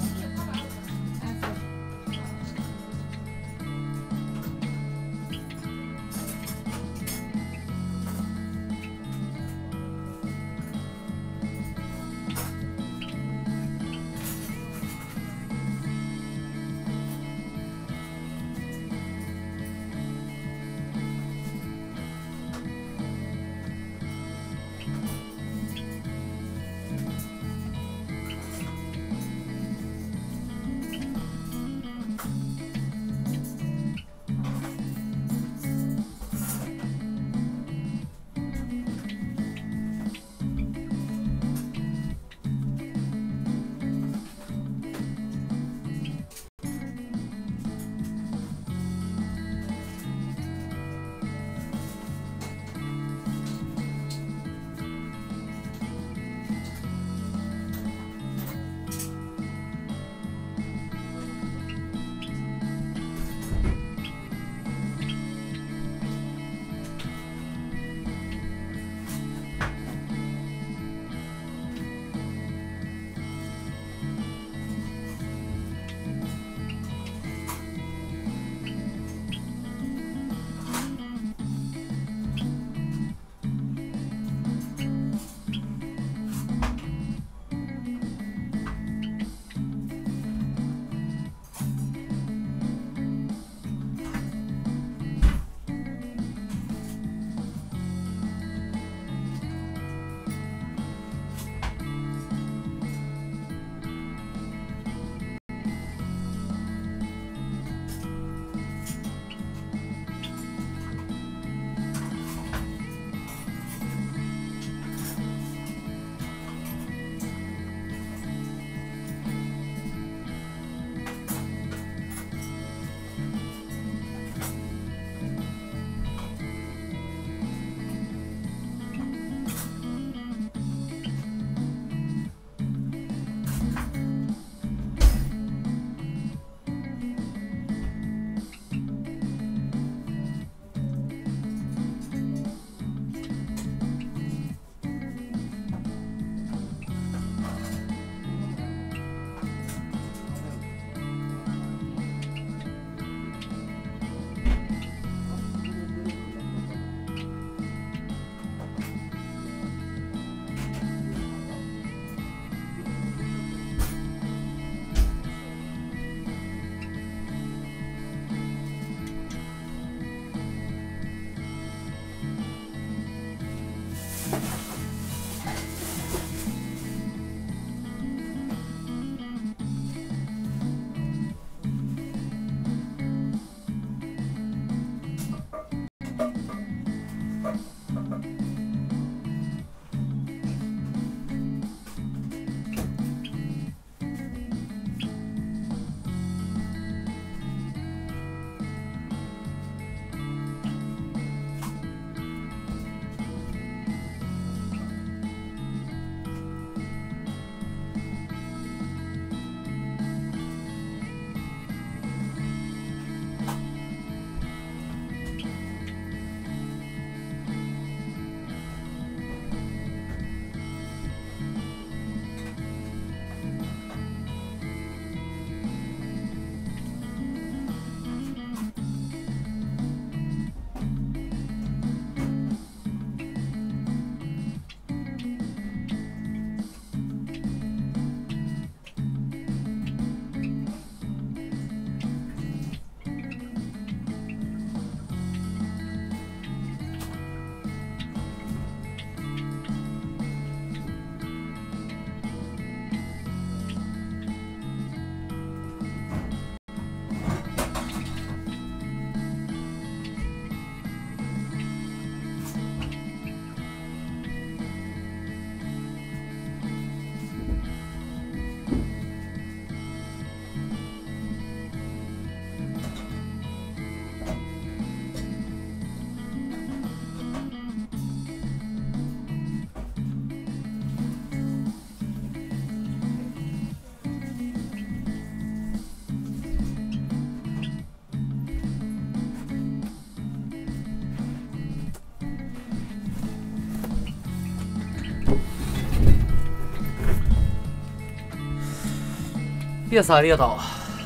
ピアさんありがとう。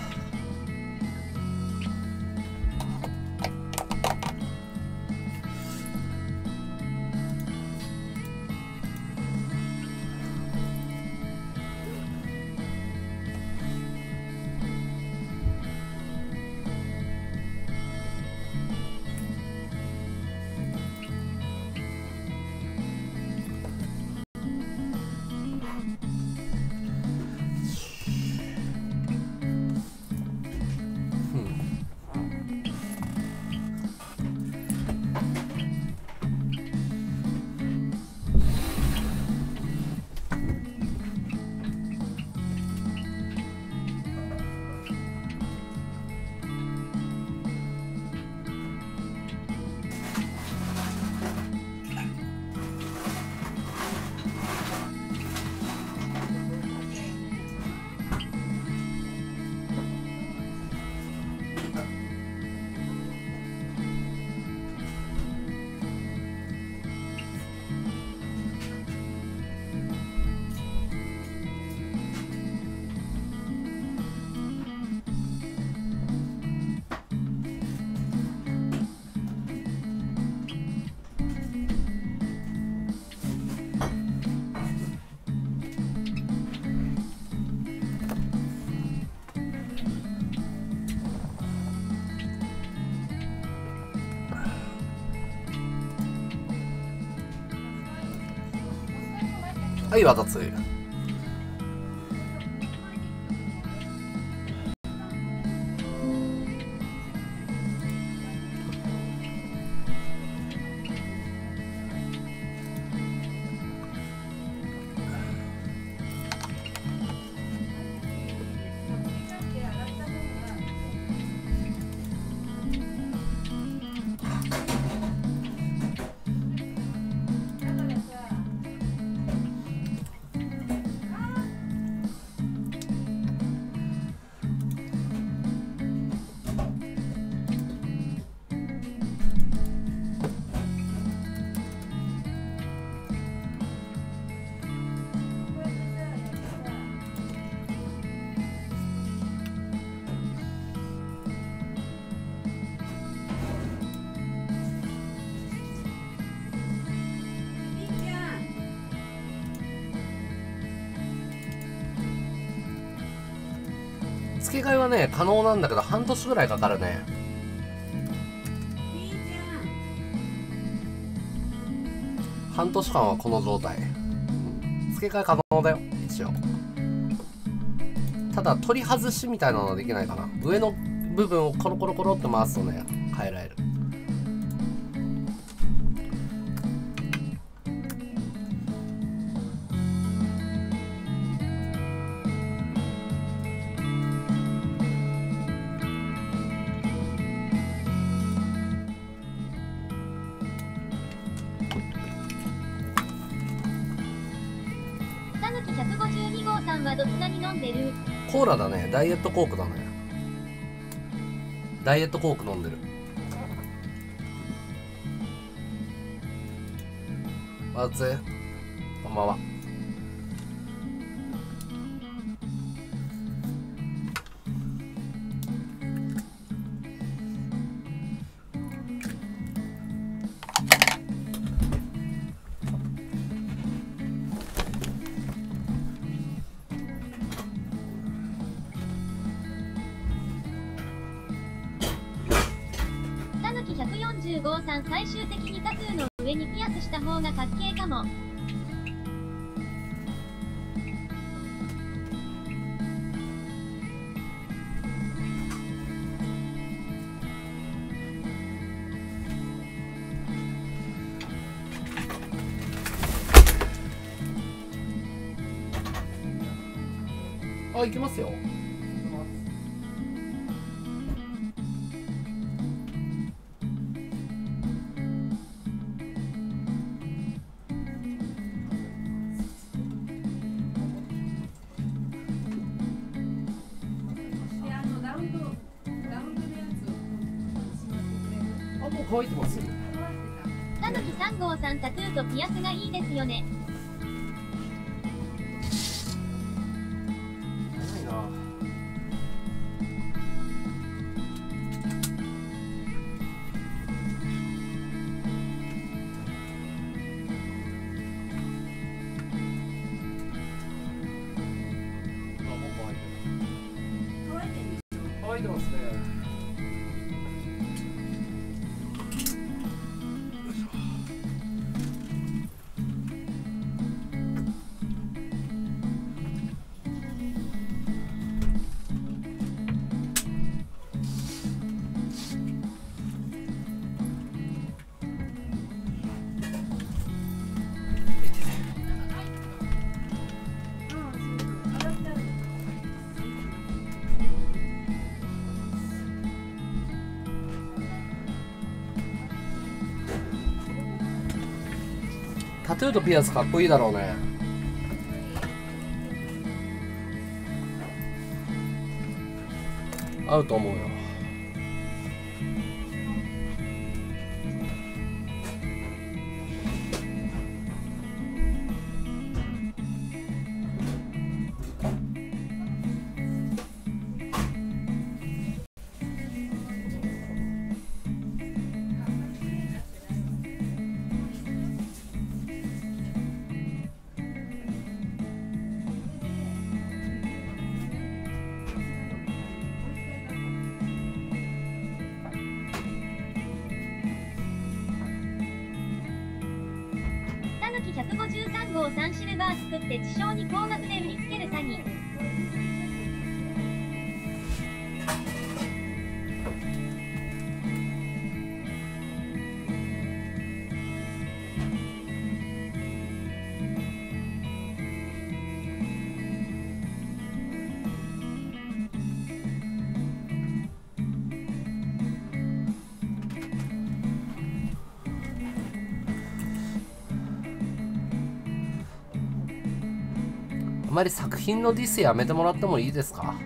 はい、わたつい。付け替えはね可能なんだけど半年ぐらいかかるね。半年間はこの状態、付け替え可能だよ一応。ただ取り外しみたいなのはできないかな。上の部分をコロコロコロって回すとね変えられる。 152号さんはどちらに飲んでる？ コーラだね。ダイエットコークだね。ダイエットコーク飲んでる。わつこんばんは。 145さん、最終的にタトゥーの上にピアスした方がかっけーかも。 あ、行きますよ。乾いてますよ。 たぬき3号さん、タトゥーとピアスがいいですよね。 ないな。 タトゥーとピアスかっこいいだろうね。合うと思うよ。 153号3シルバー作って地上に高額で売りつける詐欺。 あまり作品のディスやめてもらってもいいですか？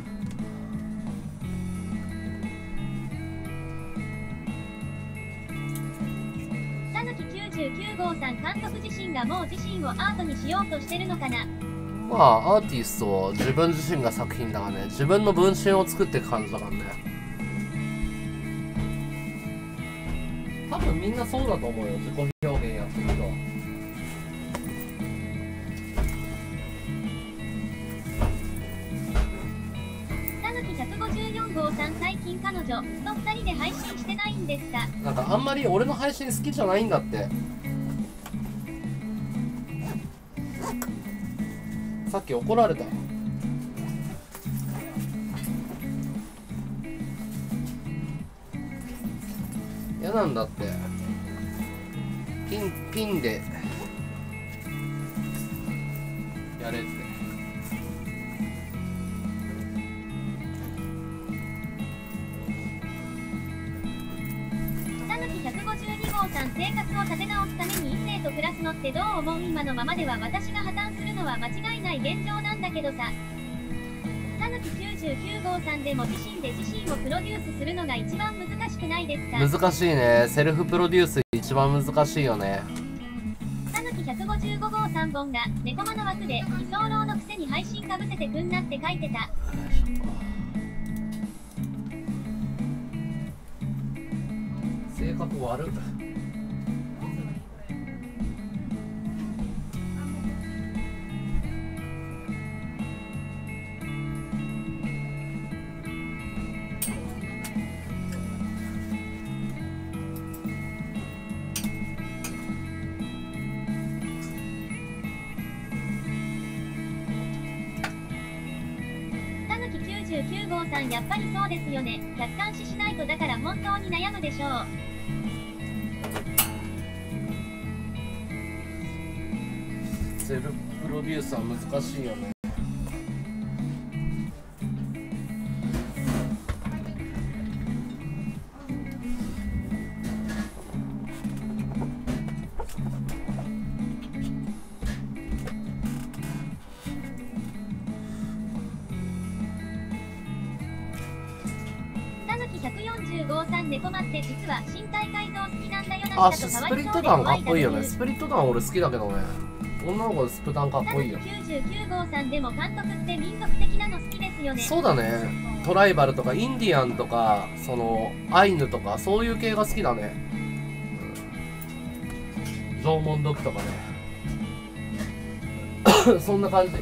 たぬき99号さん、監督自身がもう自身をアートにしようとしてるのかな。 まあアーティストを自分自身が作品だからね、自分の分身を作っていく感じだからね。多分みんなそうだと思うよ、自己表現やってる人は。 154号さん、最近彼女と2人で配信してないんですか？ なんかあんまり俺の配信好きじゃないんだって。さっき怒られた。嫌なんだって。ピンでやれって。 生活を立て直すために異性と暮らすのってどう思う？今のままでは私が破綻するのは間違いない現状なんだけどさ。たぬき99号さんでも自身で自身をプロデュースするのが一番難しくないですか？ 難しいね。セルフプロデュース一番難しいよね。 たぬき155号3本が猫間の枠で居候のくせに配信かぶせてくんなって書いてた。 性格悪っ。 たぬき99号さん、やっぱりそうですよね。客観視しないと。だから本当に悩むでしょう。 セルフプロデュースは難しいよね。 たぬき140号さん、猫間って実は身体改造好きなんだよな。 あ、スプリット弾かっこいいよね。スプリット弾俺好きだけどね。女の子でスプタンかっこいいよ。 99号さんでも監督って民族的なの好きですよね。 そうだね。トライバルとかインディアンとかそのアイヌとかそういう系が好きだね。縄文土器とかね。そんな感じ。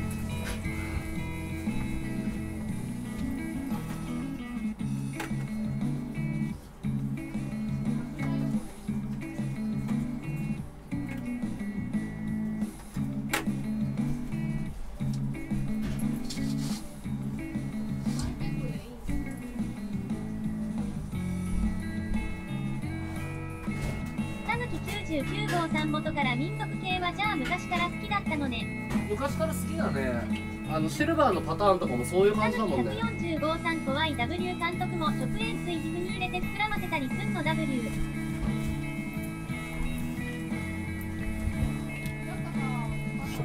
99号さん、元から民族系はじゃあ昔から好きだったのね。 昔から好きだね。シルバーのパターンとかもそういう感じだもんね。 140号さん、怖い W 監督も食塩水皮膚に入れて膨らませたりすんの W。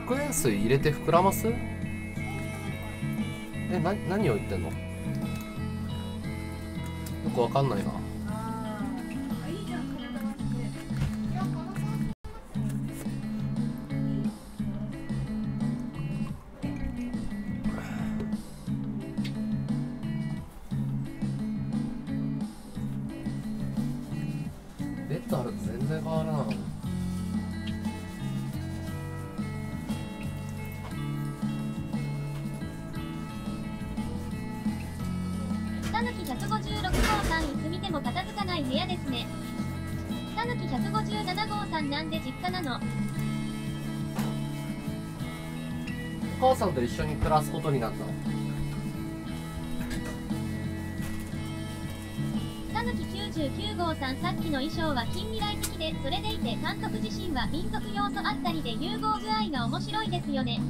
食塩水入れて膨らます？何を言ってんの？よくわかんないな。ベッドあると全然変わるな。 たぬき156号さん、いつ見ても片付かない部屋ですね。たぬき157号さん、なんで実家なの？ お母さんと一緒に暮らすことになったの？ たぬき99号さん、さっきの衣装は近未来的で、それでいて監督自身は民族要素あったりで融合具合が面白いですよね。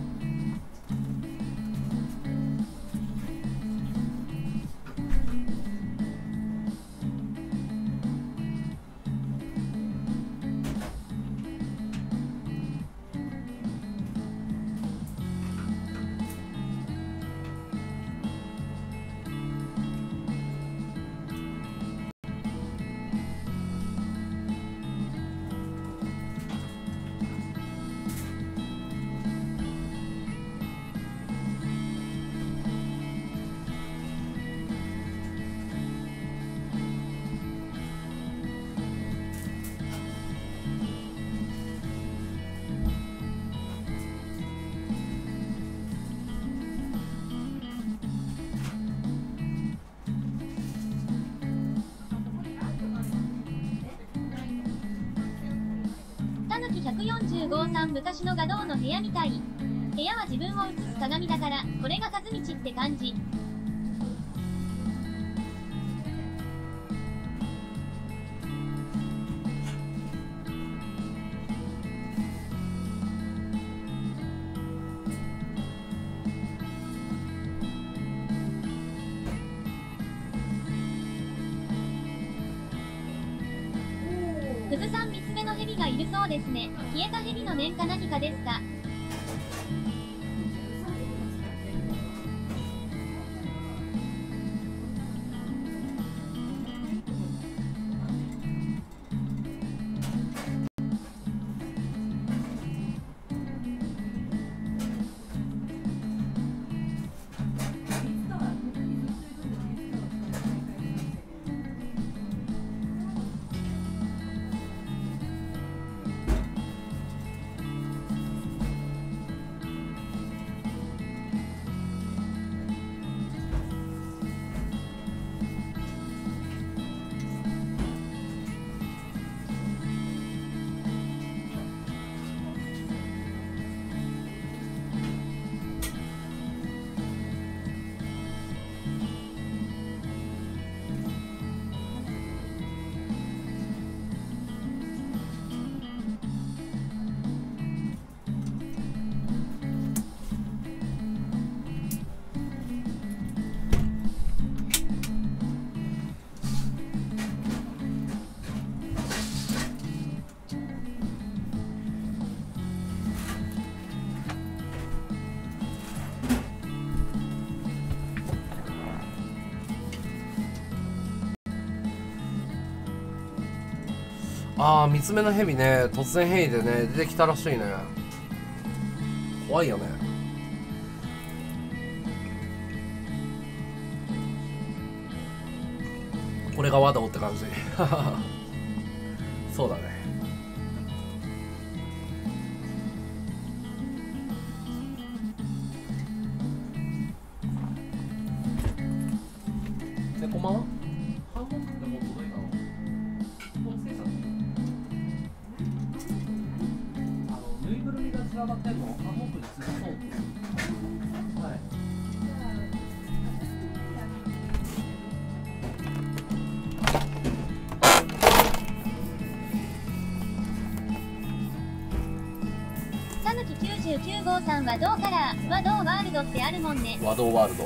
たぬき140号さん、昔の画廊の部屋みたい。部屋は自分を映す鏡だから、これが和道って感じ。クズさん、3つ目のヘビがいるそうですね。消えたヘビの念か何かですか？ ああ、三つ目のヘビね、突然変異でね、出てきたらしいね。怖いよね。これがワドって感じ。そうだね。猫まんハンモックってもう届いたの？ぬいぐるみが散らばってるのをハンモックに吊るそうっていう。はい。 たぬき99号さんはどうカラー、和道ワールドってあるもんね。 和道ワールド。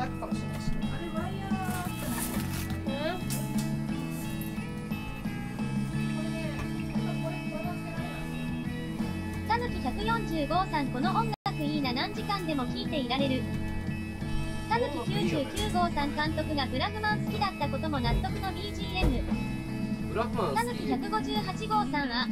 くかもしれないし。 あれワイヤーあったの。 たぬき145さん、この音楽いいな、何時間でも聴いていられる。たぬき99号さん、監督がブラフマン好きだったことも納得の BGM。 ブラフマンたぬき158号さんは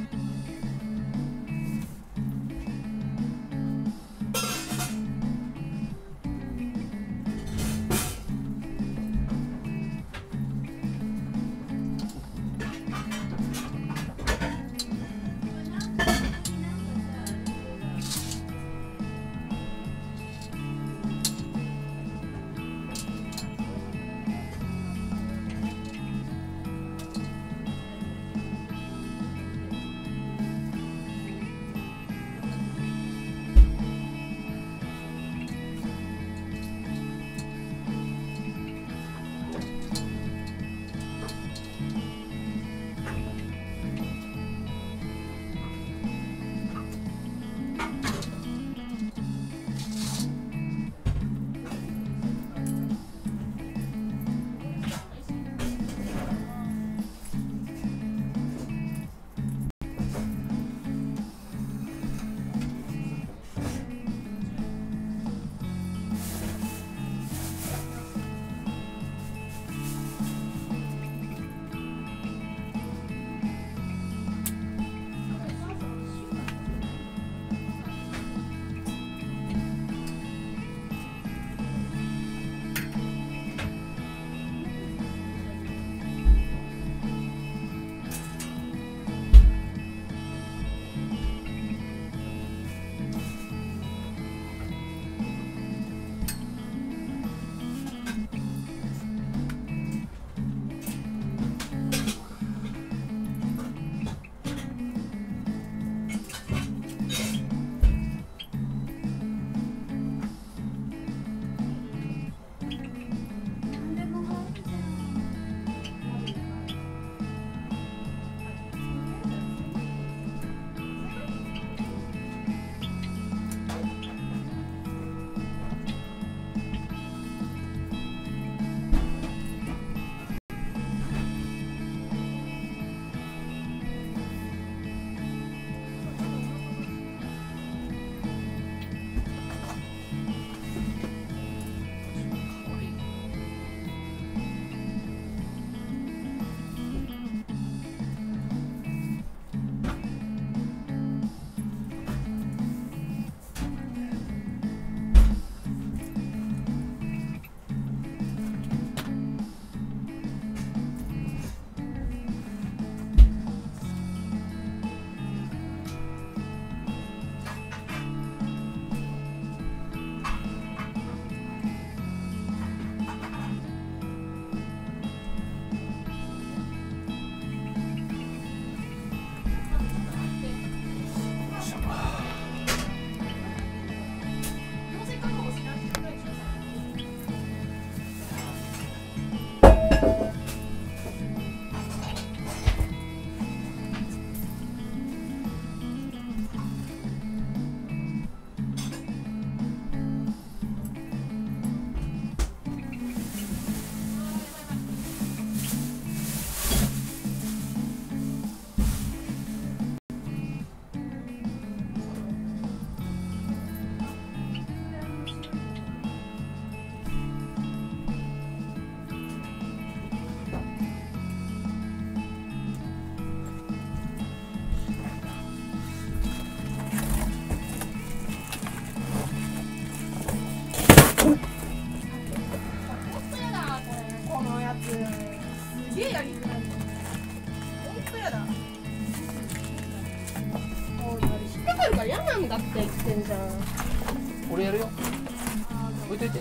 げえやりづらい。ほんとやだ。もう引っかかるから嫌なんだって言ってんじゃん。 俺やるよ。置いといて。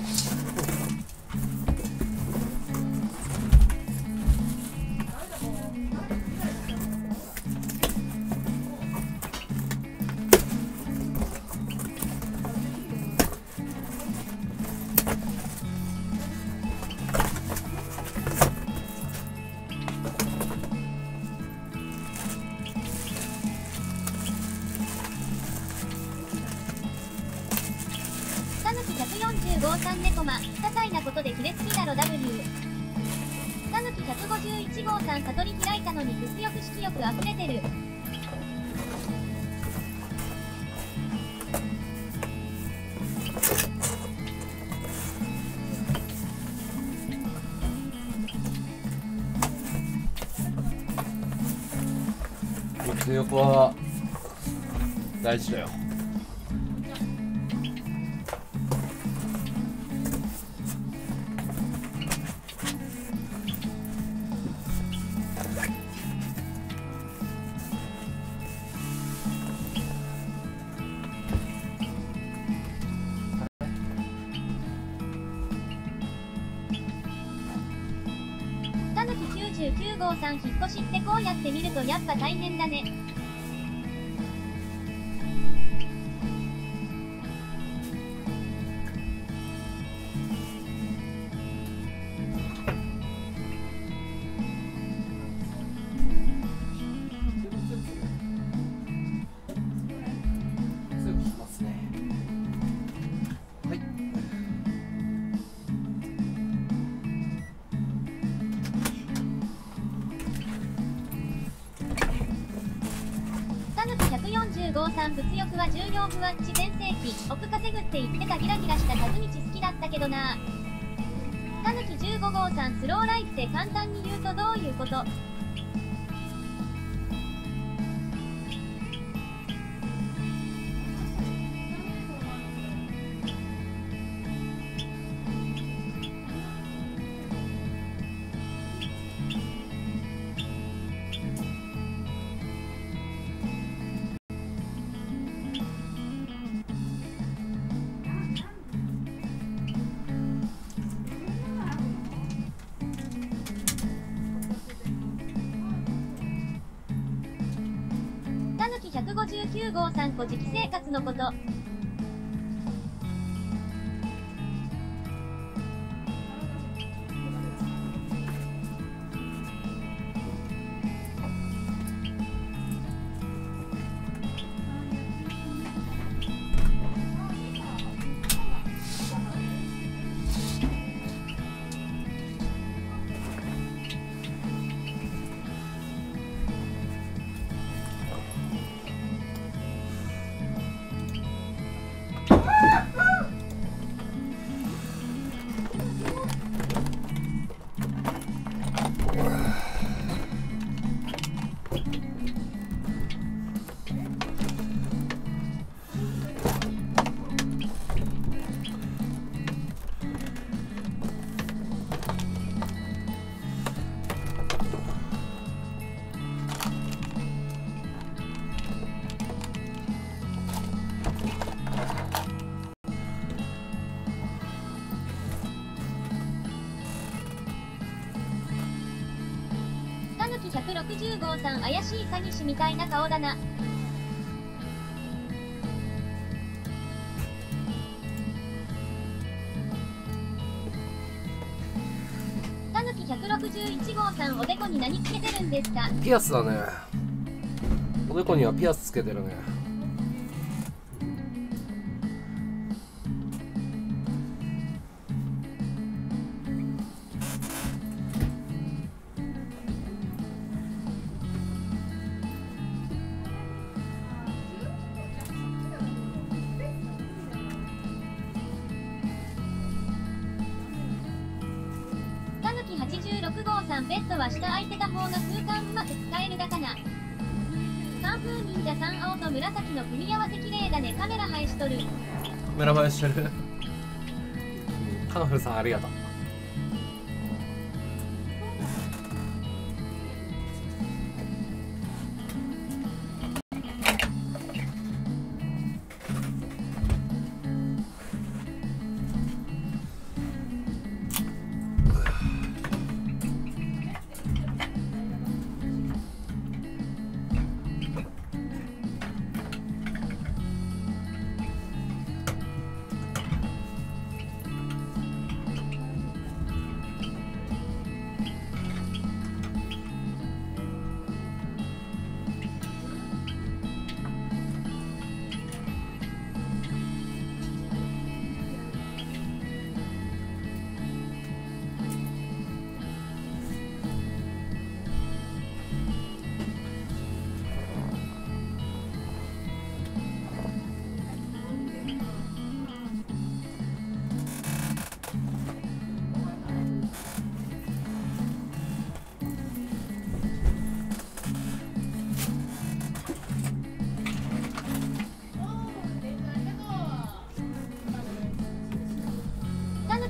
たたぬき140号さん猫間、些細なことで切れすぎだろ W。たぬき151号さん悟り開いたのに物欲色欲溢れてる。 物欲は大事だよ。 たぬき99号さん引っ越しってこうやって見るとやっぱ大変だね。 強くしますね。はい。 たぬき140号さん物欲は重要不ワッチ全盛期、億稼ぐって言ってたギラギラした和道好きだったけどな。たぬき15号さんスローライフって簡単に言うとどういうこと？たぬき159号さん古事記生活のこと。たぬき160号さん怪しい詐欺師みたいな顔だな。たぬき161号さんおでこに何つけてるんですか？ ピアスだね。おでこにはピアスつけてるね。 たぬき86号さんベッドは下空いてた方が空間うまく使えるだかな。カンフー忍者さん青と紫の組み合わせ綺麗だね。カメラ配しとる。 カメラ映えしてる。カンフルさんありがとう。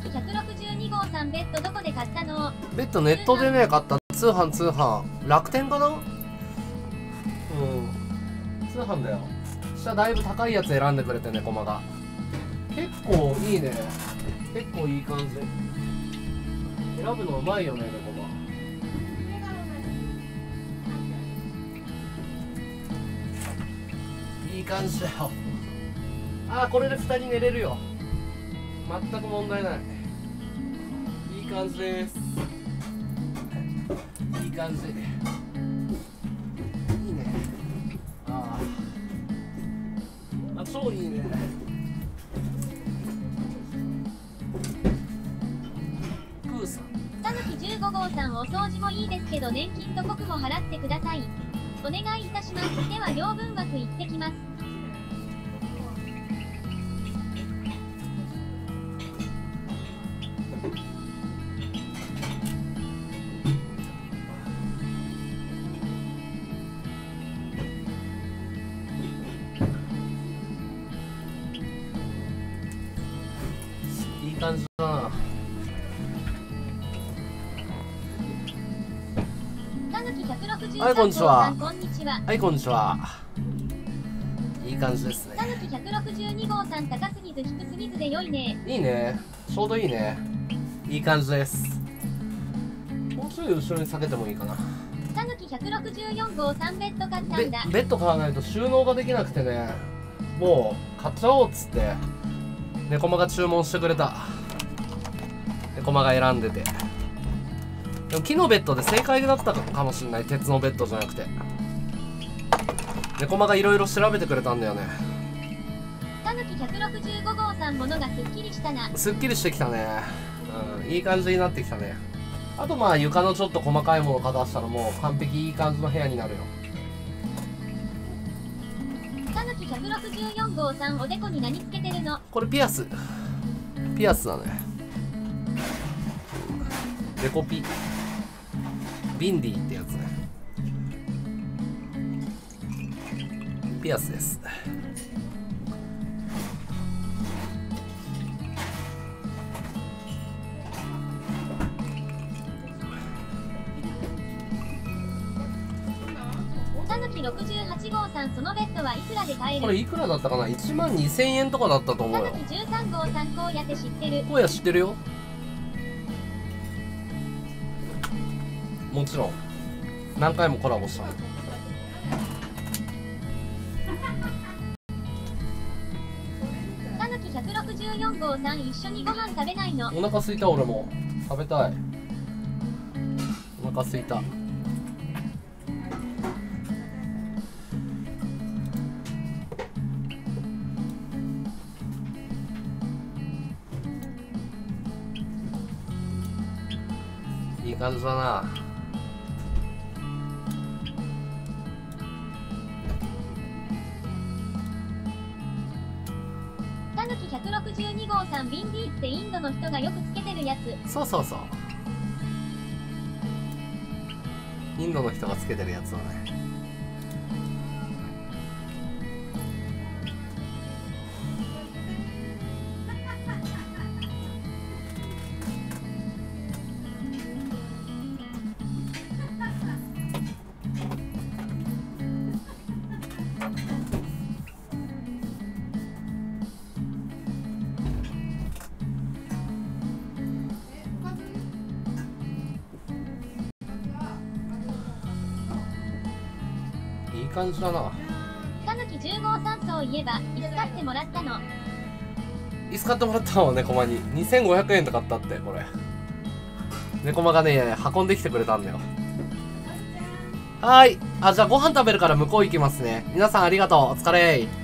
き162号さん、ベッドどこで買ったの？ ベッドネットでね買った。通販楽天かな。うん通販だよ。下だいぶ高いやつ選んでくれてね、コマが結構いいね。結構いい感じ。選ぶのうまいよね、コマ。いい感じだよ。あー、これで2人寝れるよ。全く問題ない。いい感じです。いい感じ。いいね。ああ、超いいね。プーさん。 たぬき15号さん、お掃除もいいですけど年金と国も払ってください。お願いいたします。では両分枠行ってきます。 いい感じだな。 たぬき163 はい、こんにちは。 こんにちは。 はい、こんにちは。いい感じですね。 たぬき162号さん、高すぎず低すぎずで良いね。 いいね。ちょうどいいね。いい感じです。もうちょい後ろに下げてもいいかな。 たぬき164号さん、ベッド買ったんだ。 ベッド買わないと収納ができなくてね、もう買っちゃおうっつって猫間が注文してくれた。猫間が選んでて、でも木のベッドで正解だったかもしれない。鉄のベッドじゃなくて猫間がいろいろ調べてくれたんだよね。 たぬき165号さん、ものがすっきりしたな。 すっきりしてきたね。うん、いい感じになってきたね。あとまあ床のちょっと細かいものをかざしたらもう完璧いい感じの部屋になるよ。 たぬき164号さん、おでこに何つけてるの？ これピアスだね。デコピビンディってやつね。ピアスです。 たぬき68号さん、そのベッドはいくらで買える？ これいくらだったかな。1万2000円とかだったと思うよ。 たぬき13号さん、こうやって知ってる？ 荒野知ってるよ。もちろん何回もコラボしたの。 たぬき164号さん、一緒にご飯食べないの？ お腹すいた。俺も食べたい。お腹すいた。いい感じだな。 たぬき162号さん、ビンディってインドの人がよくつけてるやつ。 そうそうそう。インドの人がつけてるやつだね。いい感じだな。 たぬき10号さん、そういえば椅子買ってもらったの？ 椅子買ってもらったのは猫間に2500円で買ったって。これ猫間がね運んできてくれたんだよ。はーい。あ、じゃあご飯食べるから向こう行きますね。皆さんありがとう。お疲れ。